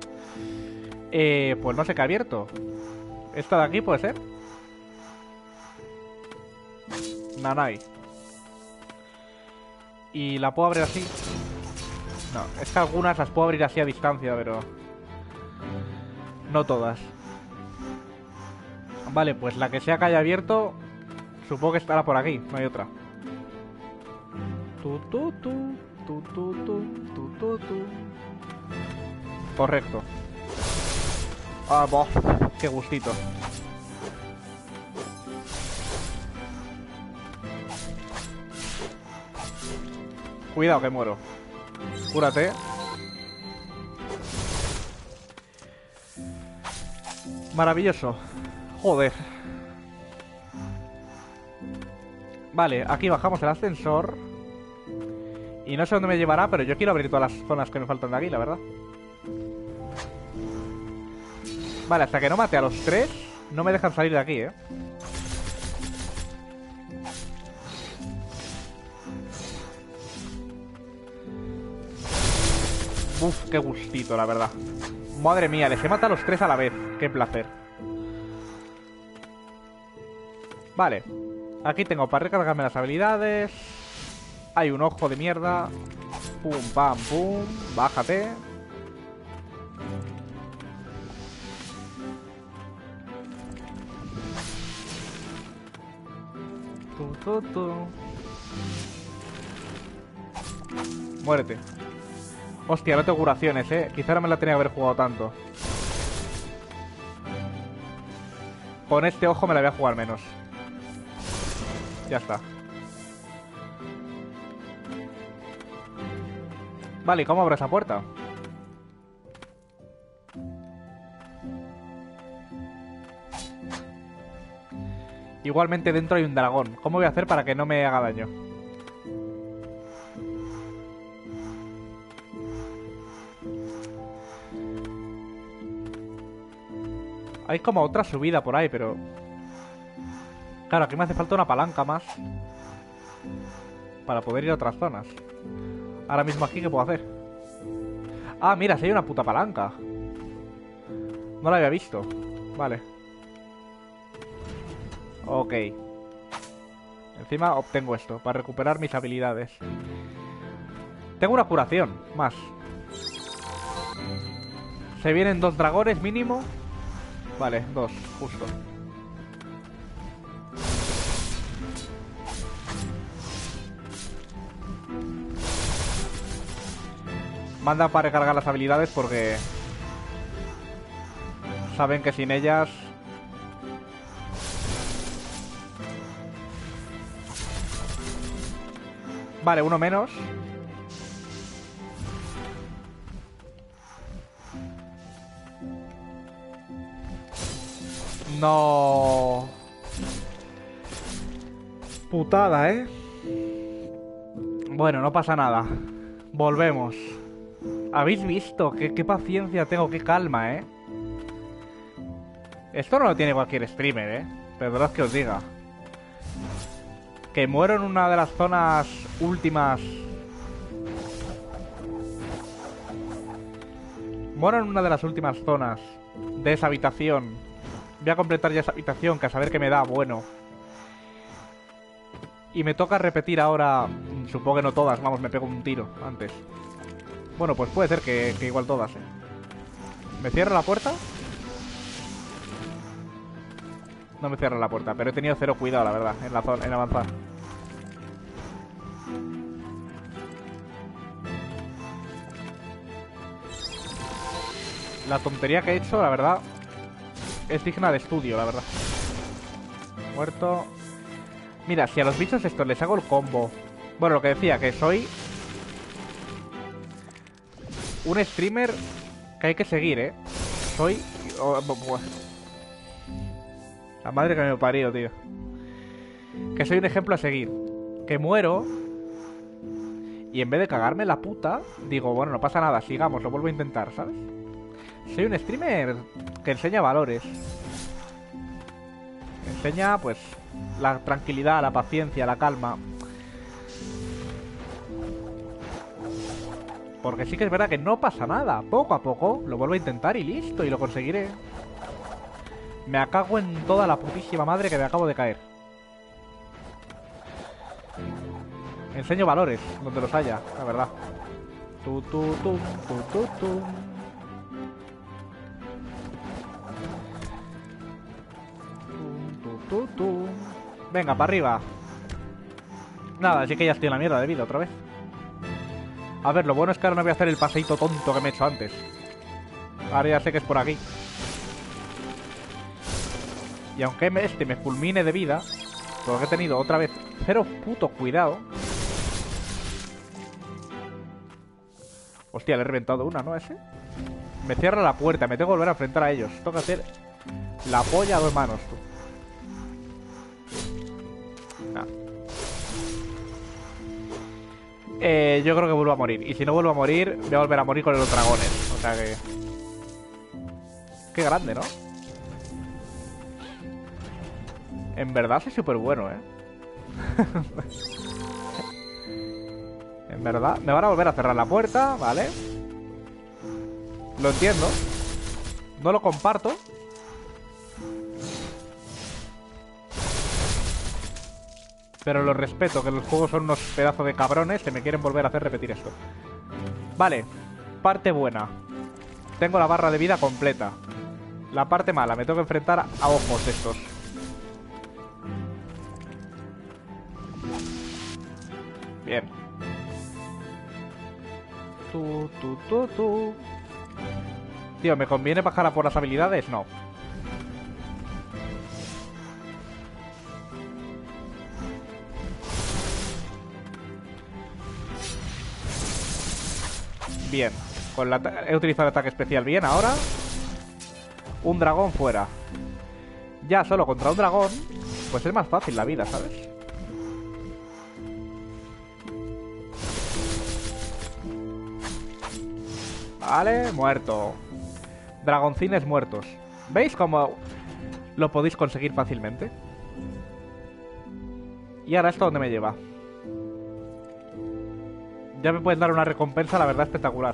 Pues no sé qué ha abierto. ¿Esta de aquí puede ser? Nanai. Y la puedo abrir así. No, es que algunas las puedo abrir así a distancia, pero... no todas. Vale, pues la que sea que haya abierto, supongo que estará por aquí, no hay otra. Correcto. Ah, boh, qué gustito. Cuidado que muero. Cúrate. Maravilloso. Joder. Vale, aquí bajamos el ascensor. Y no sé dónde me llevará, pero yo quiero abrir todas las zonas que me faltan de aquí, la verdad. Vale, hasta que no mate a los tres, no me dejan salir de aquí, ¿eh? Uf, qué gustito, la verdad. Madre mía, les he matado a los tres a la vez. Qué placer. Vale. Aquí tengo para recargarme las habilidades. Hay un ojo de mierda. Pum, pam, pum. Bájate. Muérete. Hostia, no tengo curaciones, Quizá no me la tenía que haber jugado tanto. Con este ojo me la voy a jugar menos. Ya está. Vale, ¿y cómo abro esa puerta? Igualmente dentro hay un dragón. ¿Cómo voy a hacer para que no me haga daño? Hay como otra subida por ahí, pero... Claro, aquí me hace falta una palanca más para poder ir a otras zonas. Ahora mismo aquí, ¿qué puedo hacer? Ah, mira, si hay una puta palanca. No la había visto. Vale. Ok. Encima obtengo esto, para recuperar mis habilidades. Tengo una curación, más. Se vienen 2 dragones mínimo. Vale, 2, justo. Manda para recargar las habilidades porque... saben que sin ellas... Vale, uno menos. No. Putada, ¿eh? Bueno, no pasa nada. Volvemos. ¿Habéis visto? Qué paciencia tengo, qué calma, ¿eh? Esto no lo tiene cualquier streamer, ¿eh? Perdonad que os diga. Que muero en una de las zonas últimas. Muero en una de las últimas zonas de esa habitación. Voy a completar ya esa habitación, que a saber qué me da, bueno. Y me toca repetir ahora... Supongo que no todas, vamos, me pego un tiro antes. Bueno, pues puede ser que igual todas, ¿eh? ¿Me cierra la puerta? No me cierra la puerta, pero he tenido cero cuidado, la verdad, en la zona, en avanzar. La tontería que he hecho, la verdad, es digna de estudio, la verdad. Muerto. Mira, si a los bichos estos les hago el combo... Bueno, lo que decía, que soy... un streamer que hay que seguir, ¿eh? Soy... La madre que me parió, tío. Que soy un ejemplo a seguir. Que muero... y en vez de cagarme la puta, digo, bueno, no pasa nada, sigamos, lo vuelvo a intentar, ¿sabes? Soy un streamer que enseña valores. Enseña, pues, la tranquilidad, la paciencia, la calma. Porque sí que es verdad que no pasa nada. Poco a poco lo vuelvo a intentar y listo, y lo conseguiré. Me cago en toda la putísima madre que me acabo de caer. Enseño valores, donde los haya, la verdad. Tu. Venga, para arriba. Nada, así que ya estoy en la mierda de vida otra vez. A ver, lo bueno es que ahora no voy a hacer el paseíto tonto que me he hecho antes. Ahora ya sé que es por aquí. Y aunque este me fulmine de vida, porque he tenido otra vez cero puto cuidado. Hostia, le he reventado una, ¿no? Ese. Me cierra la puerta, me tengo que volver a enfrentar a ellos. Tengo que hacer la polla a 2 manos, tú. Nah. Yo creo que vuelvo a morir. Y si no vuelvo a morir, voy a volver a morir con los dragones. O sea que... Qué grande, ¿no? En verdad soy súper bueno, ¿eh? En verdad. Me van a volver a cerrar la puerta, ¿vale? Lo entiendo. No lo comparto. Pero lo respeto, que los juegos son unos pedazos de cabrones que me quieren volver a hacer repetir esto. Vale, parte buena. Tengo la barra de vida completa. La parte mala, me tengo que enfrentar a ojos de estos. Bien. Tío, ¿me conviene bajar a por las habilidades? No. Bien. He utilizado el ataque especial bien ahora. Un dragón fuera. Ya solo contra un dragón, pues es más fácil la vida, ¿sabes? Vale, muerto. Dragoncines muertos. ¿Veis cómo lo podéis conseguir fácilmente? Y ahora esto dónde me lleva. Ya me puedes dar una recompensa, la verdad, espectacular.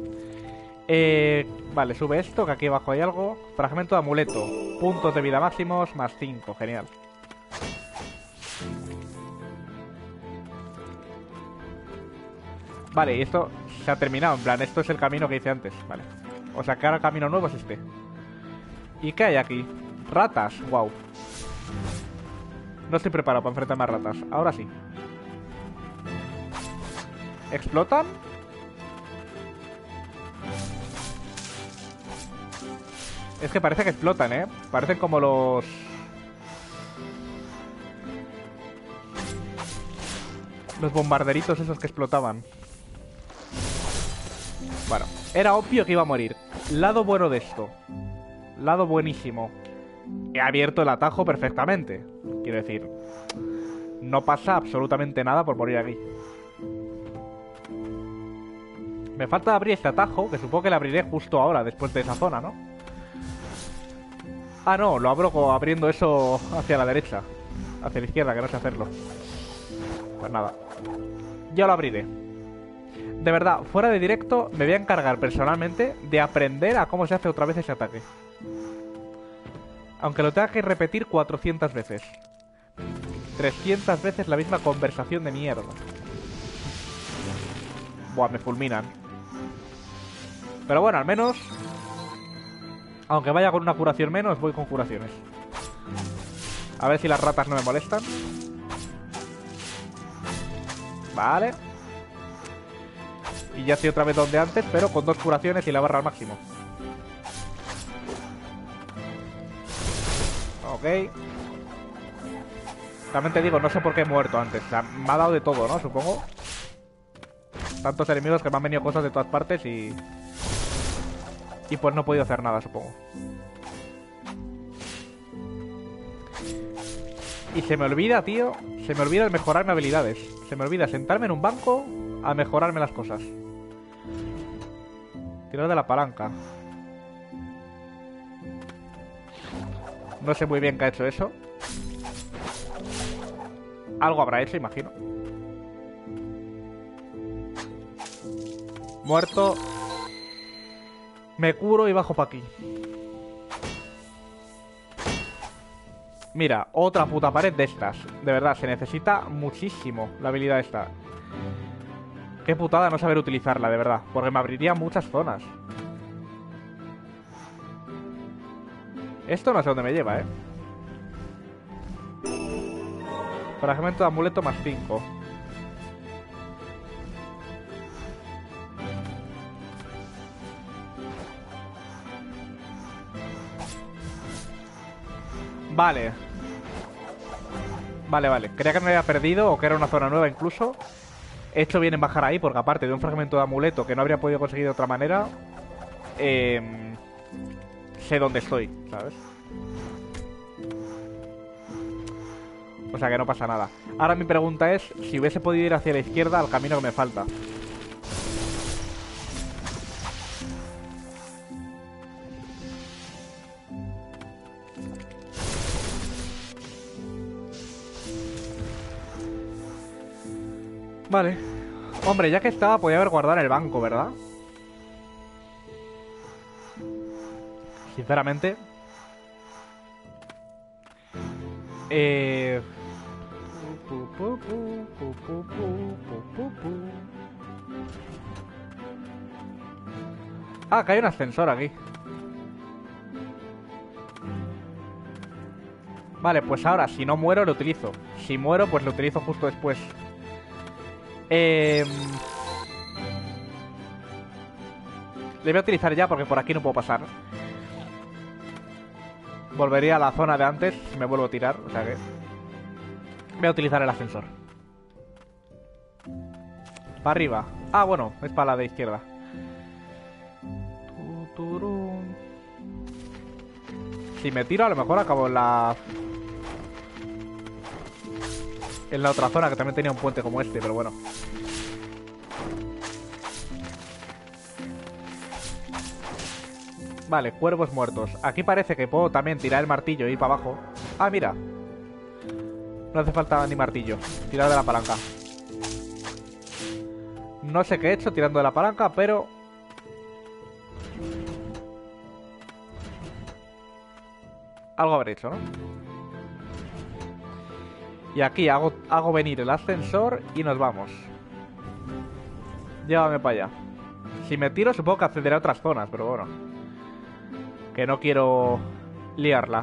Vale, sube esto, que aquí abajo hay algo. Fragmento de amuleto. Puntos de vida máximos, más 5. Genial. Vale, y esto se ha terminado. En plan, esto es el camino que hice antes. Vale. O sea, que ahora el camino nuevo es este. ¿Y qué hay aquí? Ratas. Wow. No estoy preparado para enfrentarme a ratas. Ahora sí. ¿Explotan? Es que parece que explotan, ¿eh? Parecen como los... los bombarderitos esos que explotaban. Bueno, era obvio que iba a morir. Lado bueno de esto. Lado buenísimo. He abierto el atajo perfectamente. Quiero decir, no pasa absolutamente nada por morir aquí. Me falta abrir este atajo, que supongo que lo abriré justo ahora, después de esa zona, ¿no? Ah, no, lo abro abriendo eso hacia la derecha. Hacia la izquierda, que no sé hacerlo. Pues nada. Ya lo abriré. De verdad, fuera de directo me voy a encargar personalmente de aprender a cómo se hace otra vez ese ataque. Aunque lo tenga que repetir 400 veces. 300 veces la misma conversación de mierda. Buah, me fulminan. Pero bueno, al menos... aunque vaya con una curación menos, voy con curaciones. A ver si las ratas no me molestan. Vale. Y ya estoy otra vez donde antes, pero con 2 curaciones y la barra al máximo. Ok. También te digo, no sé por qué he muerto antes. O sea, me ha dado de todo, ¿no? Supongo. Tantos enemigos que me han venido cosas de todas partes y... y pues no he podido hacer nada, supongo. Y se me olvida, tío. Se me olvida el mejorarme habilidades. Se me olvida sentarme en un banco a mejorarme las cosas. Tirar de la palanca. No sé muy bien qué ha hecho eso. Algo habrá hecho, imagino. Muerto. Me curo y bajo para aquí. Mira, otra puta pared de estas. De verdad, se necesita muchísimo la habilidad esta. Qué putada no saber utilizarla, de verdad. Porque me abriría muchas zonas. Esto no sé dónde me lleva, Fragmento de amuleto más 5. Vale. Vale. Creía que me había perdido o que era una zona nueva incluso. He hecho bien en bajar ahí porque aparte de un fragmento de amuleto que no habría podido conseguir de otra manera, sé dónde estoy, ¿sabes? O sea que no pasa nada. Ahora mi pregunta es si hubiese podido ir hacia la izquierda al camino que me falta. Vale. Hombre, ya que estaba, podía haber guardado en el banco, ¿verdad? Sinceramente. Ah, que hay un ascensor aquí. Vale, pues ahora, si no muero, lo utilizo. Si muero, pues lo utilizo justo después. Le voy a utilizar ya porque por aquí no puedo pasar. Volvería a la zona de antes si me vuelvo a tirar, o sea que... voy a utilizar el ascensor. Para arriba. Ah, bueno, es para la de izquierda. Si me tiro, a lo mejor acabo en la... en la otra zona, que también tenía un puente como este, pero bueno. Vale, cuervos muertos. Aquí parece que puedo también tirar el martillo y ir para abajo. Ah, mira. No hace falta ni martillo. Tirar de la palanca. No sé qué he hecho tirando de la palanca, pero... algo habré hecho, ¿no? Y aquí hago venir el ascensor y nos vamos. Llévame para allá. Si me tiro supongo que accederé a otras zonas, pero bueno. Que no quiero liarla.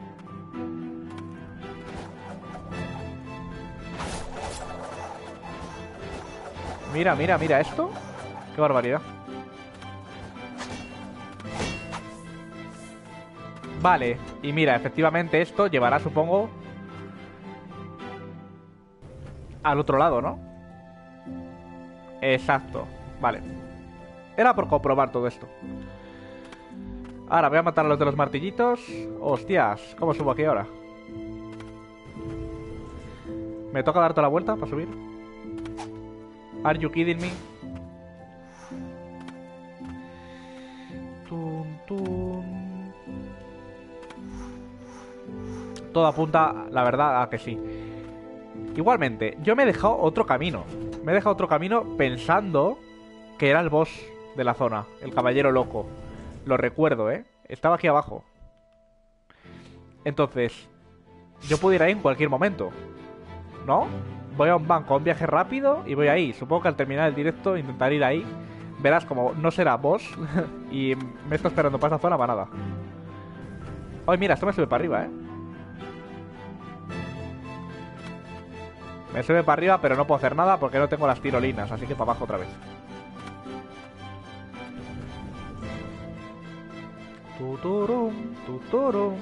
Mira, mira, mira esto. Qué barbaridad. Vale, y mira, efectivamente esto llevará, supongo, al otro lado, ¿no? Exacto, vale. Era por comprobar todo esto. Ahora voy a matar a los de los martillitos. Hostias, ¿cómo subo aquí ahora? ¿Me toca dar toda la vuelta para subir? Are you kidding me? Tun, tun. Todo apunta, la verdad, a que sí. Igualmente, yo me he dejado otro camino. Me he dejado otro camino pensando que era el boss de la zona, el caballero loco. Lo recuerdo, ¿eh? Estaba aquí abajo. Entonces, yo puedo ir ahí en cualquier momento, ¿no? Voy a un banco, a un viaje rápido y voy ahí. Supongo que al terminar el directo intentaré ir ahí. Verás como no será boss y me está esperando para esa zona para nada. Ay, mira, esto me sube para arriba, ¿eh? Me sube para arriba, pero no puedo hacer nada porque no tengo las tirolinas, así que para abajo otra vez. Tuturum, tuturum.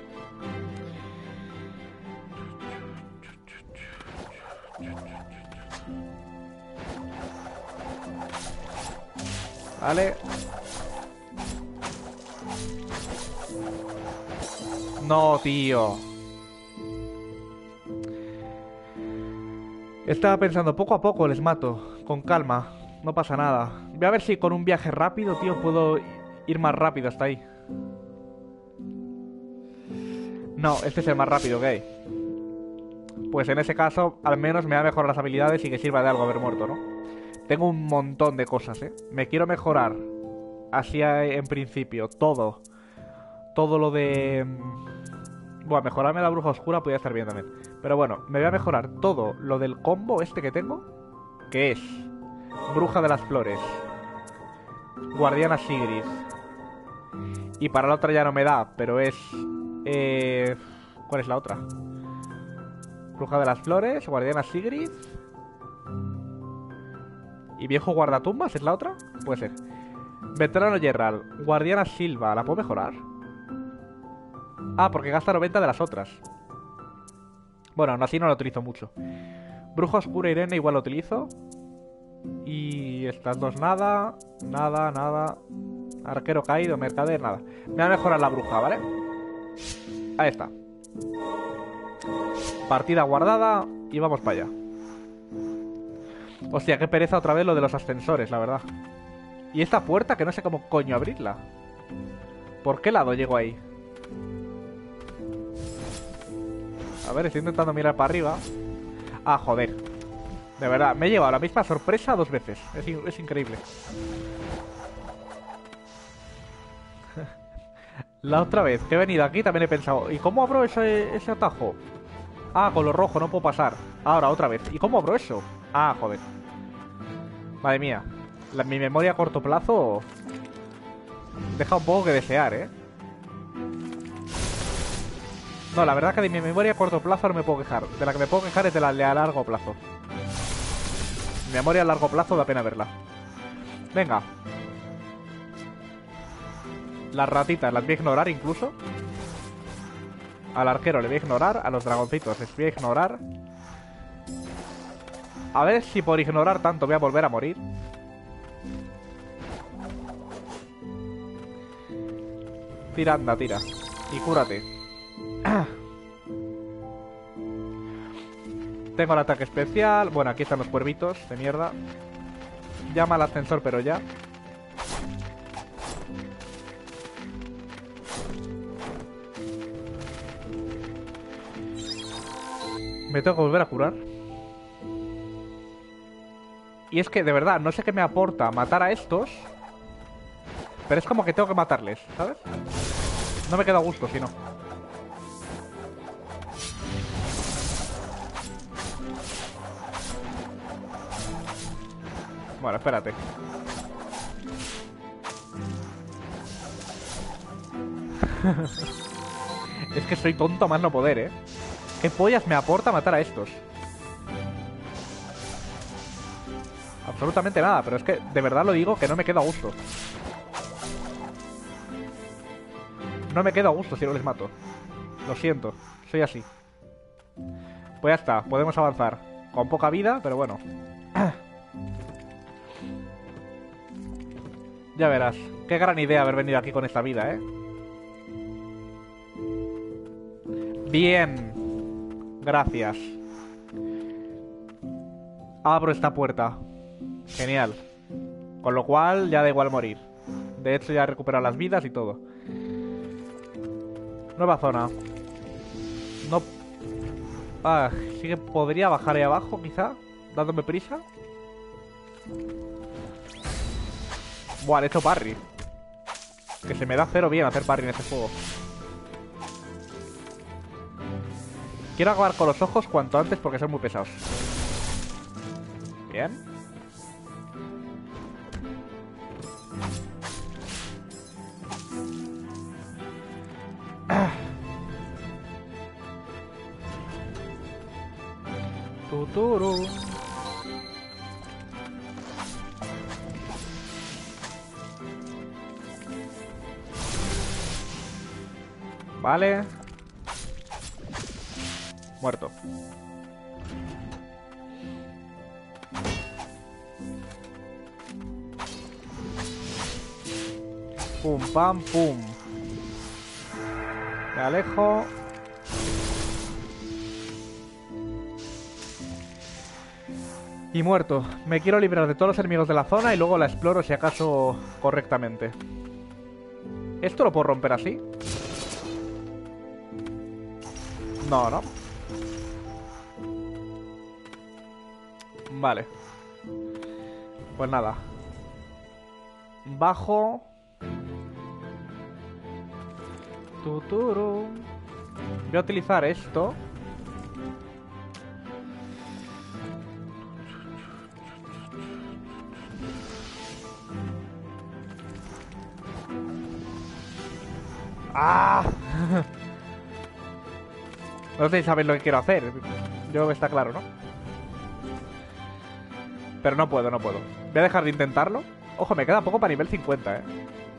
Vale. No, tío. Estaba pensando, poco a poco les mato. Con calma, no pasa nada. Voy a ver si con un viaje rápido, tío, puedo ir más rápido hasta ahí. No, este es el más rápido que hay. Pues en ese caso, al menos me va a mejorar las habilidades y que sirva de algo haber muerto, ¿no? Tengo un montón de cosas, ¿eh? Me quiero mejorar. Así en principio, todo. Todo lo de... Bueno, mejorarme la bruja oscura podría estar bien también. Pero bueno, me voy a mejorar todo lo del combo este que tengo. Que es... Bruja de las Flores. Guardiana Sigrid. Y para la otra ya no me da, pero es... ¿Cuál es la otra? Bruja de las Flores, Guardiana Sigrid... ¿Y viejo guardatumbas es la otra? Puede ser. Veterano Gerald, Guardiana Silva, ¿la puedo mejorar? Ah, porque gasta 90 de las otras. Bueno, aún así no lo utilizo mucho. Bruja Oscura Irene igual lo utilizo. Y estas dos nada. Nada, nada. Arquero caído, mercader, nada. Me va a mejorar la bruja, ¿vale? Ahí está. Partida guardada y vamos para allá. Hostia, qué pereza otra vez lo de los ascensores, la verdad. Y esta puerta que no sé cómo coño abrirla. ¿Por qué lado llego ahí? A ver, estoy intentando mirar para arriba. Ah, joder. De verdad, me he llevado la misma sorpresa 2 veces. Es increíble. La otra vez que he venido aquí también he pensado, ¿y cómo abro ese atajo? Ah, con lo rojo no puedo pasar. Ahora, otra vez. ¿Y cómo abro eso? Ah, joder. Madre mía. Mi memoria a corto plazo deja un poco que desear, ¿eh? No, la verdad que de mi memoria a corto plazo no me puedo quejar. De la que me puedo quejar es de la de a largo plazo. Mi memoria a largo plazo da pena verla. Venga. Las ratitas las voy a ignorar incluso. Al arquero le voy a ignorar. A los dragoncitos les voy a ignorar. A ver si por ignorar tanto voy a volver a morir. Tira, anda, tira. Y cúrate. Tengo el ataque especial. Bueno, aquí están los cuervitos de mierda. Llama al ascensor, pero ya. Me tengo que volver a curar. Y es que, de verdad, no sé qué me aporta matar a estos. Pero es como que tengo que matarles, ¿sabes? No me queda a gusto, si no. Bueno, espérate. Es que soy tonto a más no poder, ¿eh? ¿Qué pollas me aporta matar a estos? Absolutamente nada, pero es que de verdad lo digo que no me quedo a gusto. No me quedo a gusto si no les mato. Lo siento, soy así. Pues ya está, podemos avanzar. Con poca vida, pero bueno. Ya verás. Qué gran idea haber venido aquí con esta vida, ¿eh? Bien. Gracias. Abro esta puerta. Genial. Con lo cual ya da igual morir. De hecho ya he recuperado las vidas y todo. Nueva zona. No... Ah, sí que podría bajar ahí abajo, quizá. Dándome prisa. Buah, le he hecho parry. Que se me da cero bien hacer parry en este juego. Quiero acabar con los ojos cuanto antes porque son muy pesados. Bien. Tuturu. Vale. Muerto. Pum, pam, pum. Me alejo. Y muerto. Me quiero librar de todos los enemigos de la zona y luego la exploro si acaso correctamente. ¿Esto lo puedo romper así? No, ¿no? Vale. Pues nada. Bajo. Tuturu. Voy a utilizar esto. ¡Ah! No sé si sabéis lo que quiero hacer. Yo está claro, ¿no? Pero no puedo, no puedo. Voy a dejar de intentarlo. Ojo, me queda poco para nivel 50, ¿eh?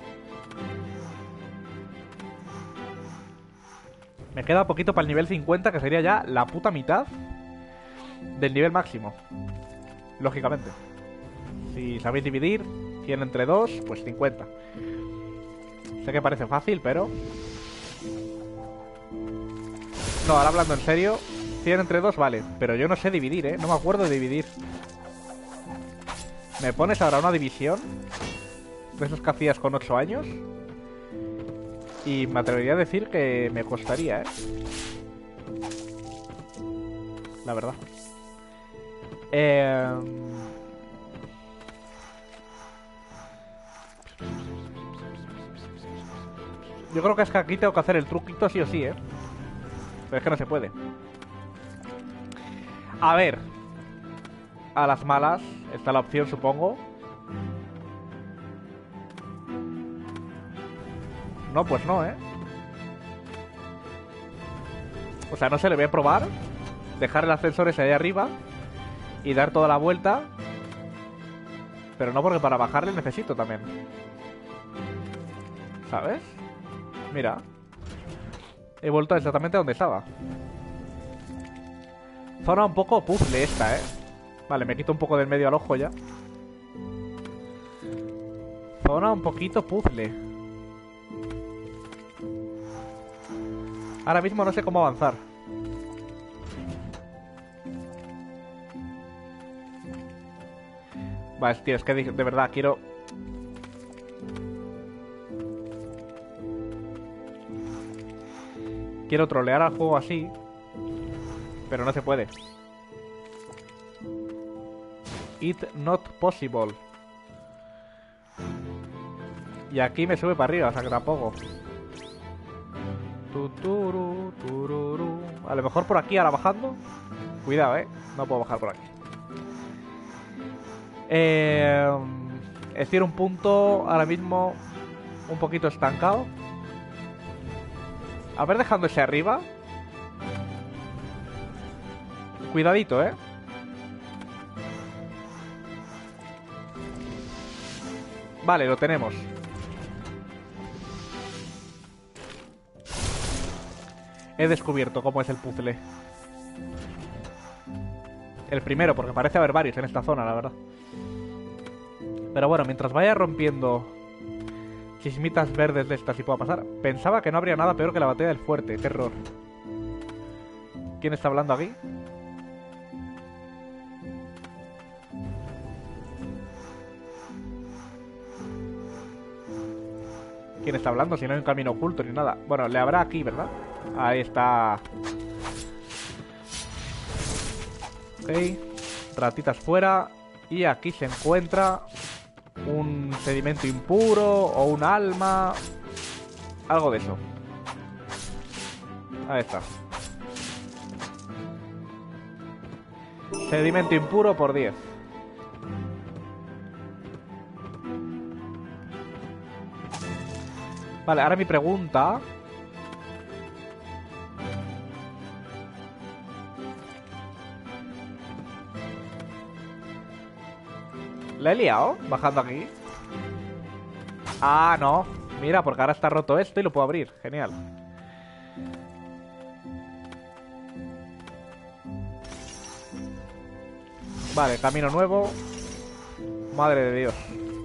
Me queda poquito para el nivel 50, que sería ya la puta mitad del nivel máximo. Lógicamente. Si sabéis dividir 100 entre 2, pues 50. Sé que parece fácil, pero... No, ahora hablando en serio, 100 entre 2 vale. Pero yo no sé dividir, ¿eh? No me acuerdo de dividir. ¿Me pones ahora una división? De esos que hacías con 8 años. Y me atrevería a decir que me costaría, ¿eh? La verdad. Yo creo que es que aquí tengo que hacer el truquito sí o sí, ¿eh? Pero es que no se puede. A ver. A las malas está la opción, supongo. No, pues no, ¿eh? O sea, no sé, le voy a probar. Dejar el ascensor ese ahí arriba. Y dar toda la vuelta. Pero no, porque para bajarle necesito también. ¿Sabes? Mira. He vuelto exactamente a donde estaba. Zona un poco puzzle esta, ¿eh? Vale, me quito un poco del medio al ojo ya. Zona un poquito puzzle. Ahora mismo no sé cómo avanzar. Vale, tío, es que de verdad quiero... Quiero trolear al juego así, pero no se puede. It not possible. Y aquí me sube para arriba, o sea que tampoco. Tuturu, tururu. A lo mejor por aquí, ahora bajando. Cuidado, no puedo bajar por aquí. Estoy en un punto ahora mismo un poquito estancado. A ver, dejando ese arriba. Cuidadito, Vale, lo tenemos. He descubierto cómo es el puzzle. El primero, porque parece haber varios en esta zona, la verdad. Pero bueno, mientras vaya rompiendo chismitas verdes de estas y pueda pasar. Pensaba que no habría nada peor que la batalla del fuerte. Qué error. ¿Quién está hablando aquí? ¿Quién está hablando? Si no hay un camino oculto ni nada. Bueno, le habrá aquí, ¿verdad? Ahí está. Ok. Ratitas fuera. Y aquí se encuentra un sedimento impuro o un alma. Algo de eso. Ahí está. Sedimento impuro por 10. Vale, ahora mi pregunta... ¿La he liado? Bajando aquí. Ah, no. Mira, porque ahora está roto esto y lo puedo abrir. Genial. Vale, camino nuevo. Madre de Dios.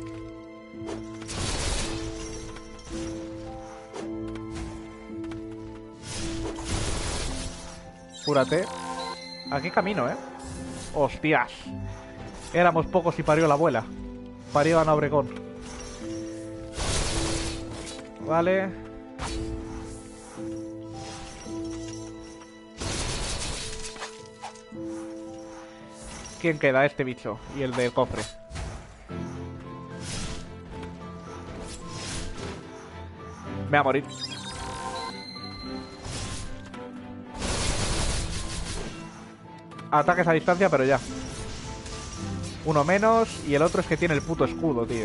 Cúrate. Aquí camino, Hostias. Éramos pocos y parió la abuela. Parió Ana Obregón. Vale. ¿Quién queda? Este bicho. Y el del cofre. Me voy a morir. Ataques a distancia, pero ya. Uno menos. Y el otro es que tiene el puto escudo, tío.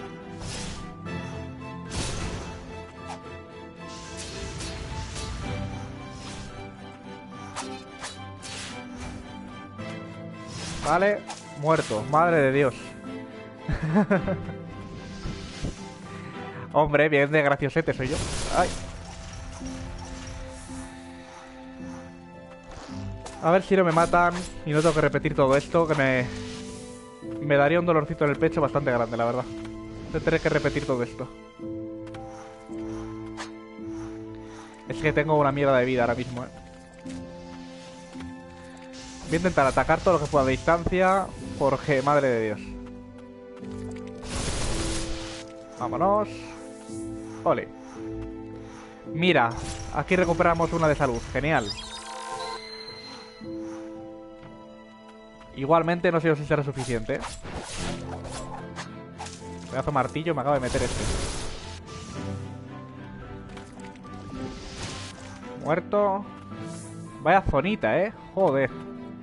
Vale. Muerto. Madre de Dios. Hombre, bien de graciosete soy yo. Ay. A ver si no me matan y no tengo que repetir todo esto, que me daría un dolorcito en el pecho bastante grande, la verdad. Tendré que repetir todo esto. Es que tengo una mierda de vida ahora mismo, Voy a intentar atacar todo lo que pueda de distancia, porque madre de Dios. Vámonos. Ole. Mira, aquí recuperamos una de salud. Genial. Igualmente no sé si será suficiente. Pedazo martillo me acabo de meter este. Muerto. Vaya zonita, joder.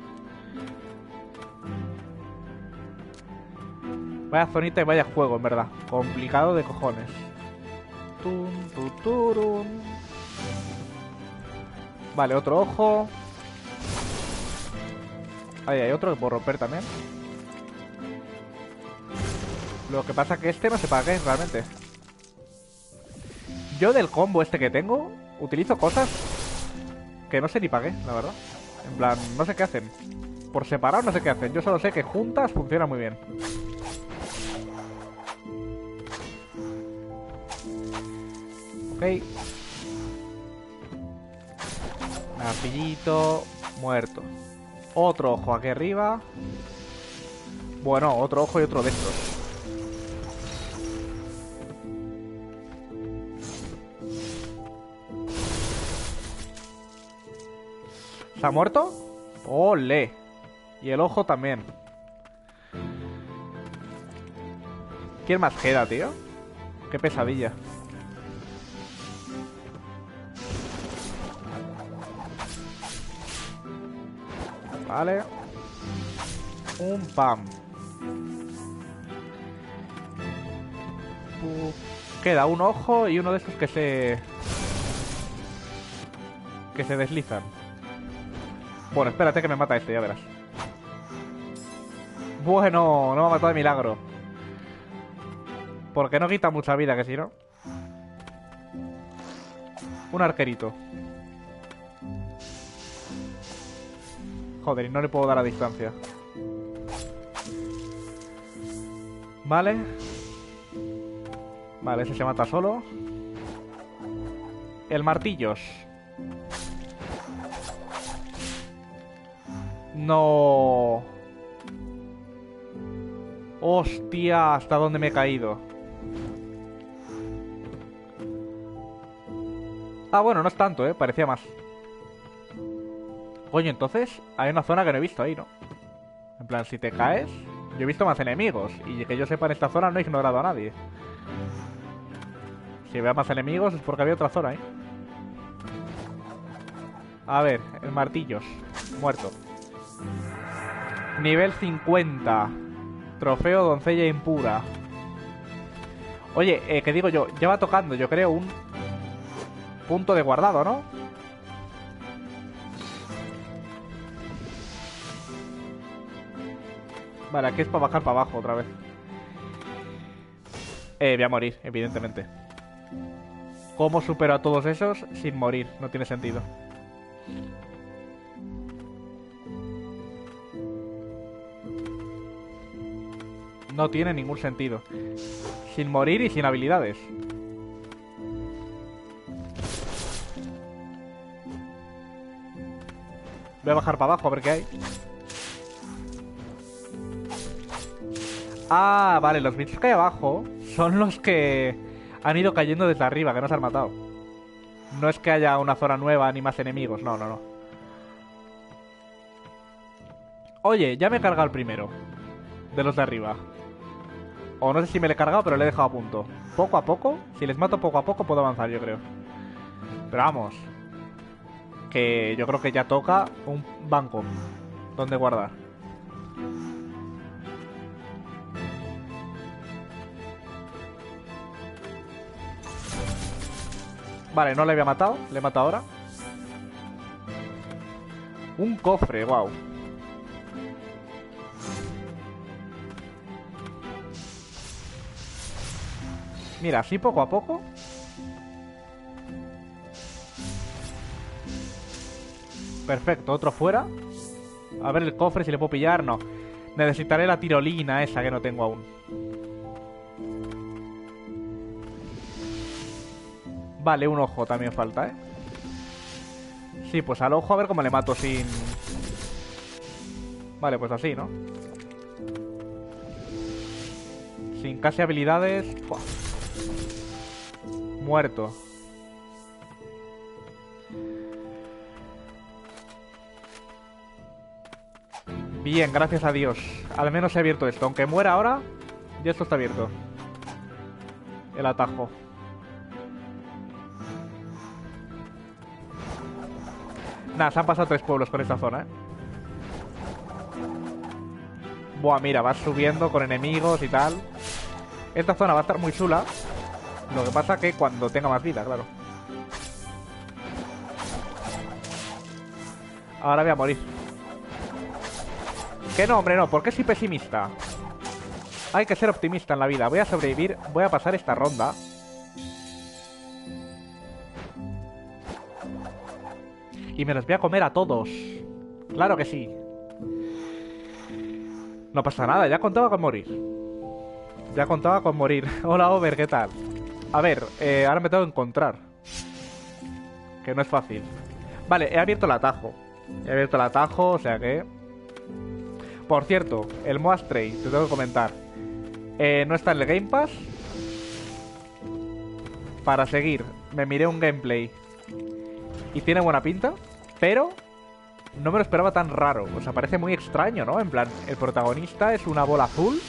Vaya zonita y vaya juego, en verdad. Complicado de cojones. Tun, turun. Vale, otro ojo. Ahí hay otro que puedo romper también. Lo que pasa es que este no sé para qué realmente. Yo del combo este que tengo utilizo cosas que no sé ni para qué, la verdad. En plan, no sé qué hacen. Por separado no sé qué hacen. Yo solo sé que juntas funcionan muy bien. Ok. Artillito. Muerto. Otro ojo aquí arriba. Bueno, otro ojo y otro de estos. ¿Se ha muerto? ¡Ole! Y el ojo también. ¿Quién más queda, tío? Qué pesadilla. Vale. Un pam. Queda un ojo y uno de esos que se deslizan. Bueno, espérate que me mata este, ya verás. Bueno, no me ha matado de milagro. Porque no quita mucha vida, que si no. Un arquerito. Joder, y no le puedo dar a distancia. Vale. Vale, ese se mata solo. El martillos. No. Hostia, ¿hasta dónde me he caído? Ah, bueno, no es tanto, parecía más. Coño, entonces hay una zona que no he visto ahí, ¿no? En plan, si te caes, yo he visto más enemigos. Y que yo sepa, en esta zona no he ignorado a nadie. Si veo más enemigos es porque había otra zona ahí. A ver, el martillos. Muerto. Nivel 50. Trofeo doncella impura. Oye, ¿qué digo yo? Lleva tocando, yo creo, un punto de guardado, ¿no? Vale, aquí es para bajar para abajo otra vez. Voy a morir, evidentemente. ¿Cómo supero a todos esos sin morir? No tiene sentido. No tiene ningún sentido. Sin morir y sin habilidades. Voy a bajar para abajo a ver qué hay. Ah, vale, los bichos que hay abajo son los que han ido cayendo desde arriba, que no se han matado. No es que haya una zona nueva ni más enemigos, no, no, no. Oye, ya me he cargado el primero de los de arriba. O no sé si me lo he cargado, pero le he dejado a punto. Poco a poco, si les mato poco a poco puedo avanzar, yo creo. Pero vamos, que yo creo que ya toca un banco donde guardar. Vale, no le había matado, le he matado ahora. Un cofre, wow. Mira, así poco a poco. Perfecto, otro fuera. A ver el cofre si le puedo pillar, no. Necesitaré la tirolina esa que no tengo aún. Vale, un ojo también falta, Sí, pues al ojo a ver cómo le mato sin... Vale, pues así, ¿no? Sin casi habilidades. ¡Fua! Muerto. Bien, gracias a Dios. Al menos he abierto esto. Aunque muera ahora, ya esto está abierto. El atajo. Nada, se han pasado 3 pueblos con esta zona, Buah, mira, vas subiendo con enemigos y tal. Esta zona va a estar muy chula. Lo que pasa que cuando tenga más vida, claro. Ahora voy a morir. Que no, hombre, no. ¿Por qué soy pesimista? Hay que ser optimista en la vida. Voy a sobrevivir. Voy a pasar esta ronda. Y me los voy a comer a todos. Claro que sí. No pasa nada, ya contaba con morir. Ya contaba con morir. Hola, Over, ¿qué tal? A ver, ahora me tengo que encontrar. Que no es fácil. Vale, he abierto el atajo. He abierto el atajo, o sea que... Por cierto, el Moa Stray, te tengo que comentar. No está en el Game Pass. Para seguir, me miré un gameplay y tiene buena pinta, pero no me lo esperaba tan raro. O sea, parece muy extraño, ¿no? En plan, el protagonista es una bola azul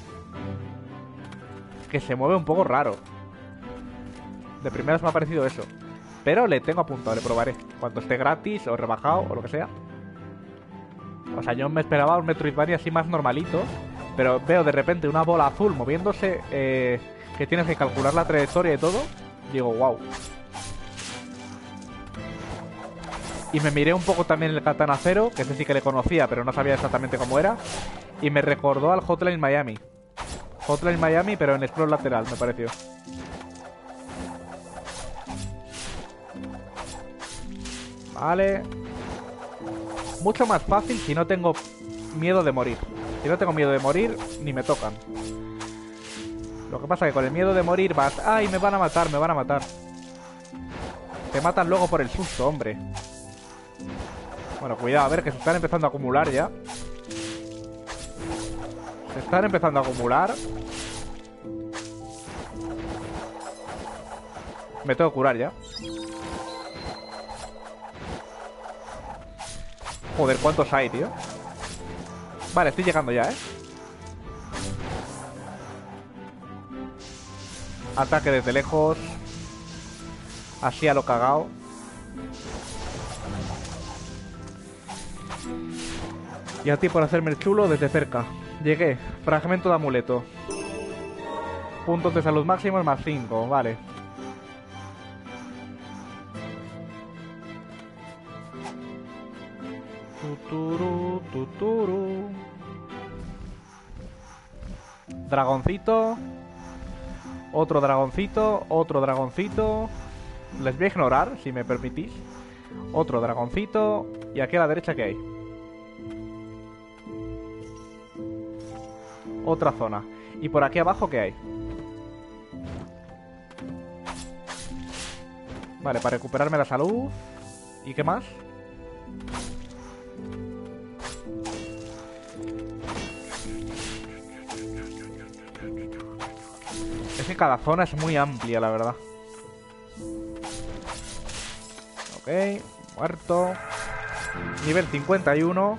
que se mueve un poco raro. De primeras me ha parecido eso. Pero le tengo apuntado, le probaré. Cuando esté gratis o rebajado o lo que sea. O sea, yo me esperaba un Metroidvania así más normalito. Pero veo de repente una bola azul moviéndose, que tienes que calcular la trayectoria y todo. Digo, wow. Y me miré un poco también el Katana Zero, que ese sí que le conocía, pero no sabía exactamente cómo era. Y me recordó al Hotline Miami. Hotline Miami, pero en scroll lateral, me pareció. Vale. Mucho más fácil si no tengo miedo de morir. Si no tengo miedo de morir, ni me tocan. Lo que pasa es que con el miedo de morir vas... ¡Ay, me van a matar, me van a matar! Te matan luego por el susto, hombre. Bueno, cuidado, a ver, que se están empezando a acumular ya. Se están empezando a acumular. Me tengo que curar ya. Joder, ¿cuántos hay, tío? Vale, estoy llegando ya, ¿eh? Ataque desde lejos. Así a lo cagao. Y a ti por hacerme el chulo desde cerca. Llegué. Fragmento de amuleto. Puntos de salud máximos más 5. Vale. Tuturu, tuturu. Dragoncito. Otro dragoncito. Otro dragoncito. Les voy a ignorar, si me permitís. Otro dragoncito. Y aquí a la derecha, ¿qué hay? Otra zona. Y por aquí abajo, ¿qué hay? Vale, para recuperarme la salud. ¿Y qué más? Es que cada zona es muy amplia, la verdad. Ok, muerto. Nivel 51.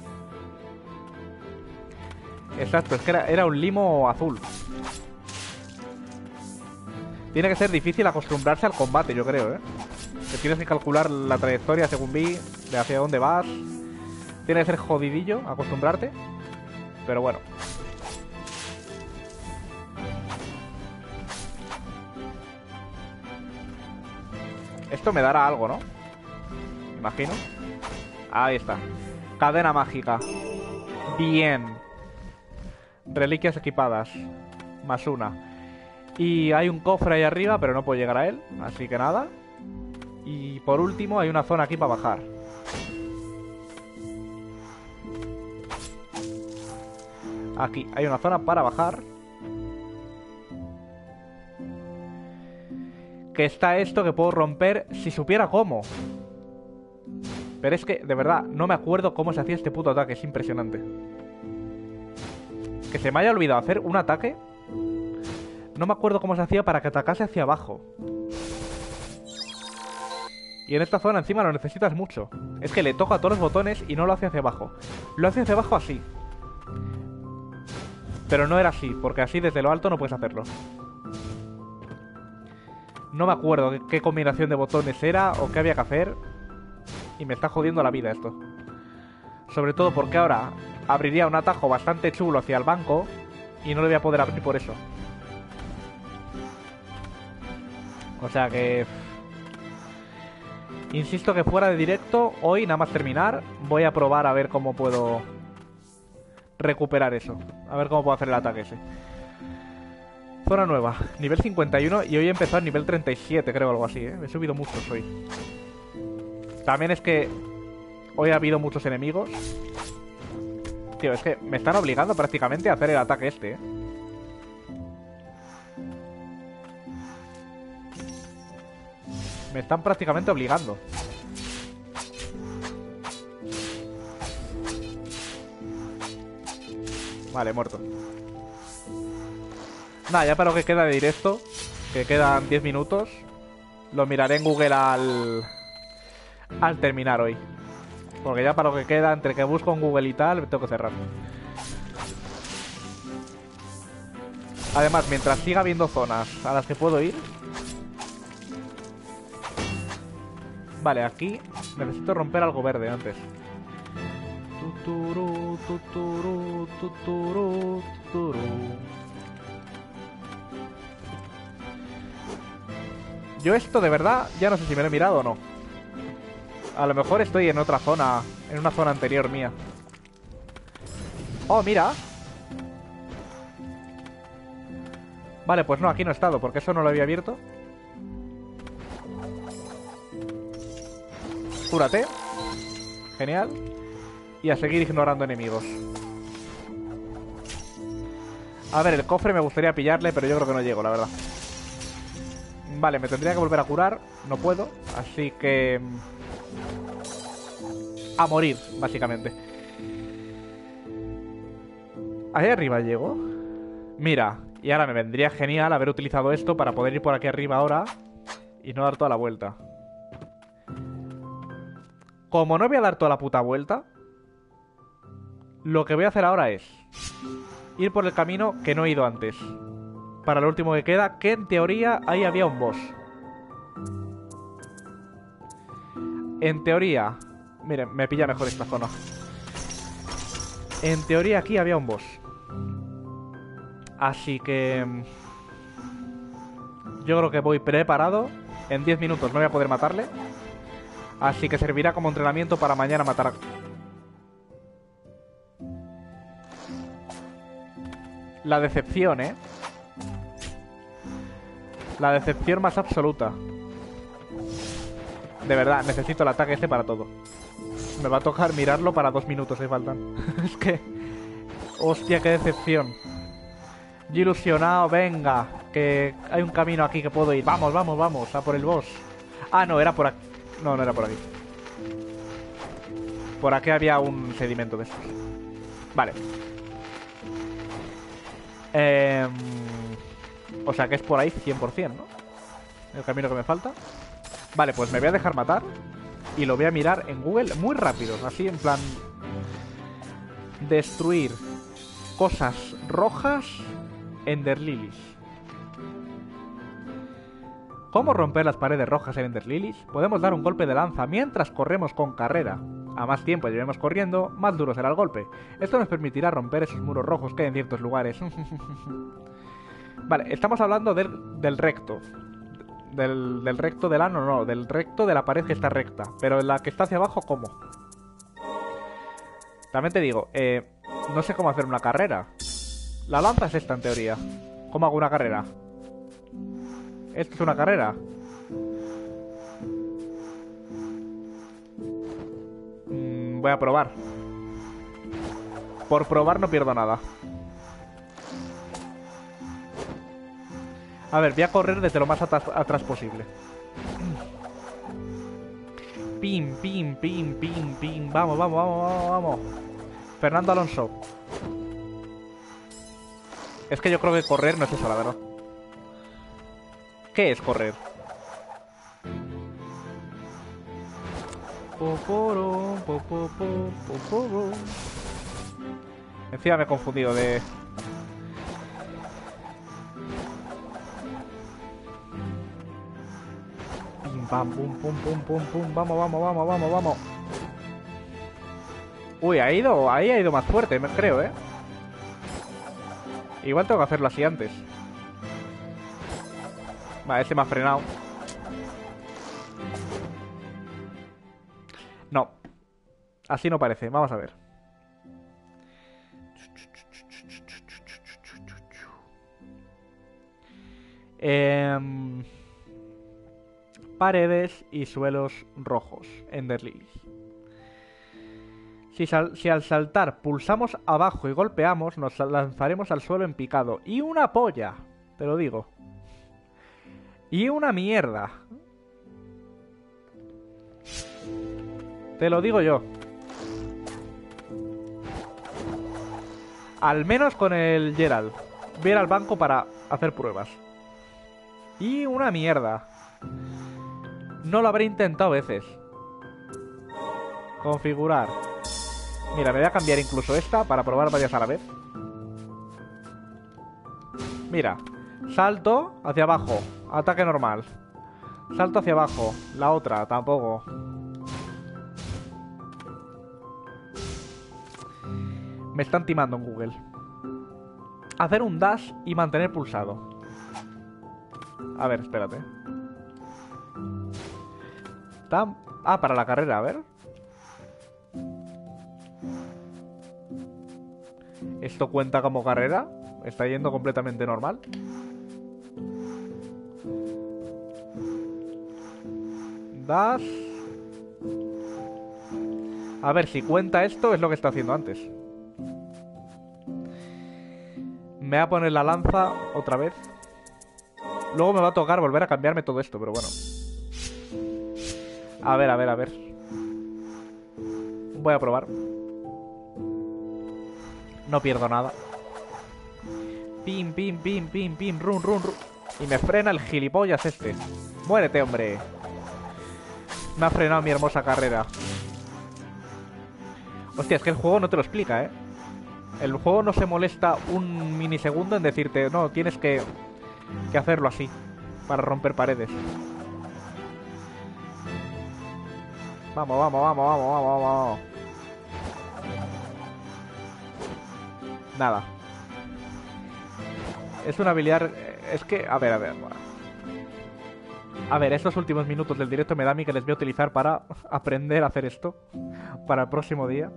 Exacto, es que era un limo azul. Tiene que ser difícil acostumbrarse al combate, yo creo, ¿eh? Que tienes que calcular la trayectoria, según vi, de hacia dónde vas. Tiene que ser jodidillo acostumbrarte. Pero bueno. Esto me dará algo, ¿no? Me imagino. Ahí está. Cadena mágica. Bien. Reliquias equipadas. Más una. Y hay un cofre ahí arriba, pero no puedo llegar a él. Así que nada. Y por último hay una zona aquí para bajar. Aquí hay una zona para bajar. Que está esto que puedo romper si supiera cómo. Pero es que, de verdad, no me acuerdo cómo se hacía este puto ataque. Es impresionante. Que se me haya olvidado hacer un ataque. No me acuerdo cómo se hacía para que atacase hacia abajo. Y en esta zona encima lo necesitas mucho. Es que le toca a todos los botones y no lo hace hacia abajo. Lo hace hacia abajo así. Pero no era así, porque así desde lo alto no puedes hacerlo. No me acuerdo qué combinación de botones era o qué había que hacer. Y me está jodiendo la vida esto. Sobre todo porque ahora abriría un atajo bastante chulo hacia el banco y no le voy a poder abrir por eso. O sea que... Insisto que fuera de directo, hoy nada más terminar, voy a probar a ver cómo puedo recuperar eso. A ver cómo puedo hacer el ataque ese. Zona nueva, nivel 51 y hoy he empezado en nivel 37, creo, algo así, ¿eh? He subido muchos hoy. También es que hoy ha habido muchos enemigos. Tío, es que me están obligando prácticamente a hacer el ataque este, ¿eh? Me están prácticamente obligando. Vale, muerto. Nada, ya para lo que queda de directo, que quedan 10 minutos, lo miraré en Google al terminar hoy. Porque ya para lo que queda, entre que busco en Google y tal, me tengo que cerrar. Además, mientras siga habiendo zonas a las que puedo ir... Vale, aquí necesito romper algo verde antes. Tuturu, tuturu, tuturu, tuturu. Yo esto de verdad ya no sé si me lo he mirado o no. A lo mejor estoy en otra zona, en una zona anterior mía. Oh, mira. Vale, pues no, aquí no he estado, porque eso no lo había abierto. Cúrate. Genial. Y a seguir ignorando enemigos. A ver, el cofre me gustaría pillarle, pero yo creo que no llego, la verdad. Vale, me tendría que volver a curar. No puedo, así que... a morir, básicamente. Ahí arriba llego. Mira, y ahora me vendría genial haber utilizado esto para poder ir por aquí arriba ahora y no dar toda la vuelta. Como no voy a dar toda la puta vuelta, lo que voy a hacer ahora es ir por el camino que no he ido antes. Para lo último que queda, que en teoría ahí había un boss. En teoría... Miren, me pilla mejor esta zona. En teoría aquí había un boss. Así que... yo creo que voy preparado. En 10 minutos no voy a poder matarle. Así que servirá como entrenamiento para mañana matar a... La decepción, ¿eh? La decepción más absoluta. De verdad, necesito el ataque este para todo. Me va a tocar mirarlo para 2 minutos si faltan. Es que... hostia, qué decepción. Yo ilusionado, venga. Que hay un camino aquí que puedo ir. Vamos, vamos, vamos, a por el boss. Ah, no, era por aquí. No, no era por aquí. Por aquí había un sedimento de estos. Vale. O sea que es por ahí 100%, ¿no? El camino que me falta. Vale, pues me voy a dejar matar. Y lo voy a mirar en Google muy rápido. Así en plan... destruir cosas rojas Ender Lilies. ¿Cómo romper las paredes rojas en Ender Lilies? Podemos dar un golpe de lanza mientras corremos con carrera. A más tiempo llevemos corriendo, más duro será el golpe. Esto nos permitirá romper esos muros rojos que hay en ciertos lugares. Vale, estamos hablando del recto. Del recto del ano, no, del recto de la pared que está recta. Pero en la que está hacia abajo, ¿cómo? También te digo, no sé cómo hacer una carrera. La lanza es esta en teoría. ¿Cómo hago una carrera? ¿Esto es una carrera? Voy a probar. Por probar no pierdo nada. A ver, voy a correr desde lo más atrás posible. Pim, pim, pim, pim, pim. Vamos, vamos, vamos, vamos, vamos. Fernando Alonso. Es que yo creo que correr no es eso, la verdad. ¿Qué es correr? Encima me he confundido de... Pim, pam, pum, pum, pum, pum, pum. Vamos, vamos, vamos, vamos, vamos. Uy, ahí ha ido más fuerte, creo, ¿eh? Igual tengo que hacerlo así antes. Vale, ese me ha frenado. No. Así no parece. Vamos a ver. Paredes y suelos rojos. Ender Lilies. Si al saltar pulsamos abajo y golpeamos, nos lanzaremos al suelo en picado. Y una polla, te lo digo. Y una mierda. Te lo digo yo. Al menos con el Gerald. Voy a ir al banco para hacer pruebas. Y una mierda. No lo habré intentado veces. Configurar. Mira, me voy a cambiar incluso esta para probar varias a la vez. Mira. Salto hacia abajo. Ataque normal. Salto hacia abajo. La otra, tampoco. Me están timando en Google. Hacer un dash y mantener pulsado. A ver, espérate. Ah, para la carrera, a ver. ¿Esto cuenta como carrera? Está yendo completamente normal. Dash. A ver, si cuenta esto, es lo que está haciendo antes. Me voy a poner la lanza otra vez. Luego me va a tocar volver a cambiarme todo esto, pero bueno. A ver, a ver, a ver. Voy a probar. No pierdo nada. Pim, pim, pim, pim, pim, run, run, run. Y me frena el gilipollas este. Muérete, hombre. Me ha frenado mi hermosa carrera. Hostia, es que el juego no te lo explica, ¿eh? El juego no se molesta un minisegundo en decirte, no, tienes que hacerlo así, para romper paredes. Vamos, vamos, vamos, vamos, vamos, vamos. Nada. Es una habilidad... Es que... A ver, a ver. A ver, estos últimos minutos del directo me da a mí que les voy a utilizar para aprender a hacer esto. Para el próximo día.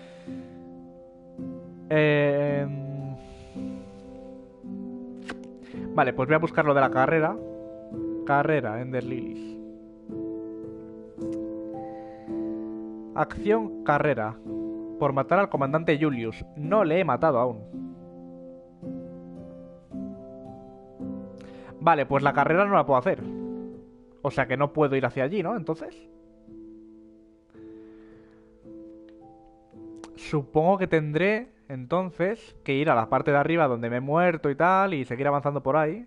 Vale, pues voy a buscar lo de la carrera. Carrera, Ender Lilies. Acción, carrera. Por matar al comandante Julius. No le he matado aún. Vale, pues la carrera no la puedo hacer. O sea que no puedo ir hacia allí, ¿no? Entonces... Supongo que tendré, entonces, que ir a la parte de arriba donde me he muerto y tal, y seguir avanzando por ahí.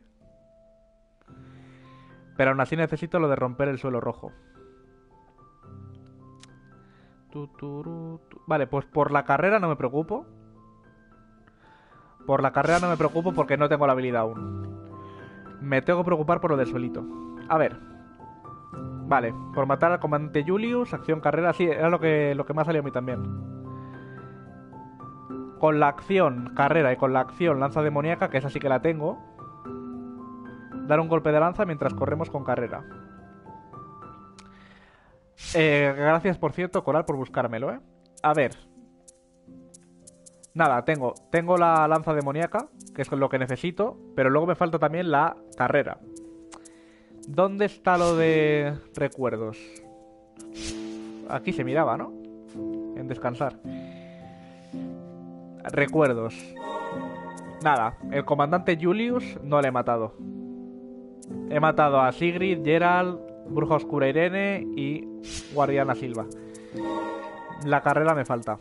Pero aún así necesito lo de romper el suelo rojo. Vale, pues por la carrera no me preocupo. Por la carrera no me preocupo porque no tengo la habilidad aún. Me tengo que preocupar por lo del suelito. A ver. Vale, por matar al comandante Julius, acción, carrera, sí, era lo que me ha salido a mí también. Con la acción, carrera, y con la acción, lanza demoníaca, que esa sí que la tengo. Dar un golpe de lanza mientras corremos con carrera. Gracias, por cierto, Coral, por buscármelo, ¿eh? A ver. Nada, tengo la lanza demoníaca, que es lo que necesito, pero luego me falta también la carrera. ¿Dónde está lo de recuerdos? Aquí se miraba, ¿no? En descansar. Recuerdos. Nada, el comandante Julius no le he matado. He matado a Sigrid, Gerald, Bruja Oscura Irene y Guardiana Silva. La carrera me falta.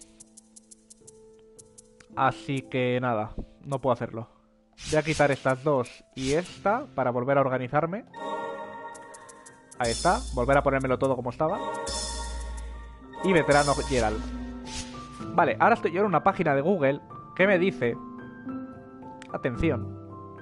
Así que nada, no puedo hacerlo. Voy a quitar estas dos y esta para volver a organizarme. Ahí está, volver a ponérmelo todo como estaba. Y veterano Gerald. Vale, ahora estoy yo en una página de Google que me dice... Atención.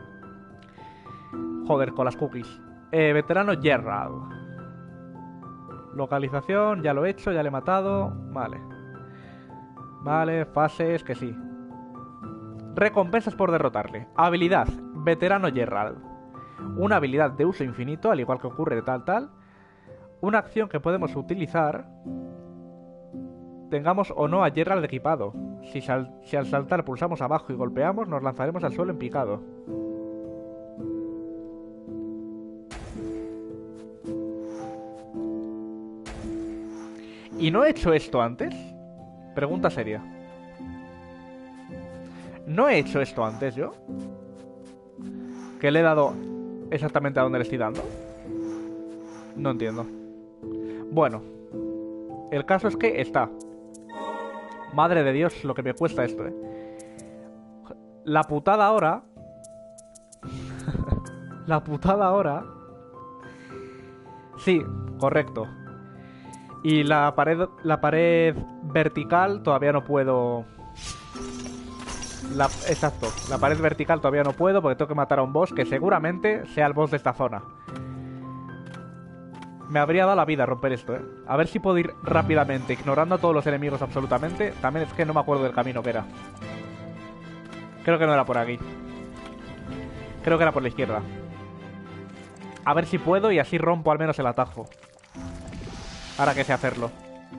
Joder, con las cookies. Veterano Gerald. Localización, ya lo he hecho, ya le he matado. Vale. Vale, fases, que sí. Recompensas por derrotarle. Habilidad, veterano Gerald. Una habilidad de uso infinito, al igual que ocurre de tal. Una acción que podemos utilizar... Tengamos o no a Gerald equipado. Si al saltar pulsamos abajo y golpeamos, nos lanzaremos al suelo en picado. ¿Y no he hecho esto antes? Pregunta seria. ¿No he hecho esto antes yo? ¿Que le he dado exactamente a donde le estoy dando? No entiendo. Bueno, el caso es que está. Madre de Dios, lo que me cuesta esto, La putada ahora... La putada ahora... Sí, correcto. Y la pared vertical todavía no puedo... Exacto, la pared vertical todavía no puedo porque tengo que matar a un boss que seguramente sea el boss de esta zona. Me habría dado la vida romper esto, ¿eh? A ver si puedo ir rápidamente, ignorando a todos los enemigos absolutamente. También es que no me acuerdo del camino que era. Creo que no era por aquí. Creo que era por la izquierda. A ver si puedo y así rompo al menos el atajo. Ahora que sé hacerlo.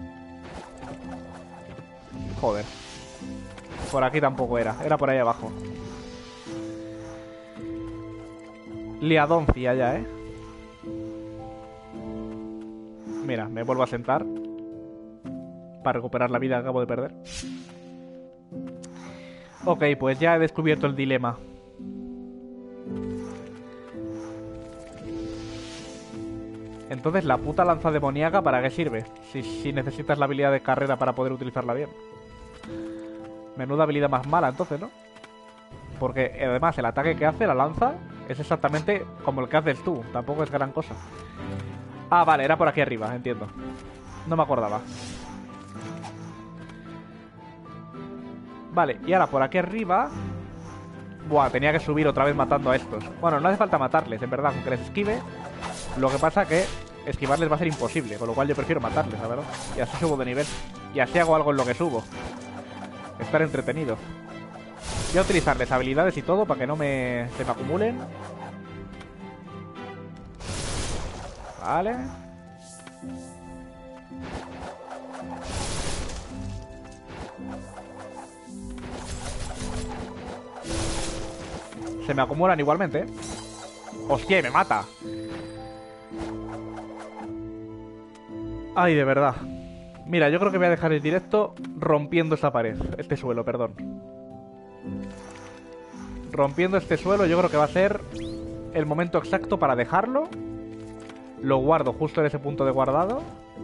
Joder. Por aquí tampoco era. Era por ahí abajo. Liadoncia ya, ¿eh? Mira, me vuelvo a sentar para recuperar la vida que acabo de perder. Ok, pues ya he descubierto el dilema. Entonces, ¿la puta lanza demoníaca para qué sirve? Si necesitas la habilidad de carrera para poder utilizarla bien. Menuda habilidad más mala, entonces, ¿no? Porque además el ataque que hace la lanza es exactamente como el que haces tú. Tampoco es gran cosa. Ah, vale, era por aquí arriba, entiendo. No me acordaba. Vale, y ahora por aquí arriba... Buah, tenía que subir otra vez matando a estos. Bueno, no hace falta matarles, en verdad, aunque les esquive. Lo que pasa que esquivarles va a ser imposible, con lo cual yo prefiero matarles, la verdad. Y así subo de nivel. Y así hago algo en lo que subo. Estar entretenido. Voy a utilizarles habilidades y todo para que no se me acumulen. Vale. Se me acumulan igualmente, ¿eh? ¡Hostia! ¡Me mata! Ay, de verdad. Mira, yo creo que voy a dejar el directo rompiendo esta pared. Este suelo, perdón. Rompiendo este suelo yo creo que va a ser el momento exacto para dejarlo. Lo guardo justo en ese punto de guardado.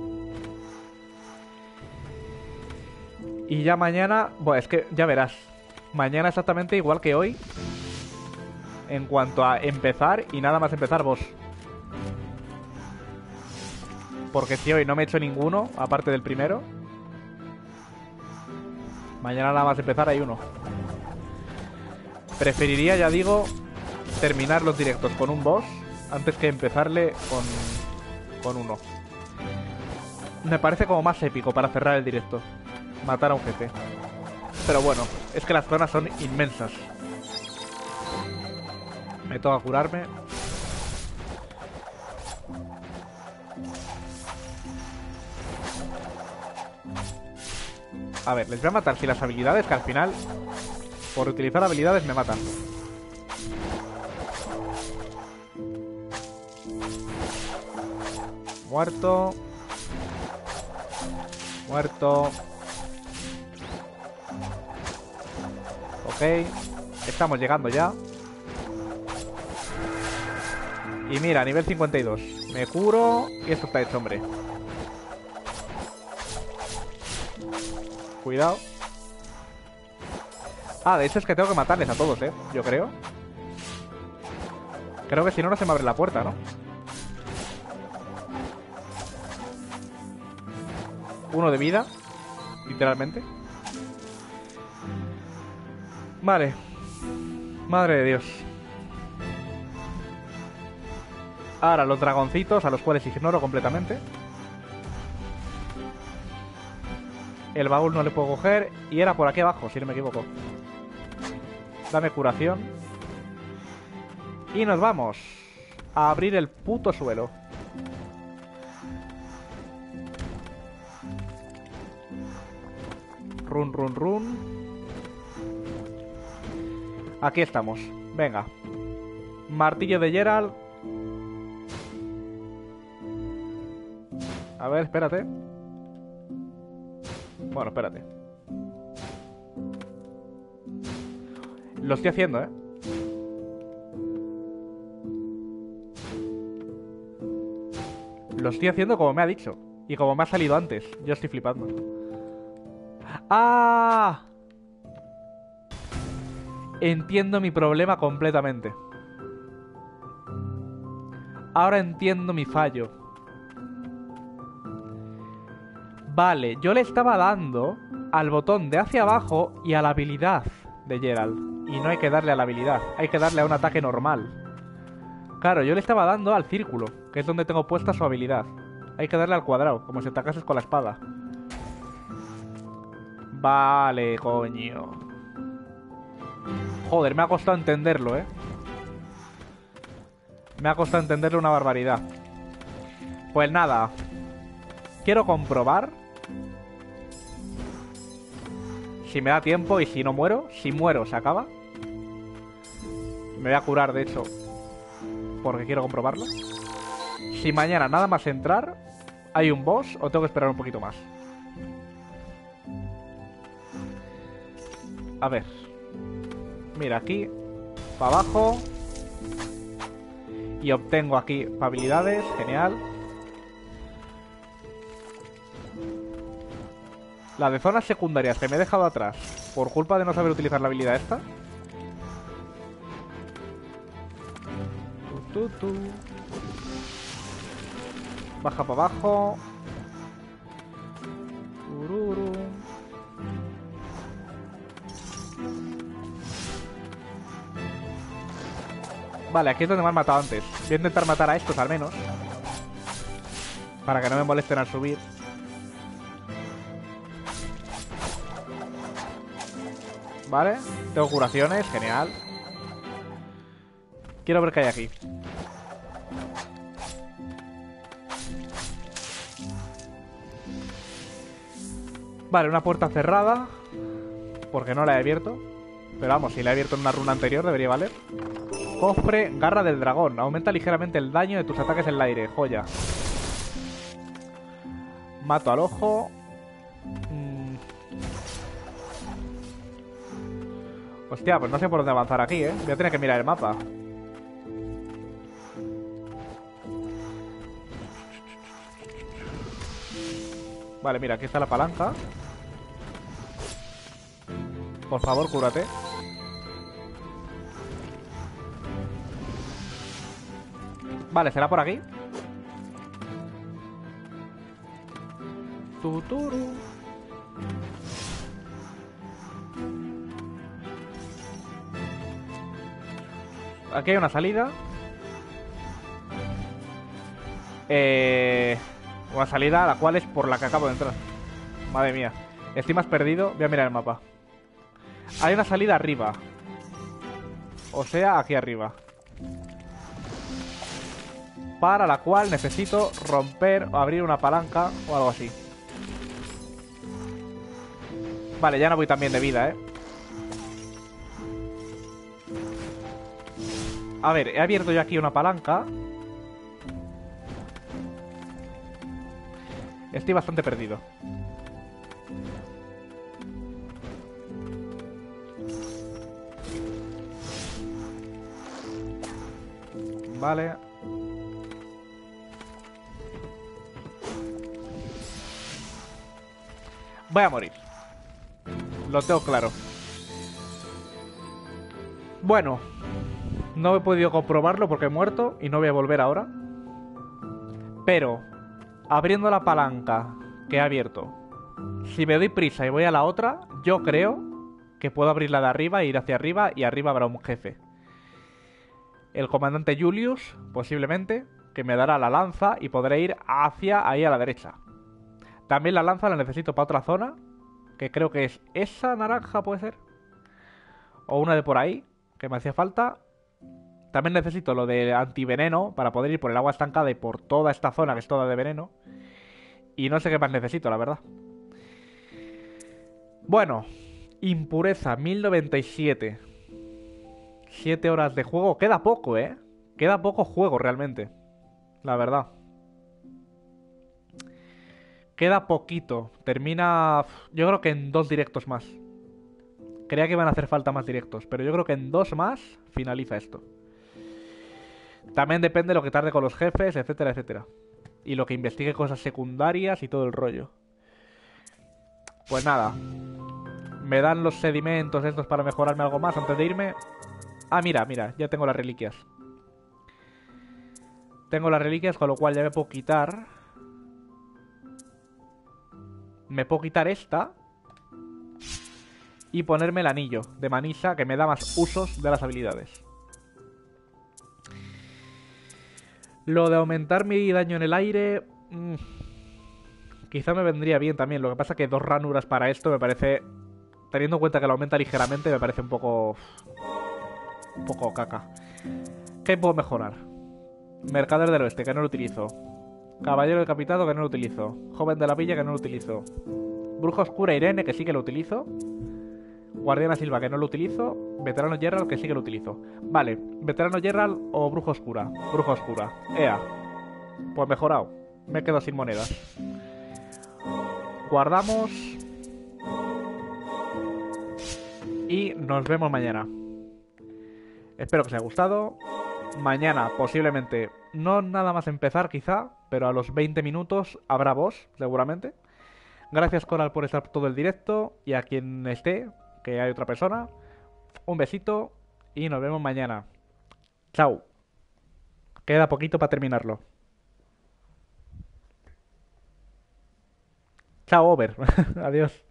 Y ya mañana... Bueno, es que ya verás. Mañana exactamente igual que hoy. En cuanto a empezar y nada más empezar boss. Porque si hoy no me he hecho ninguno, aparte del primero, mañana nada más empezar hay uno. Preferiría, ya digo, terminar los directos con un boss antes que empezarle con uno. Me parece como más épico para cerrar el directo. Matar a un jefe. Pero bueno, es que las zonas son inmensas. Me toca curarme. A ver, les voy a matar sin las habilidades, que al final, por utilizar habilidades, me matan. Muerto. Muerto. Ok. Estamos llegando ya. Y mira, nivel 52. Me curo y esto está hecho, hombre. Cuidado. Ah, de hecho es que tengo que matarles a todos, yo creo. Creo que si no, no se me abre la puerta, ¿no? Uno de vida, literalmente. Vale. Madre de Dios. Ahora los dragoncitos, a los cuales ignoro completamente. El baúl no le puedo coger. Y era por aquí abajo, si no me equivoco. Dame curación. Y nos vamos a abrir el puto suelo. Run, run, run. Aquí estamos. Venga. Martillo de Geralt. A ver, espérate. Bueno, espérate. Lo estoy haciendo, ¿eh? Lo estoy haciendo como me ha dicho. Y como me ha salido antes. Yo estoy flipando. ¡Ah! entiendo mi problema completamente. Ahora entiendo mi fallo. Vale, yo le estaba dando al botón de hacia abajo y a la habilidad de Geralt. Y no hay que darle a la habilidad, hay que darle a un ataque normal. Claro, yo le estaba dando al círculo, que es donde tengo puesta su habilidad. Hay que darle al cuadrado, como si atacases con la espada. Vale, coño. Joder, me ha costado entenderlo, Me ha costado entenderlo una barbaridad. Pues nada. Quiero comprobar si me da tiempo y si no muero. Si muero, se acaba. Me voy a curar, de hecho, porque quiero comprobarlo. Si mañana nada más entrar hay un boss o tengo que esperar un poquito más. A ver. Mira, aquí para abajo. Y obtengo aquí habilidades. Genial. La de zonas secundarias que me he dejado atrás por culpa de no saber utilizar la habilidad esta. Baja para abajo. Ururu. Vale, aquí es donde me han matado antes. Voy a intentar matar a estos al menos, para que no me molesten al subir. Vale, tengo curaciones, genial. Quiero ver qué hay aquí. Vale, una puerta cerrada, porque no la he abierto. Pero vamos, si la he abierto en una runa anterior debería valer. Cofre, garra del dragón. Aumenta ligeramente el daño de tus ataques en el aire. Joya. Mato al ojo. Hostia, pues no sé por dónde avanzar aquí, Voy a tener que mirar el mapa. Vale, mira, aquí está la palanca. Por favor, cúrate. Vale, será por aquí. Tuturu. Aquí hay una salida. Una salida a la cual es por la que acabo de entrar. Madre mía. Estoy más perdido. Voy a mirar el mapa. Hay una salida arriba. O sea, aquí arriba. Para la cual necesito romper o abrir una palanca o algo así. Vale, ya no voy tan bien de vida, A ver, he abierto yo aquí una palanca. Estoy bastante perdido. Vale. Voy a morir. Lo tengo claro. Bueno, no he podido comprobarlo porque he muerto y no voy a volver ahora. Pero, abriendo la palanca que he abierto, si me doy prisa y voy a la otra, yo creo que puedo abrir la de arriba e ir hacia arriba y arriba habrá un jefe. El comandante Julius, posiblemente, que me dará la lanza y podré ir hacia ahí a la derecha. También la lanza la necesito para otra zona, que creo que es esa naranja, puede ser. O una de por ahí, que me hacía falta. También necesito lo de antiveneno para poder ir por el agua estancada y por toda esta zona que es toda de veneno. Y no sé qué más necesito, la verdad. Bueno, impureza 1097. 7 horas de juego. Queda poco, Queda poco juego realmente. La verdad. Queda poquito. Termina... Yo creo que en 2 directos más. Creía que iban a hacer falta más directos, pero yo creo que en 2 más finaliza esto. También depende de lo que tarde con los jefes, etcétera, etcétera. Y lo que investigue cosas secundarias y todo el rollo. Pues nada. Me dan los sedimentos estos para mejorarme algo más antes de irme. Ah, mira, ya tengo las reliquias. Tengo las reliquias, con lo cual ya me puedo quitar. Me puedo quitar esta. Y ponerme el anillo de Manisa, que me da más usos de las habilidades. Lo de aumentar mi daño en el aire... quizá me vendría bien también. Lo que pasa es que 2 ranuras para esto me parece... Teniendo en cuenta que lo aumenta ligeramente, me parece un poco... Un poco caca. ¿Qué puedo mejorar? Mercader del Oeste, que no lo utilizo. Caballero decapitado, que no lo utilizo. Joven de la Villa, que no lo utilizo. Bruja Oscura Irene, que sí que lo utilizo. Guardiana Silva, que no lo utilizo. Veterano Gerald, que sí que lo utilizo. Vale, Veterano Gerald o Bruja Oscura. Bruja Oscura. Ea. Pues mejorado. Me quedo sin monedas. Guardamos. Y nos vemos mañana. Espero que os haya gustado. Mañana, posiblemente, no nada más empezar quizá, pero a los 20 minutos habrá boss, seguramente. Gracias, Coral, por estar todo el directo. Y a quien esté, que hay otra persona, un besito y nos vemos mañana. Chao. Queda poquito para terminarlo. Chao, over. Adiós.